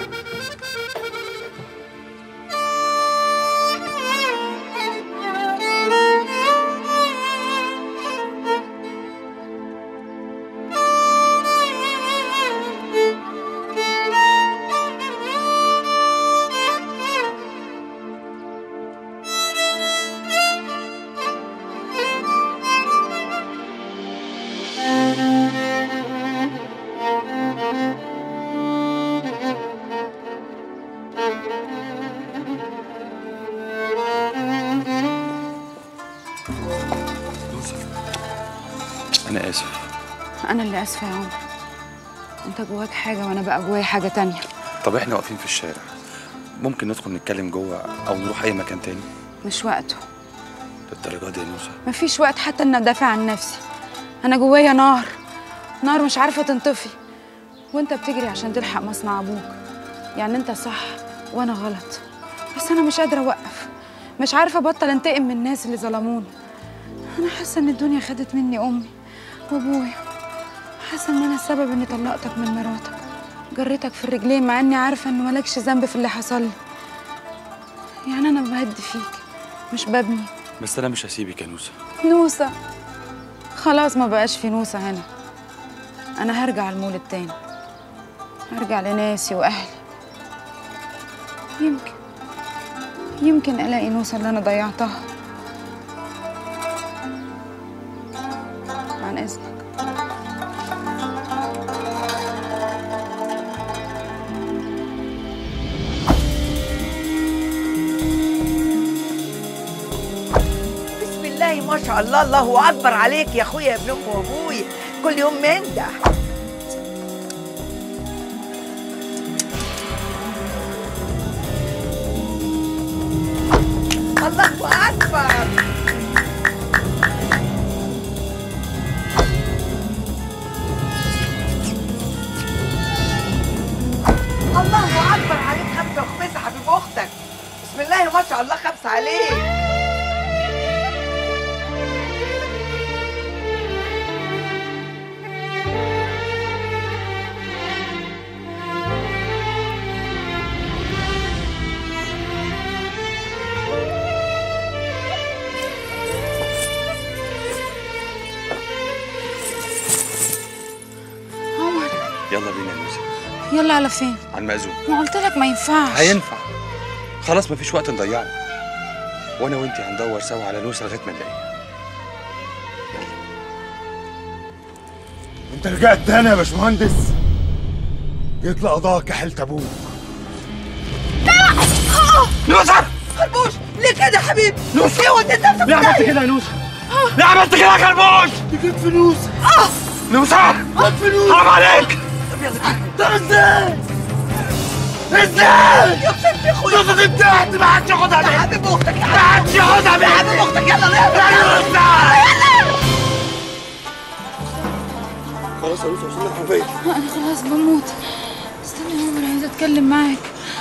أنا آسف. أنا اللي آسفة يا عمر. أنت جواك حاجة وأنا بقى جوايا حاجة تانية. طب إحنا واقفين في الشارع، ممكن ندخل نتكلم جوه أو نروح أي مكان تاني؟ مش وقته. للدرجة دي يا نوسة؟ مفيش وقت حتى إن أدافع عن نفسي. أنا جوايا نار مش عارفة تنطفي. وأنت بتجري عشان تلحق مصنع أبوك. يعني أنت صح وأنا غلط. بس أنا مش قادرة أوقف. مش عارفة أبطل أنتقم من الناس اللي ظلموني. أنا حاسة إن الدنيا خدت مني أمي وأبويا. حاسة إن أنا السبب إني طلقتك من مراتك. جريتك في الرجلين مع إني عارفة إنه مالكش ذنب في اللي حصل لي. يعني أنا بهد فيك مش ببني. بس أنا مش هسيبك يا نوسة. نوسة خلاص ما بقاش في نوسة هنا. أنا هرجع المولد تاني. هرجع لناسي وأهلي. يمكن ألاقي نوسة اللي أنا ضيعتها. عن إذنك. بسم الله ما شاء الله، الله اكبر عليك يا اخويا يا ابن امي وابويا، كل يوم من ده. الله اكبر. الله اكبر عليك، خمسه وخمسه حبيب اختك. بسم الله ما شاء الله، خمسه عليك. يلا بينا يا نوسة. يلا على فين؟ على المأذون. ما قلت لك ما ينفعش. هينفع. خلاص مفيش وقت نضيعه. وانا وانتي هندور سوا على نوسة لغايه ما نلاقيها. انت رجعت تاني يا باشمهندس؟ يطلع قضاك يا حلت ابوك. نوسة خربوش ليه كده يا حبيبي؟ نوسة ليه وديت نفسك؟ ليه عملت كده يا نوسة؟ ليه عملت كده يا خربوش؟ دي كانت في نوسة. نوسة كانت في نوسة. حرام عليك. طب ازاي؟ ازاي؟ يا ستي اخويا نوسة دي بتاعتي، ما حدش ياخدها مني. يا حبيب اختك ما حدش ياخدها مني. يا حبيب اختك يلا يا نوسة. خلاص يا نوسة وصلنا الحرفية. أنا خلاص بموت. استنى يا عمر عايزة أتكلم معاك.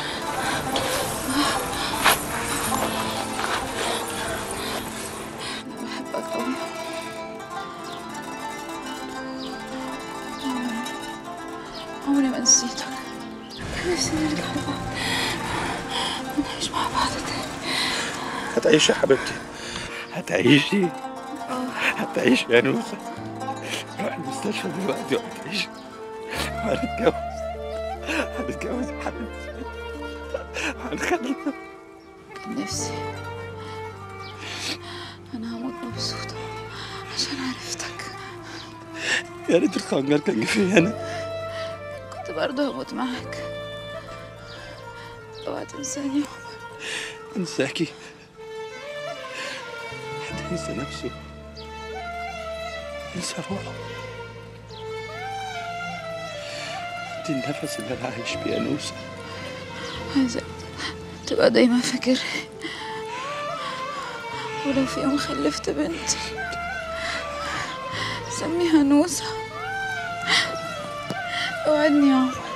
أنا بحبك أوي. عمري ما نسيتك. كان نفسي نرجع لبعض ونعيش مع بعض تاني. هتعيشي يا حبيبتي، هتعيشي. هتعيشي يا نوسة. روحي المستشفى دلوقتي وهتعيشي. هنتجوز يا حبيبتي. هنخلف. نفسي انا هموت مبسوطه عشان عرفتك. يا ريت الخنجر كان جه فيا انا. كنت برضه هموت معاك. اوعى تنساني يا عمر. انساكي؟ حد ينسى نفسه ينسى روحه. انت النفس اللي انا عايش بيه يا نوسة. عايزك تبقى دايما فاكر، ولو في يوم خلفت بنت سميها نوسة. اوعدني يا عمر.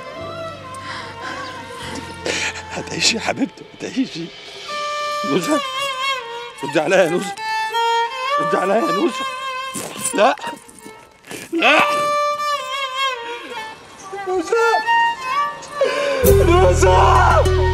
هتعيشي يا حبيبتي هتعيشي. نوسة ردي عليا يا نوسة، ردي عليا يا نوسة. لا لا نوسة نوسة